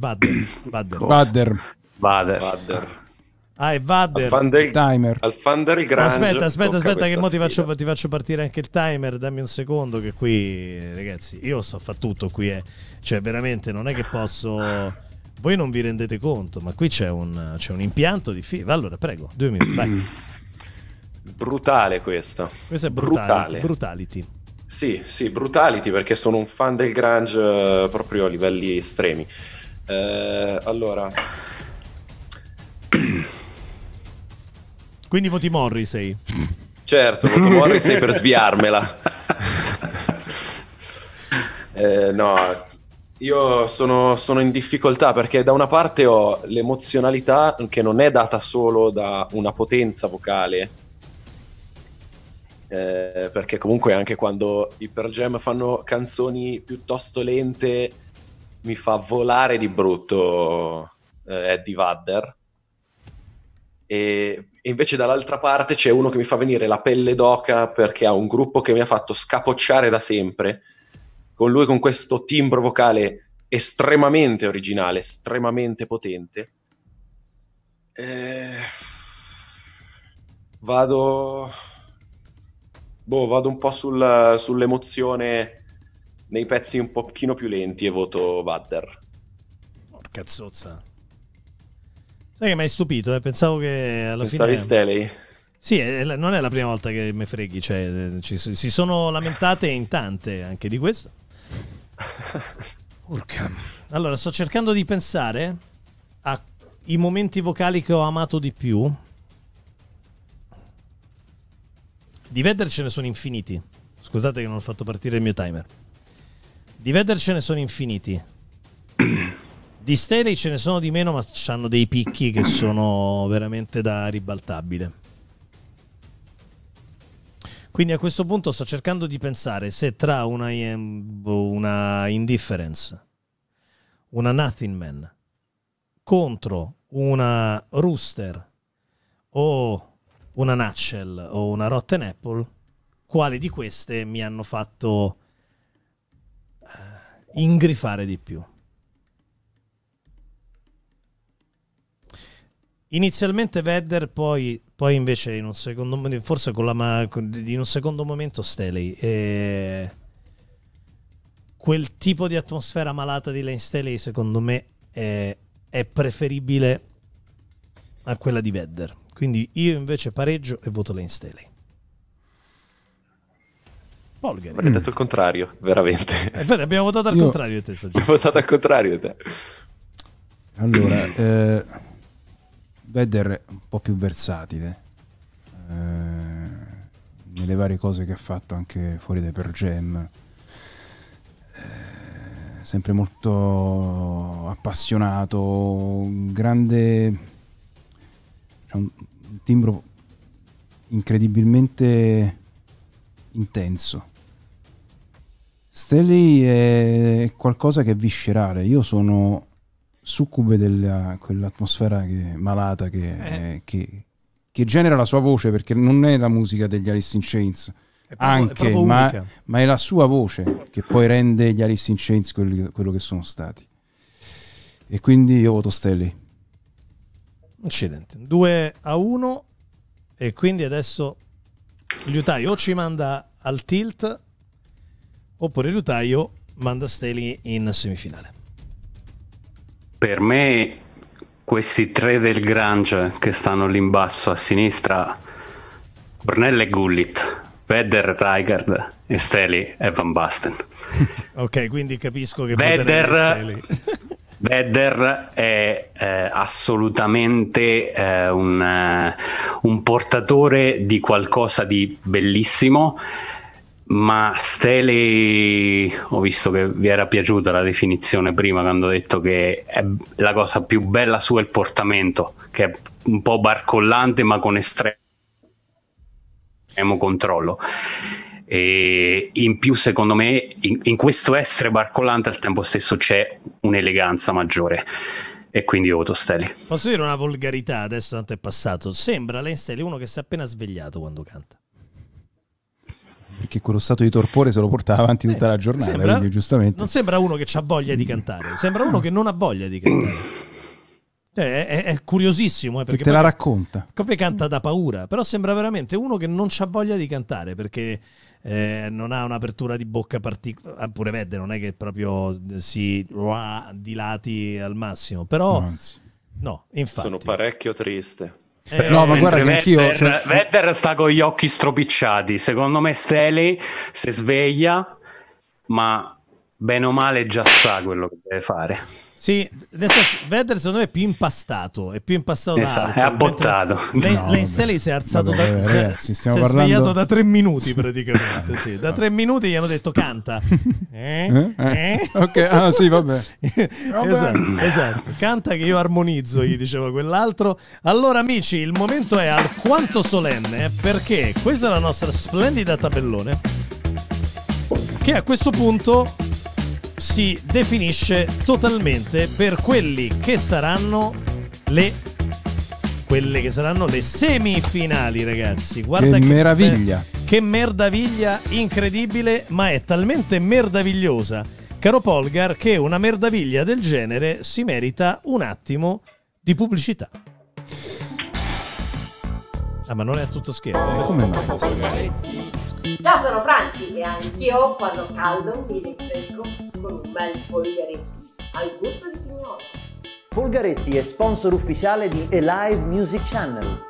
Ah, e Vadder. Al Thunder Grange. Aspetta che mo ti faccio partire anche il timer. Dammi un secondo che qui, ragazzi, io sto a fare tutto qui, cioè veramente non è che posso Voi non vi rendete conto, ma qui c'è un impianto di film. Allora, prego, 2 minuti, vai. Brutale questa. Questa è Brutality. Sì, Brutality, perché sono un fan del grunge proprio a livelli estremi. Allora... Quindi voti Morrissey? Certo, voto Morrissey per sviarmela. No, io sono in difficoltà perché da una parte ho l'emozionalità che non è data solo da una potenza vocale, perché comunque anche quando i Pearl Jam fanno canzoni piuttosto lente mi fa volare di brutto Eddie Vedder, e invece dall'altra parte c'è uno che mi fa venire la pelle d'oca perché ha un gruppo che mi ha fatto scapocciare da sempre, con lui con questo timbro vocale estremamente originale, estremamente potente. Vado un po' sull'emozione nei pezzi un pochino più lenti e voto Vedder. Porca zozza. Sai che mi hai stupito, pensavo che alla Pensavi fine... Staley? Sì, non è la prima volta che mi freghi, cioè, si sono lamentate in tante anche di questo. Urca. Allora, sto cercando di pensare ai momenti vocali che ho amato di più. Di Vedder ce ne sono infiniti. Scusate che non ho fatto partire il mio timer. Di Vedder ce ne sono infiniti. Di Staley ce ne sono di meno, ma hanno dei picchi che sono veramente da ribaltabile. Quindi a questo punto sto cercando di pensare se tra una Indifference, una Nothing Man contro una Rooster o una Nutshell o una Rotten Apple, quali di queste mi hanno fatto ingrifare di più. Inizialmente Vedder, poi invece in un secondo momento, forse in un secondo momento Staley. Quel tipo di atmosfera malata di Layne Staley secondo me è preferibile a quella di Vedder. Quindi io invece pareggio e voto Layne Staley. Avrei detto il contrario, veramente. Abbiamo votato al contrario di te. Abbiamo votato al contrario di te. Allora, Vedder è un po' più versatile nelle varie cose che ha fatto anche fuori dai Pearl Jam, sempre molto appassionato, un grande, un timbro incredibilmente intenso. Staley è qualcosa che è viscerale. Io sono succube di quell'atmosfera malata che genera la sua voce, perché non è la musica degli Alice in Chains, ma è la sua voce che poi rende gli Alice in Chains quello che sono stati. E quindi io voto Staley. Accidenti. 2-1, e quindi adesso Liutaio o ci manda al tilt oppure Liutaio manda Staley in semifinale. Per me questi tre del grunge che stanno lì in basso a sinistra, Cornell e Gullit, Vedder, Rijkaard e Staley e Van Basten. Ok, quindi capisco che Vedder è assolutamente un portatore di qualcosa di bellissimo, ma Staley, ho visto che vi era piaciuta la definizione prima quando ho detto che è la cosa più bella sua è il portamento, che è un po' barcollante ma con estremo controllo, e in più secondo me in questo essere barcollante al tempo stesso c'è un'eleganza maggiore, e quindi io voto Staley. Posso dire una volgarità adesso, tanto è passato? Sembra Layne Staley uno che si è appena svegliato quando canta, perché quello stato di torpore se lo portava avanti tutta la giornata, quindi giustamente non sembra uno che ha voglia di cantare, sembra uno che non ha voglia di cantare. È curiosissimo, perché te la racconta, come canta da paura, però sembra veramente uno che non c'ha voglia di cantare, perché non ha un'apertura di bocca particolare, pure Vedder non è che proprio si dilati al massimo, però no, infatti sono parecchio triste. No, ma guarda che anch'io Vedder sta con gli occhi stropicciati. Secondo me Staley si sveglia, ma bene o male già sa quello che deve fare. Sì, nel senso, Vedder secondo me è più impastato, esatto, è abbottato. Lane Staley si è alzato si è svegliato da 3 minuti praticamente. Sì. Da 3 minuti gli hanno detto canta. Ok, sì, vabbè. Esatto, canta che io armonizzo, gli diceva quell'altro. Allora amici, il momento è alquanto solenne, perché questa è la nostra splendida tabellone che a questo punto si definisce totalmente per quelli che saranno le semifinali, ragazzi. Guarda che meraviglia, che merdaviglia incredibile, ma è talmente merdavigliosa, caro Polgar, che una merdaviglia del genere si merita un attimo di pubblicità. Ah, ma non è a tutto schermo. Come mai? Ciao, sono Franci e anch'io quando ho caldo mi rinfresco con un bel Folgaretti al gusto di pignolo. Folgaretti è sponsor ufficiale di Alive Music Channel.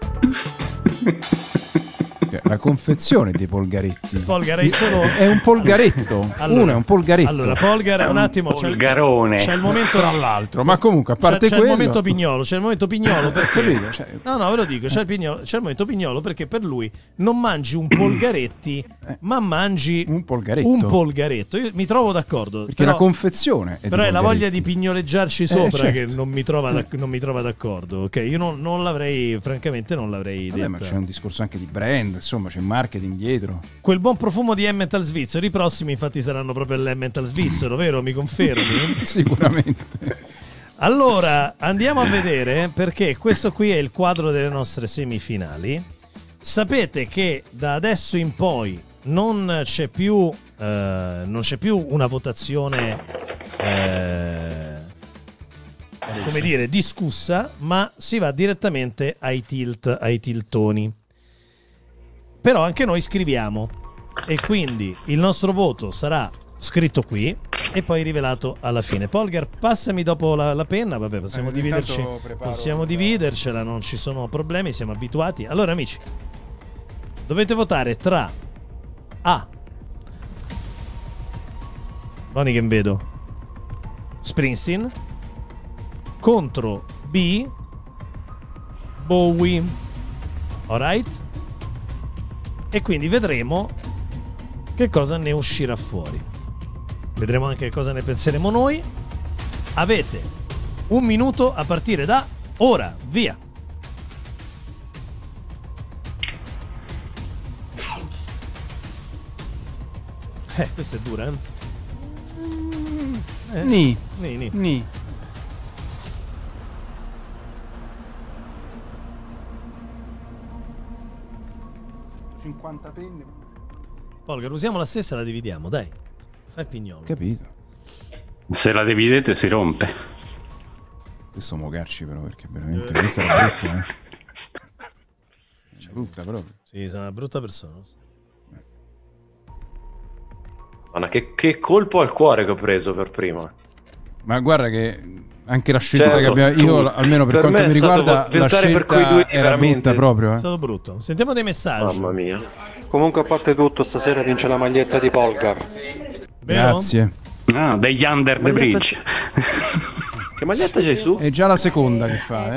La confezione dei polgaretti. È un polgaretto. Allora, uno è un polgaretto. Allora, Polgar, un attimo, c'è il momento tra l'altro, ma comunque a parte c'è quello, il momento pignolo perché no, ve lo dico, c'è il momento pignolo perché per lui non mangi un polgaretti, ma mangi un polgaretto. Io mi trovo d'accordo perché la confezione però è la voglia di pignoleggiarci sopra, certo, che non mi trova d'accordo. Ok, io non l'avrei, francamente non l'avrei detto. Ma c'è un discorso anche di brand, insomma, c'è marketing dietro. Quel buon profumo di Emmental svizzero. I prossimi infatti saranno proprio l'Emmental svizzero, vero? Mi confermi? Sicuramente. Allora, andiamo a vedere, perché questo qui è il quadro delle nostre semifinali. Sapete che da adesso in poi non c'è più una votazione come dire discussa, ma si va direttamente ai tiltoni. Però anche noi scriviamo e quindi il nostro voto sarà scritto qui e poi rivelato alla fine. Polgar, passami dopo la penna, vabbè, possiamo dividercela, non ci sono problemi, siamo abituati. Allora amici, dovete votare tra A, Roniken vedo, Springsteen, contro B, Bowie. Alright? E quindi vedremo che cosa ne uscirà fuori. Vedremo anche cosa ne penseremo noi. Avete 1 minuto a partire da ora. Via. Questa è dura, eh? Ni. 50 penne. Polgar, usiamo la stessa e la dividiamo, dai. Fai il pignolo. Capito. Se la dividete si rompe. Questo mogarci però, perché veramente questa è brutta, brutta proprio. Sì, sono una brutta persona. Ma che colpo al cuore che ho preso per prima. Ma guarda che anche la scelta che abbiamo, io almeno per quanto mi riguarda, la scelta per quei due era brutta proprio. È stato brutto. Sentiamo dei messaggi. Mamma mia. Comunque, a parte tutto, stasera vince la maglietta di Polgar. Grazie. Degli Under the Bridge. Che maglietta c'hai su? È già la seconda che fa,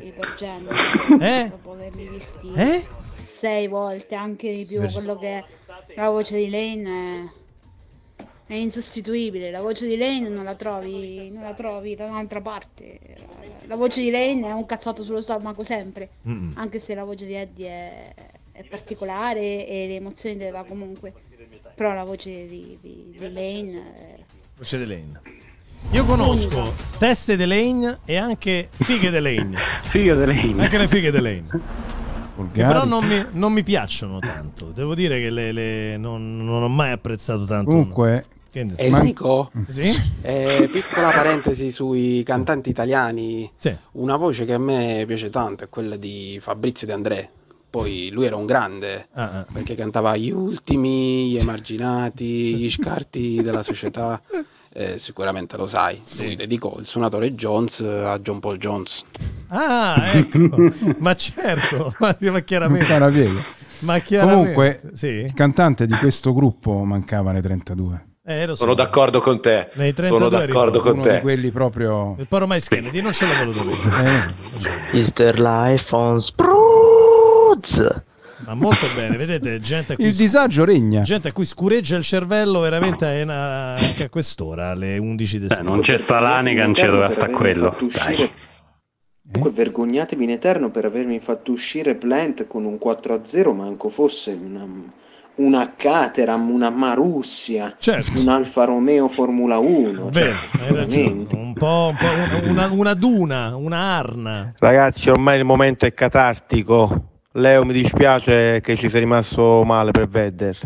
Dopo averli visti 6 volte, anche di più. Quello che la voce di Lane è insostituibile. La voce di Lane non la trovi da un'altra parte. La voce di Lane è un cazzotto sullo stomaco sempre, anche se la voce di Eddie è particolare e le emozioni te le dà comunque, però la voce di Lane voce di Lane. Io conosco teste di Lane e anche fighe di Lane. Anche le fighe di Lane. Che però non mi piacciono tanto. Devo dire che non ho mai apprezzato tanto. Comunque Enrico? Sì? Piccola parentesi sui cantanti italiani. Sì. Una voce che a me piace tanto è quella di Fabrizio De André. poi lui era un grande, perché cantava gli ultimi, gli emarginati, gli scarti della società. Sicuramente lo sai, lui dedicò il suonatore Jones a John Paul Jones. Ah, ecco, ma certo, ma chiaramente. Ma comunque il cantante di questo gruppo mancava nei 32. Sono d'accordo con te. Sono d'accordo con te. Di quelli proprio. Il ormai Kennedy non ce l'ho voluto mettere. Easter Life on Spruzz. Ma molto bene, vedete, gente a cui il disagio regna. Gente a cui scureggia il cervello veramente anche a quest'ora, alle 11 di sera. Non c'è sta l'Anigan, c'è dove sta quello. Dai. Comunque vergognatevi in eterno per avermi fatto uscire Plant con un 4-0, manco fosse una Caterham, una Marussia, un Alfa Romeo Formula 1. Beh, hai ragione. Un po' una duna, una Arna. Ragazzi, ormai il momento è catartico. Leo, mi dispiace che ci sia rimasto male per Vedder,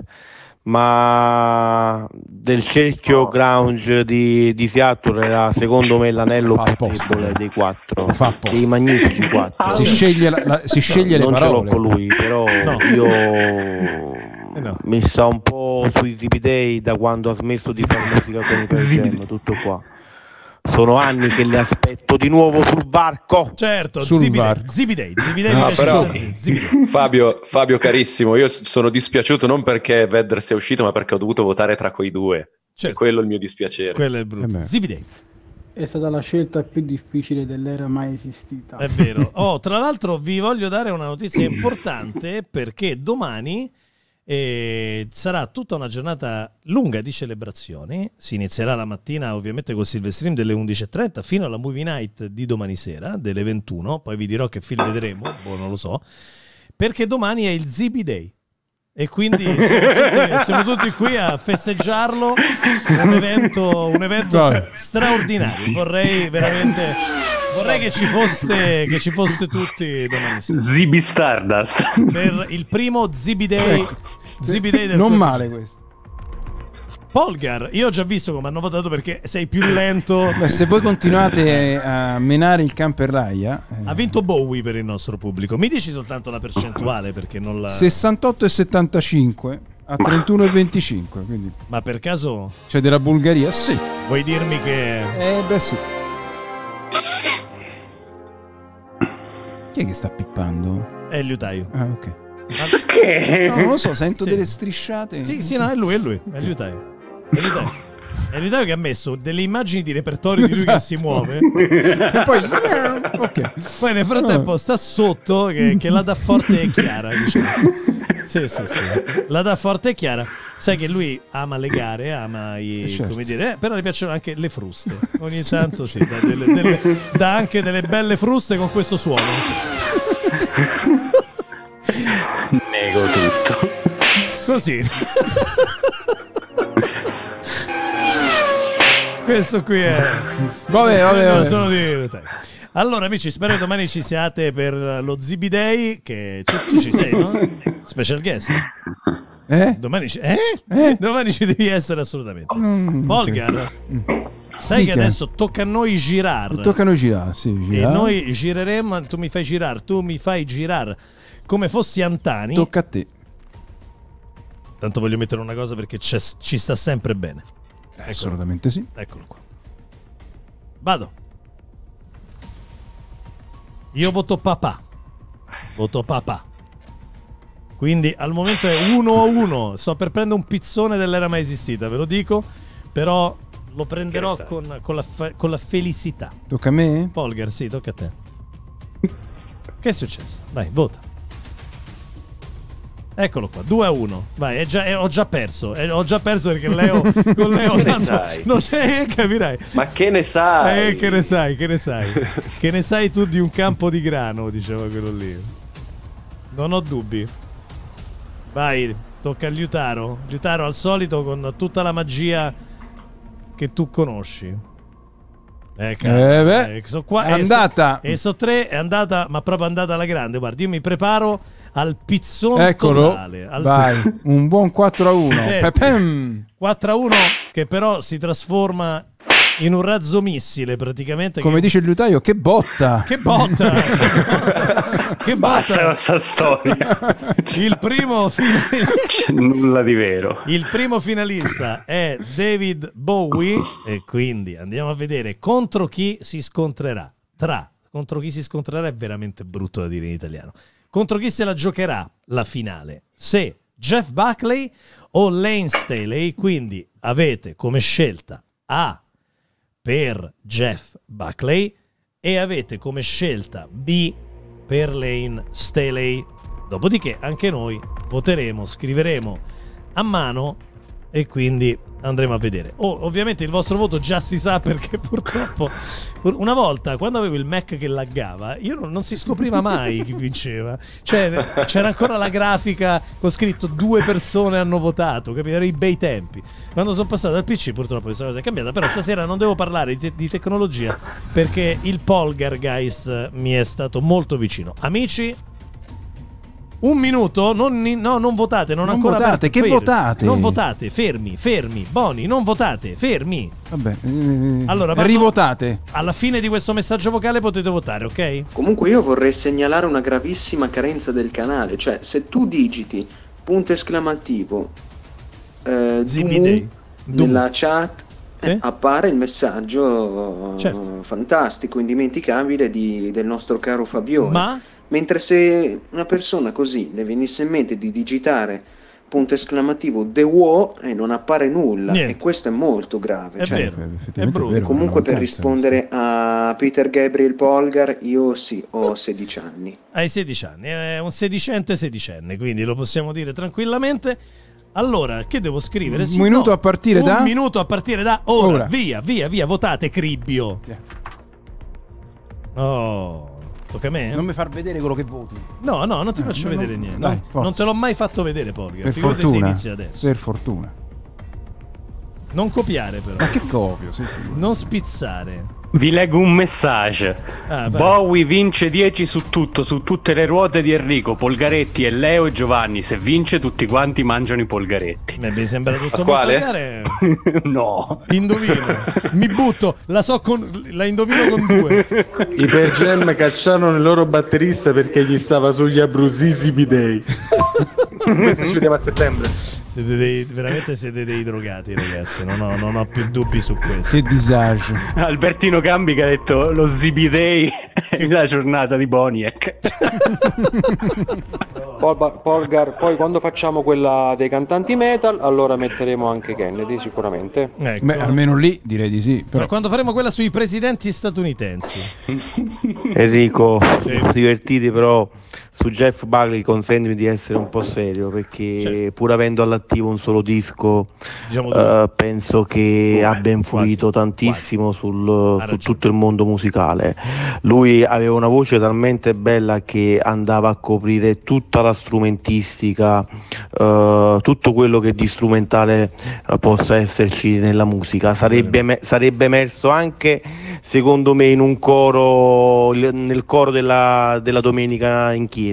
ma del cerchio grunge di Seattle era secondo me l'anello più debole dei 4, dei magnifici 4. Si sceglie le non parole. Ce l'ho con lui, però io mi sta un po' sui Zippy Day da quando ha smesso di fare musica con i Pearl Jam, tutto qua. Sono anni che le aspetto di nuovo sul varco. Certo, sul Zippy Day. Però, Fabio carissimo, io sono dispiaciuto non perché Vedder sia uscito, ma perché ho dovuto votare tra quei due. Certo. Quello è il mio dispiacere. Quello è brutto. Zippy Day. È stata la scelta più difficile dell'era mai esistita. È vero. Tra l'altro vi voglio dare una notizia importante, perché domani sarà tutta una giornata lunga di celebrazioni. Si inizierà la mattina ovviamente con Silvestream delle 11:30 fino alla Movie Night di domani sera delle 21. Poi vi dirò che film vedremo, non lo so, perché domani è il Zippy Day e quindi siamo tutti qui a festeggiarlo. Un evento straordinario. Vorrei che ci foste tutti domani sera. Zibi Stardust per il primo Zibi Day. Zibi Day del non male questo. Polgar, io ho già visto come hanno votato, perché sei più lento. Beh, se voi continuate a menare il camperlaia, ha vinto Bowie per il nostro pubblico. Mi dici soltanto la percentuale, perché non la 68,75 a 31,25, quindi. Ma per caso c'è della Bulgaria? Sì. Vuoi dirmi che beh sì. Chi è che sta pippando? È il liutaio. Ah, ok. Che? No, non lo so, sento delle strisciate. Sì, no, è lui, è il liutaio. È il liutaio che ha messo delle immagini di repertorio di lui che si muove. E poi poi nel frattempo sta sotto che la dà forte e chiara, diciamo. Sì. La dà forte e chiara. Sai che lui ama le gare, ama come dire, però le piacciono anche le fruste. Ogni tanto sì, dà anche delle belle fruste con questo suono. Nego tutto. Così. Questo qui è. Vabbè. Sono di. Allora, amici, spero che domani ci siate per lo Zibi Day. Che tu ci sei, no? Special guest. Domani ci devi essere assolutamente. Polgar, sai che adesso tocca a noi girare. Tocca a noi girare, sì. E noi gireremo. Tu mi fai girare come fossi Antani. Tocca a te. Tanto voglio mettere una cosa, perché ci sta sempre bene. Assolutamente sì. Eccolo qua. Vado. Io voto papà. Quindi al momento è 1-1. Sto per prendere un pizzone dell'era mai esistita, ve lo dico. Però lo prenderò con la felicità. Tocca a me? Polgar, sì, tocca a te. Che è successo? Vai, vota. Eccolo qua, 2-1. Vai, ho già perso. Ho già perso perché Leo con Leo non c'è, capirai. Ma che ne sai? Che ne sai? Che ne sai tu di un campo di grano, diceva quello lì. Non ho dubbi. Vai, tocca a Liutaro. Liutaro al solito con tutta la magia che tu conosci. Sono qua, è andata. E so 3 è andata, ma proprio andata alla grande. Guarda, io mi preparo al pizzone. Eccolo. Totale. Vai, un buon 4-1. 4-1 che però si trasforma in un razzo missile praticamente. Come dice il liutaio, che botta! Che botta! Che basta questa storia. Il primo c'è nulla di vero. Il primo finalista è David Bowie e quindi andiamo a vedere contro chi si scontrerà. Contro chi si scontrerà è veramente brutto da dire in italiano. Contro chi se la giocherà la finale? Se Jeff Buckley o Lane Staley, quindi avete come scelta A per Jeff Buckley e avete come scelta B per Lane Staley. Dopodiché anche noi voteremo, scriveremo a mano e quindi andremo a vedere. Ovviamente il vostro voto già si sa, perché purtroppo una volta quando avevo il Mac che laggava non si scopriva mai chi vinceva, cioè c'era ancora la grafica con scritto 2 persone hanno votato, capito? Erano i bei tempi. Quando sono passato al PC purtroppo questa cosa è cambiata, però stasera non devo parlare di tecnologia perché il Poltergeist mi è stato molto vicino. Amici, un minuto, non votate, non ancora votate, aperto, che votate? Non votate, fermi, Boni, non votate, fermi. Vabbè, allora, rivotate. Alla fine di questo messaggio vocale potete votare, ok? Comunque io vorrei segnalare una gravissima carenza del canale, cioè se tu digiti punto esclamativo nella chat appare il messaggio fantastico, indimenticabile del nostro caro Fabione. Mentre se una persona così le venisse in mente di digitare punto esclamativo The Wo e non appare nulla, e questo è molto grave. È vero, è brutto. E comunque per rispondere a Peter Gabriel Polgar, io sì, ho 16 anni. Hai 16 anni, è un sedicenne, quindi lo possiamo dire tranquillamente. Allora, che devo scrivere? Un minuto a partire da? Un minuto a partire da ora. Via, votate Cribbio. Oh, tocca a me? Non mi far vedere quello che voti. No, non ti faccio vedere niente. Dai, non te l'ho mai fatto vedere, Polgar. Per Figurati fortuna. se inizia adesso. Per fortuna. Non copiare però. Ma che copio? Sì. Non spizzare. Vi leggo un messaggio. Bowie vince 10 su tutto, su tutte le ruote di Enrico, Polgaretti e Leo e Giovanni. Se vince tutti quanti mangiano i polgaretti. Mi sembra tutto Pasquale? No. Indovino. Mi butto, la indovino con 2. I Per Jam cacciarono il loro batterista perché gli stava sugli abrusissimi dei. Questo ci vediamo a settembre. Veramente siete dei drogati, ragazzi. Non ho più dubbi su questo. Che disagio. Albertino Cambi che ha detto lo Zibidei è la giornata di Boniek. Polgar, poi quando facciamo quella dei cantanti metal, allora metteremo anche Kennedy sicuramente. Ecco. Beh, almeno lì direi di sì. Però quando faremo quella sui presidenti statunitensi. Enrico, divertiti, però su Jeff Buckley consentimi di essere un po' serio, perché pur avendo all'attivo un solo disco, penso che abbia influito tantissimo su tutto il mondo musicale. Lui aveva una voce talmente bella che andava a coprire tutta la strumentistica, tutto quello che di strumentale possa esserci nella musica. Sarebbe emerso anche, secondo me, in un coro, nel coro della domenica in chiesa.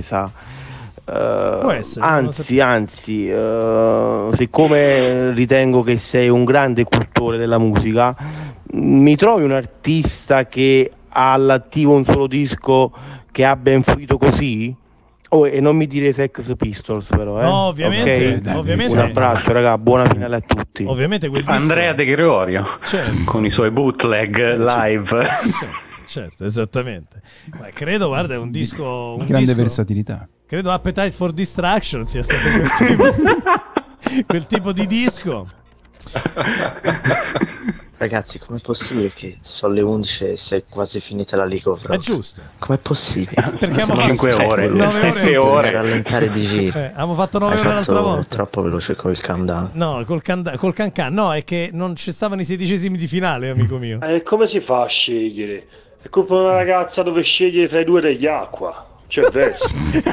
Anzi, siccome ritengo che sei un grande cultore della musica, mi trovi un artista che ha all'attivo un solo disco che abbia influito così? E non mi dire Sex Pistols, però. No, ovviamente, okay? ovviamente. Un abbraccio, raga, buona finale a tutti. Ovviamente quel disco... Andrea De Gregorio, con i suoi bootleg live. Certo, esattamente. Ma credo, guarda, è un disco di grande versatilità. Credo Appetite for Distraction sia stato quel tipo di disco. Ragazzi, com'è possibile che sono le 11 e sei quasi finita la League of Rock? È giusto. Com'è possibile? Perché abbiamo 5 ore, 7 ore. Rallentare di giro. Abbiamo fatto 9 ore l'altra volta. Troppo veloce con il countdown. No, col can. No, è che non ci stavano i 16esimi di finale, amico mio. Come si fa a scegliere? È colpa di una ragazza dove scegliere tra i due degli acqua. C'è verso.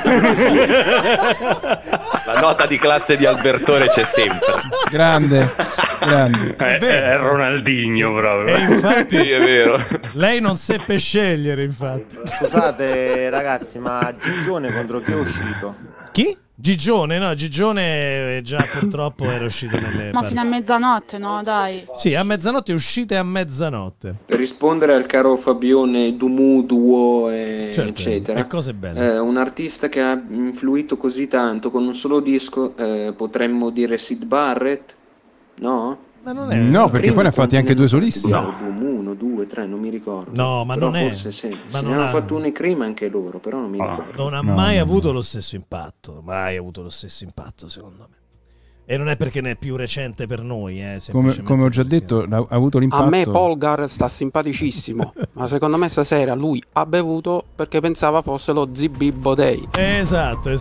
La nota di classe di Albertone c'è sempre. Grande. È Ronaldinho proprio. E infatti sì, è vero. Lei non seppe scegliere, infatti. Scusate ragazzi, ma Gigione contro chi è uscito? Chi? Gigione, no, Gigione già purtroppo era uscito nelle Ma fino a mezzanotte, no, dai. Sì, a mezzanotte uscite a mezzanotte. Per rispondere al caro Fabione Dumu, Duo, eccetera, e cose belle. Un artista che ha influito così tanto con un solo disco, potremmo dire Syd Barrett, no? No, perché poi ne ha fatti anche 2 solisti. Album 1, 2, 3, non mi ricordo. No, ma però non è. Forse sì. Se ne hanno fatto uno i Cream anche loro, però non mi ricordo. Non ha mai avuto lo stesso impatto. Mai avuto lo stesso impatto, secondo me. E non è perché ne è più recente per noi, come ho già detto, ha avuto l'impatto. A me Polgar sta simpaticissimo, ma secondo me stasera lui ha bevuto perché pensava fosse lo Zibibbo Day. Esatto.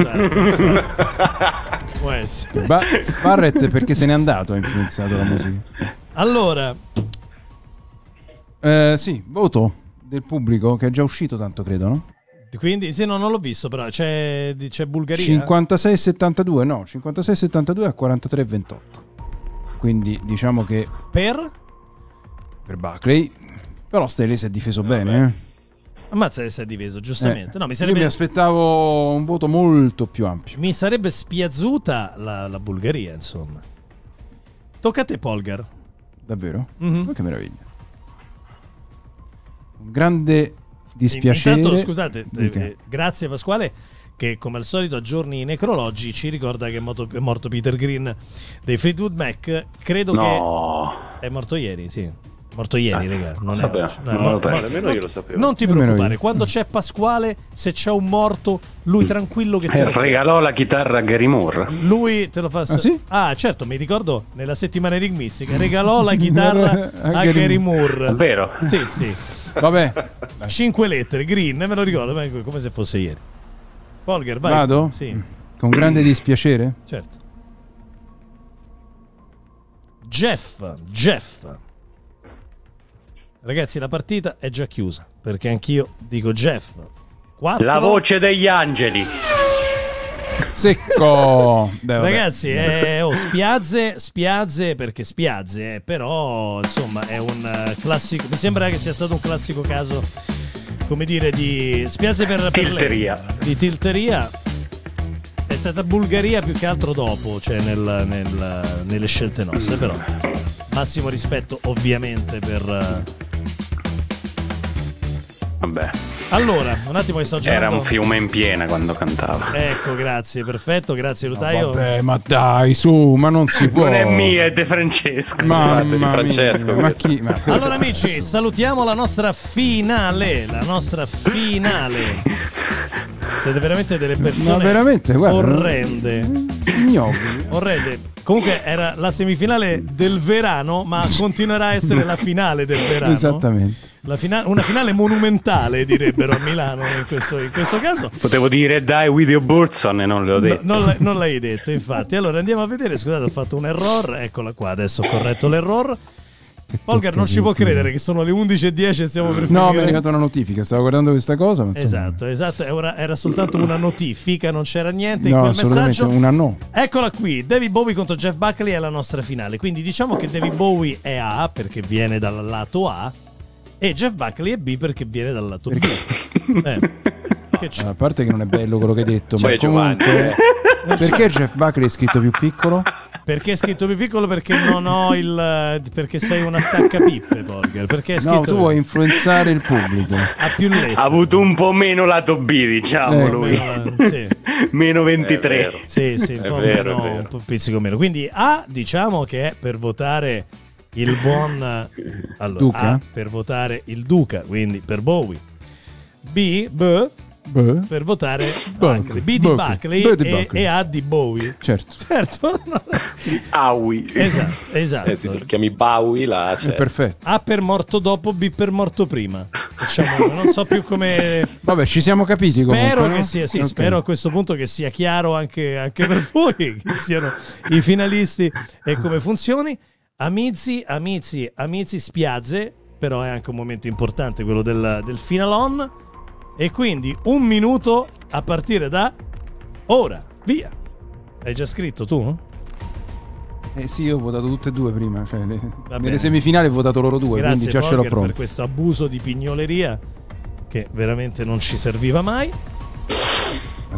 Può essere. Barrett perché se n'è andato ha influenzato la musica. Allora, sì, voto del pubblico che è già uscito tanto, credo, no? Quindi sì, no, non l'ho visto, però c'è Bulgaria 56-72, no, 56-72 a 43-28. Quindi diciamo che per Buckley, però Staley si è difeso bene, Ammazza che si è diviso, giustamente. No, io mi aspettavo un voto molto più ampio. Mi sarebbe spiazzuta la Bulgaria, insomma. Tocca a te, Polgar. Davvero? Ma che meraviglia. Un grande dispiacere. Intanto, scusate, grazie Pasquale, che come al solito a giorni necrologi ci ricorda che è morto Peter Green dei Fleetwood Mac. Credo che è morto ieri, sì. Morto ieri, raga. Non lo perso. Nemmeno io lo sapevo. Non ti preoccupare, quando c'è Pasquale, se c'è un morto, lui tranquillo che te lo regalò la chitarra a Gary Moore. Lui te lo fa. Ah, sì? Ah, certo, mi ricordo nella settimana enigmistica. Regalò la chitarra a Gary Moore. È vero? Sì. Vabbè. 5 lettere, Green, me lo ricordo come se fosse ieri. Polgar, vai. Vado? Sì. Con grande dispiacere? Certo. Jeff. Ragazzi, la partita è già chiusa, perché anch'io dico Jeff. 4. La voce degli angeli. Secco. Ragazzi, spiazze perché spiazze, però insomma è un classico. Mi sembra che sia stato un classico caso, come dire, di spiazze per tilteria. Di tilteria. È stata Bulgaria più che altro dopo, cioè nelle scelte nostre, però massimo rispetto ovviamente per vabbè. Allora, un attimo che sto girando. Era un fiume in piena quando cantava. Ecco, grazie, perfetto, grazie Lutaio. Vabbè, ma dai, su, ma non si può. Non è mia, è De Francesco. Esatto, di Francesco. Allora amici, salutiamo la nostra finale. Siete veramente delle persone veramente, guarda, orrende. Orrende. Comunque era la semifinale del verano, ma continuerà a essere la finale del verano. Esattamente. Una finale monumentale, direbbero a Milano in questo caso. Potevo dire dai Video Burson e non l'ho detto. Non l'hai detto, infatti. Allora andiamo a vedere. Scusate, ho fatto un error. Eccola qua, adesso ho corretto l'error. Polgar non ci può credere che sono le 11:10 e stiamo per finire. No, mi è arrivata una notifica, stavo guardando questa cosa. Ma esatto, era soltanto una notifica, non c'era niente in quel messaggio. No. Eccola qui, David Bowie contro Jeff Buckley è la nostra finale. Quindi diciamo che David Bowie è A perché viene dal lato A e Jeff Buckley è B perché viene dal lato B. A parte che non è bello quello che hai detto, cioè, ma comunque perché Jeff Buckley è scritto più piccolo? Perché è scritto più piccolo? Perché non ho perché sei un attaccapippe, Polgar. Perché è scritto. No, tu vuoi influenzare il pubblico. Ha più lettere. Ha avuto un po' meno lato B, diciamo lui. Sì. Meno 23. Sì, un po' meno, un po' pizzico meno. Quindi A, diciamo che è per votare il buon Duca. A per votare il Duca, quindi per Bowie. B per votare Buckley. B di Buckley e A di Bowie. Certo. Aui. Esatto. Se lo chiami Bowie là c'è. Perfetto. A per morto dopo, B per morto prima. Diciamo, non so più come. Vabbè, ci siamo capiti spero comunque, che sia, sì, okay. Spero a questo punto che sia chiaro anche per voi che siano i finalisti e come funzioni. Amici, spiazze, però è anche un momento importante quello del finalon. E quindi 1 minuto a partire da ora. Via. Hai già scritto tu? Sì, io ho votato tutte e due prima. Cioè, nelle semifinali ho votato loro due. Grazie, quindi già ce l'ho pronto. Per questo abuso di pignoleria che veramente non ci serviva mai. Ma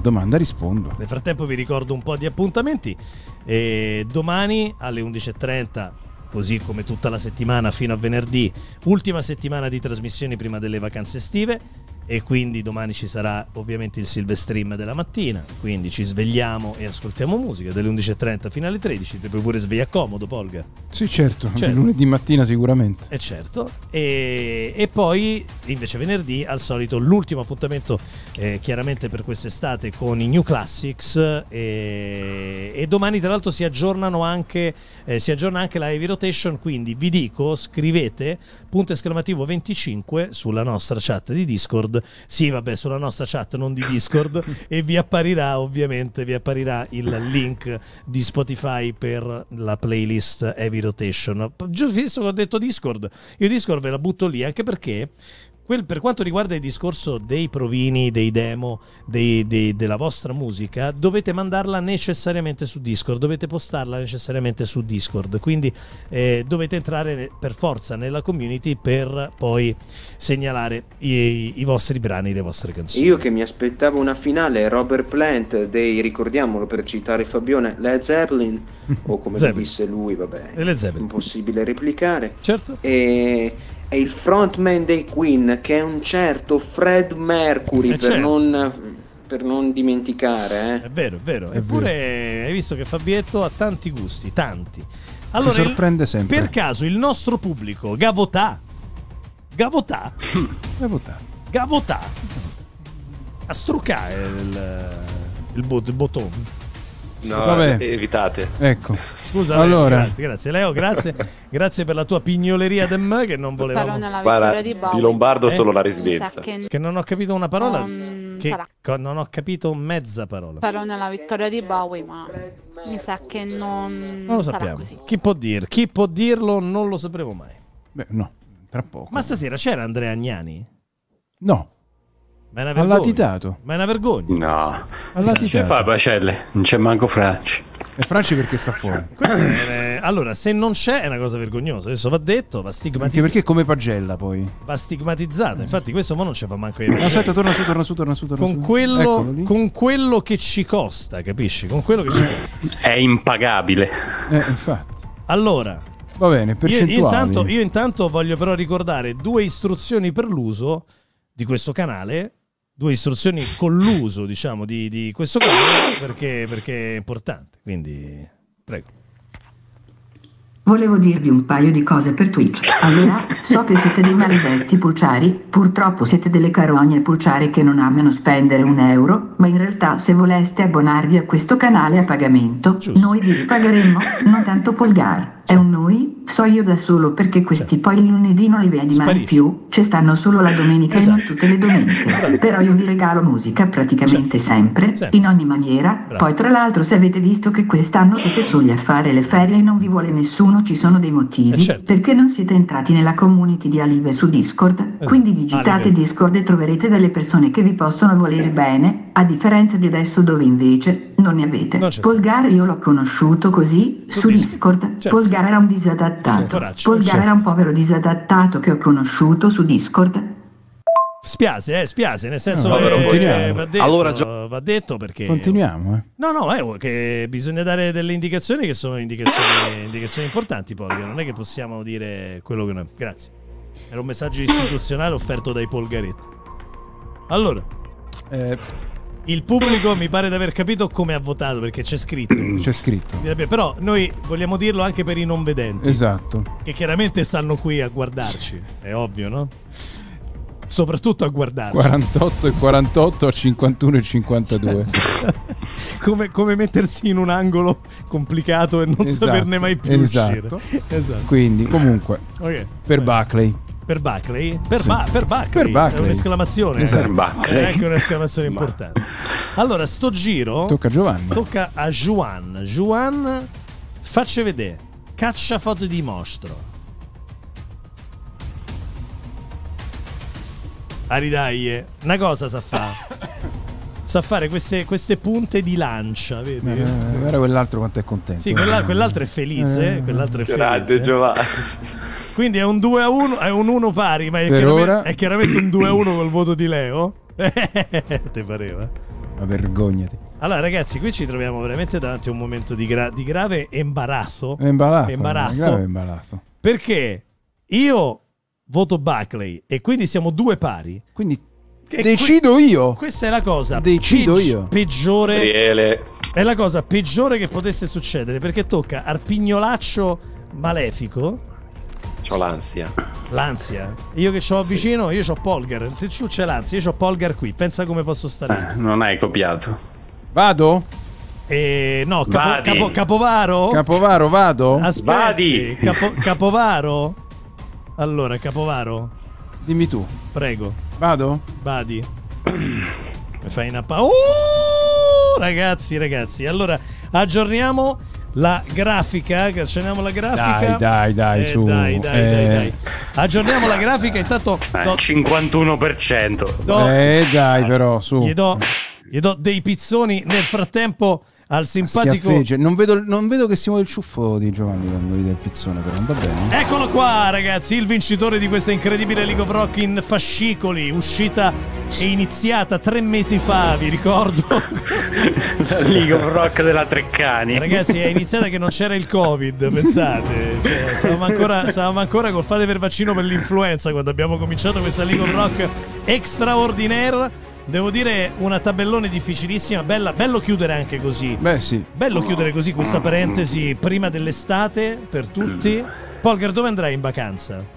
domanda rispondo. Nel frattempo vi ricordo un po' di appuntamenti. Domani alle 11:30, così come tutta la settimana fino a venerdì, ultima settimana di trasmissioni prima delle vacanze estive, e quindi domani ci sarà ovviamente il Silvestream della mattina, quindi ci svegliamo e ascoltiamo musica dalle 11:30 fino alle 13. Ti puoi pure svegliare comodo, Polga? Sì, certo. Lunedì mattina sicuramente. Certo. E poi invece venerdì al solito l'ultimo appuntamento, chiaramente per quest'estate, con i New Classics, e domani tra l'altro si aggiorna anche la Heavy Rotation, quindi vi dico, scrivete !25 sulla nostra chat di Discord. Sì, vabbè, sulla nostra chat, non di Discord, e vi apparirà il link di Spotify per la playlist Heavy Rotation. Giusto, visto che ho detto Discord, io Discord ve la butto lì, anche perché per quanto riguarda il discorso dei provini, dei demo, della vostra musica, dovete mandarla necessariamente su Discord, dovete postarla necessariamente su Discord, quindi dovete entrare per forza nella community per poi segnalare i vostri brani, le vostre canzoni. Io che mi aspettavo una finale Robert Plant dei, ricordiamolo per citare Fabione, Led Zeppelin, o come lo disse lui, vabbè, impossibile replicare. Certo. E il frontman dei Queen, che è un certo Fred Mercury, per non dimenticare. È vero. Eppure hai visto che Fabietto ha tanti gusti, tanti. Allora, ti sorprende sempre. Per caso il nostro pubblico Gavotà a struccare il bottone. No, vabbè. Evitate. Ecco. Scusa, allora. grazie Leo, grazie per la tua pignoleria de me, che non volevamo. Guarda, di Lombardo solo la residenza. Che non ho capito una parola. Non ho capito mezza parola. Farò nella vittoria di Bowie, ma mi sa che non lo sarà sappiamo. così. Chi può dirlo non lo sapremo mai. Beh, no, tra poco. Ma stasera c'era Andrea Agnani? No. Ma è una ha vergogna. latitato. Ma è una vergogna. No. Ha latitato. C'è fa Bacelle, non c'è manco Franci. E Franci perché sta fuori? Allora, se non c'è è una cosa vergognosa. Adesso va detto, va stigmatizzato. Anche perché come Pagella poi. Va stigmatizzato. Infatti questo mo non ci fa manco aspetta, torna su. Con quello che ci costa, capisci? Con quello che ci costa. È impagabile. Infatti. Allora, va bene, percentuali. Io intanto voglio però ricordare 2 istruzioni per l'uso di questo canale. 2 istruzioni con l'uso, diciamo, di questo canale, perché è importante. Quindi, prego. Volevo dirvi un paio di cose per Twitch. Allora, so che siete dei maledetti pulciari, purtroppo siete delle carogne pulciari che non amano spendere €1, ma in realtà se voleste abbonarvi a questo canale a pagamento, noi vi ripagheremmo, non tanto Polgar. È un noi, so io da solo, perché questi poi il lunedì non li vedi mai più, ci stanno solo la domenica e non tutte le domeniche. Però io vi regalo musica praticamente sempre, in ogni maniera. Poi tra l'altro, se avete visto che quest'anno siete soli a fare le ferie e non vi vuole nessuno, ci sono dei motivi, perché non siete entrati nella community di Alive su Discord. Quindi digitate Discord e troverete delle persone che vi possono volere bene, a differenza di adesso dove invece non ne avete. Polgar io l'ho conosciuto così su Discord. Polgar era un disadattato. Polgar era un povero disadattato che ho conosciuto su Discord. Spiace, nel senso va detto perché continuiamo. No, che bisogna dare delle indicazioni che sono indicazioni importanti, poi non è che possiamo dire quello che noi. Grazie. Era un messaggio istituzionale offerto dai Polgaretti. Allora, il pubblico mi pare di aver capito come ha votato, perché c'è scritto. Però noi vogliamo dirlo anche per i non vedenti. Esatto. Che chiaramente stanno qui a guardarci. È ovvio, no? Soprattutto a guardarci. 48 e 48 a 51 e 52. come mettersi in un angolo complicato e non saperne mai più uscire. Esatto. Quindi, comunque, per Buckley. Per Buckley? Per Buckley. È un'esclamazione. Esatto. È anche un'esclamazione importante. Allora, sto giro tocca a Giovanni. Tocca a Juan, facci vedere. Caccia foto di mostro. Aridaglie, una cosa sa fare queste punte di lancia, vedi? Guarda quell'altro quanto è contento. Sì, quell'altro è felice, Grande Giovanni. Quindi è un 2-1, è un 1 pari, ma è chiaramente un 2-1 col voto di Leo. Te pareva? Ma vergognati. Allora ragazzi, qui ci troviamo veramente davanti a un momento di grave imbarazzo. Grave imbarazzo. Perché io voto Buckley e quindi siamo due pari. Quindi decido io. Questa è la cosa io. Peggiore. Gabriele. È la cosa peggiore che potesse succedere, perché tocca Arpignolaccio malefico. C'ho l'ansia. L'ansia? Io che c'ho vicino, io c'ho Polgar. Tu c'è l'ansia, io c'ho Polgar qui. Pensa come posso stare. Non hai copiato. Vado? No, Capovaro? Capovaro, vado? Aspetti, Capovaro? Allora, Capovaro. Dimmi tu. Prego. Vado? Vadi. Mi fai una ragazzi. Allora, aggiorniamo la grafica. Aggiorniamo la grafica. Dai, su. Dai. Aggiorniamo la grafica. Intanto 51%. Dai, però, su. Gli do dei pizzoni nel frattempo al simpatico. Non vedo che si muove il ciuffo di Giovanni quando vede il pizzone, però non va bene. Eccolo qua, ragazzi, il vincitore di questa incredibile League of Rock in fascicoli, uscita e iniziata 3 mesi fa, vi ricordo. La League of Rock della Treccani. Ragazzi, è iniziata che non c'era il Covid, pensate. Cioè, stavamo ancora col fate per vaccino per l'influenza quando abbiamo cominciato questa League of Rock extraordinaire. Devo dire, una tabellone difficilissima. Bello chiudere anche così. Beh, sì. Bello chiudere così questa parentesi prima dell'estate per tutti. Polgar, dove andrai in vacanza?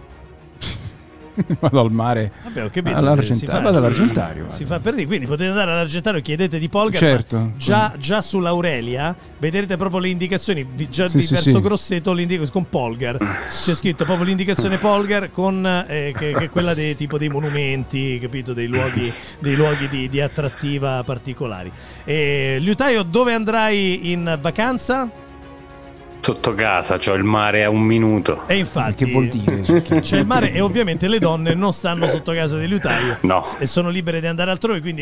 Vado al mare. Vabbè, ho capito. Vado all'Argentario. Si fa per dire, quindi potete andare all'Argentario, chiedete di Polgar. Certo. Già sull'Aurelia vedrete proprio le indicazioni. Verso Grosseto l'indicazione con Polgar. C'è scritto proprio l'indicazione Polgar con che è quella dei tipo dei monumenti, capito? Dei luoghi di attrattiva particolari. Liutaio, dove andrai in vacanza? Sotto casa, c'ho il mare a 1 minuto. E infatti, che vuol dire? C'è il mare e ovviamente le donne non stanno sotto casa di Liutaio. No. E sono libere di andare altrove, quindi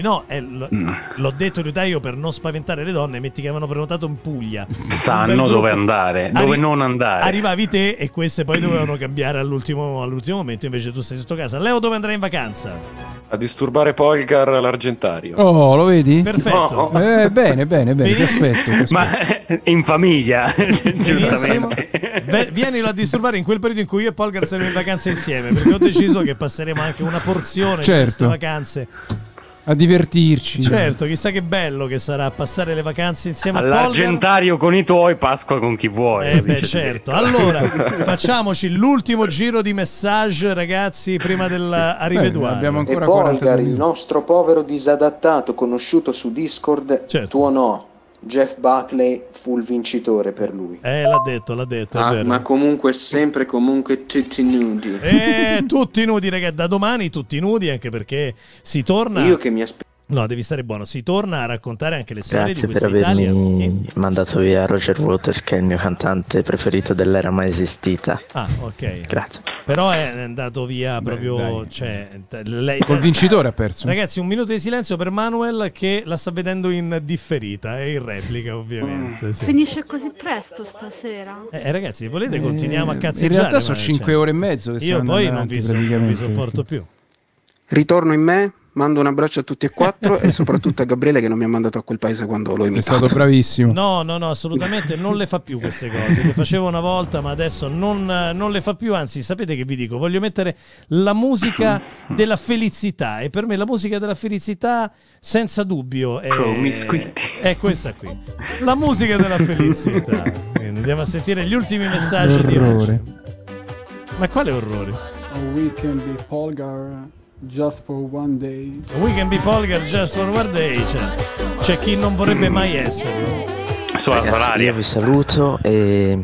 l'ho detto Liutaio per non spaventare le donne. Metti che avevano prenotato in Puglia. Sanno dove andare, dove non andare. Arrivavi te e queste poi dovevano cambiare all'ultimo momento, invece tu sei sotto casa. Leo, dove andrai in vacanza? A disturbare Polgar all'Argentario. Oh, lo vedi? Perfetto. No. Bene, ti aspetto. Ma in famiglia, giustamente. Vienilo a disturbare in quel periodo in cui io e Polgar saremo in vacanza insieme, perché ho deciso che passeremo anche una porzione di queste vacanze a divertirci. Certo, chissà che bello che sarà passare le vacanze insieme all'Argentario con i tuoi, Pasqua con chi vuoi. Certo. Allora, facciamoci l'ultimo giro di message, ragazzi, prima dell'Arriveduare. Abbiamo ancora Polgar, il nostro povero disadattato conosciuto su Discord, tuonò Jeff Buckley, fu il vincitore per lui. L'ha detto, è vero. Ma comunque sempre tutti nudi. Tutti nudi, ragazzi, da domani tutti nudi, anche perché si torna. Io che mi aspetto. No, devi stare buono. Si torna a raccontare anche le storie Grazie di questa Italia. Grazie per avermi mandato via Roger Waters, che è il mio cantante preferito dell'era mai esistita. Ah, ok. Grazie. Però è andato via proprio. Lei, col vincitore ha perso. Ragazzi, un minuto di silenzio per Manuel che la sta vedendo in differita e in replica, ovviamente. Sì. Finisce così presto stasera. Ragazzi, volete continuiamo a cazzeggiare? In realtà sono 5 ore e mezzo. Che io poi non vi sopporto più. Ritorno in me. Mando un abbraccio a tutti e 4 e soprattutto a Gabriele che non mi ha mandato a quel paese quando l'ho imitato. Sei stato bravissimo. No, assolutamente non le fa più queste cose. Le facevo una volta, ma adesso non le fa più. Anzi, sapete che vi dico? Voglio mettere la musica della felicità. E per me la musica della felicità, senza dubbio, è questa qui. La musica della felicità. Quindi andiamo a sentire gli ultimi messaggi di oggi. Ma quale orrore? A weekend di Polgar. Just for one day. We can be Polgar just for one day. C'è chi non vorrebbe mai esserlo. Ragazzi, io vi saluto e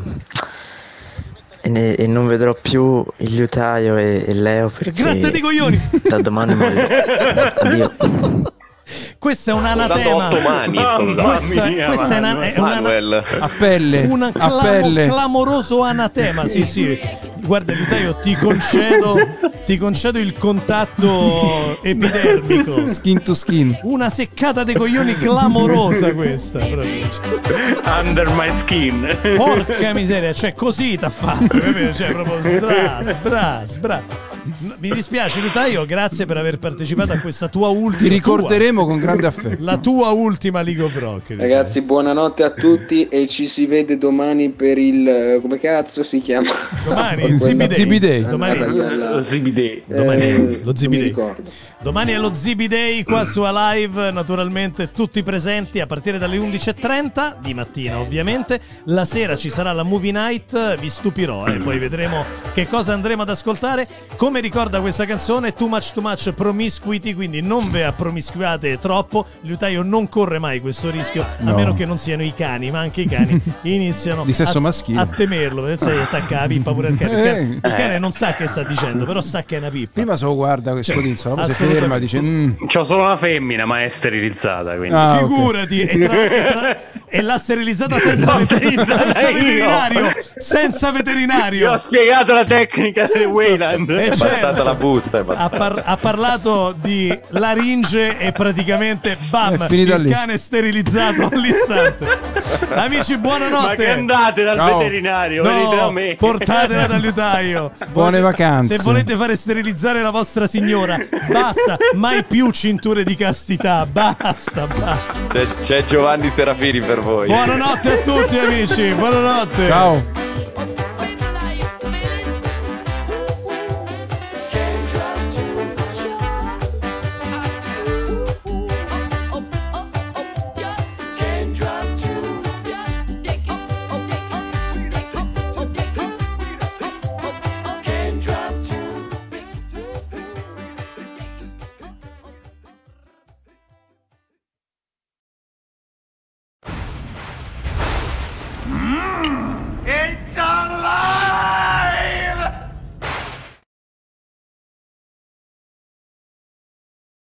non vedrò più il Liutaio e Leo perché gratte di coglioni. Da domani muoio. Addio. Questo è un anatema. Questa è Manuel. A pelle. Un clamoroso anatema. Sì. Guarda, Liutaio, ti concedo il contatto epidermico. Skin to skin. Una seccata dei coglioni clamorosa questa. Under my skin. Porca miseria, cioè così t'ha fatto, capito? Cioè proprio sbra. Mi dispiace Lutaio, grazie per aver partecipato a questa tua ultima. Ti ricorderemo con grande affetto. La tua ultima League of Rock. Ragazzi, buonanotte a tutti e ci si vede domani per il come cazzo si chiama? Domani Zibidei. Lo Zibidei. Lo Zibidei. Domani è lo Zibidei qua su Alive, naturalmente tutti presenti a partire dalle 11:30 di mattina, ovviamente. La sera ci sarà la Movie Night, vi stupirò e poi vedremo che cosa andremo ad ascoltare. Come ricorda questa canzone, Too Much Promiscuity, quindi non ve promiscuate troppo. Lutaio non corre mai questo rischio, a meno che non siano i cani, ma anche i cani iniziano di sesso maschile a temerlo. Sai, attacca la pippa pure al cane. Il cane non sa che sta dicendo, però sa che è una pippa. Prima se lo guarda questo Scodinzola, poi si ferma, dice c'ho solo una femmina, ma è sterilizzata, quindi figurati. E l'ha sterilizzata senza veterinario. Senza veterinario. Io ho spiegato la tecnica del Wayland. È bastata la busta. Ha parlato di laringe e praticamente bam, il cane sterilizzato all'istante. Amici, buonanotte. Ma che andate dal veterinario, venite da me. Portatela dal Lutaio. Buone vacanze. Se volete fare sterilizzare la vostra signora, basta, mai più cinture di castità. Basta. C'è Giovanni Serafini per voi. Buonanotte a tutti amici, buonanotte. Ciao.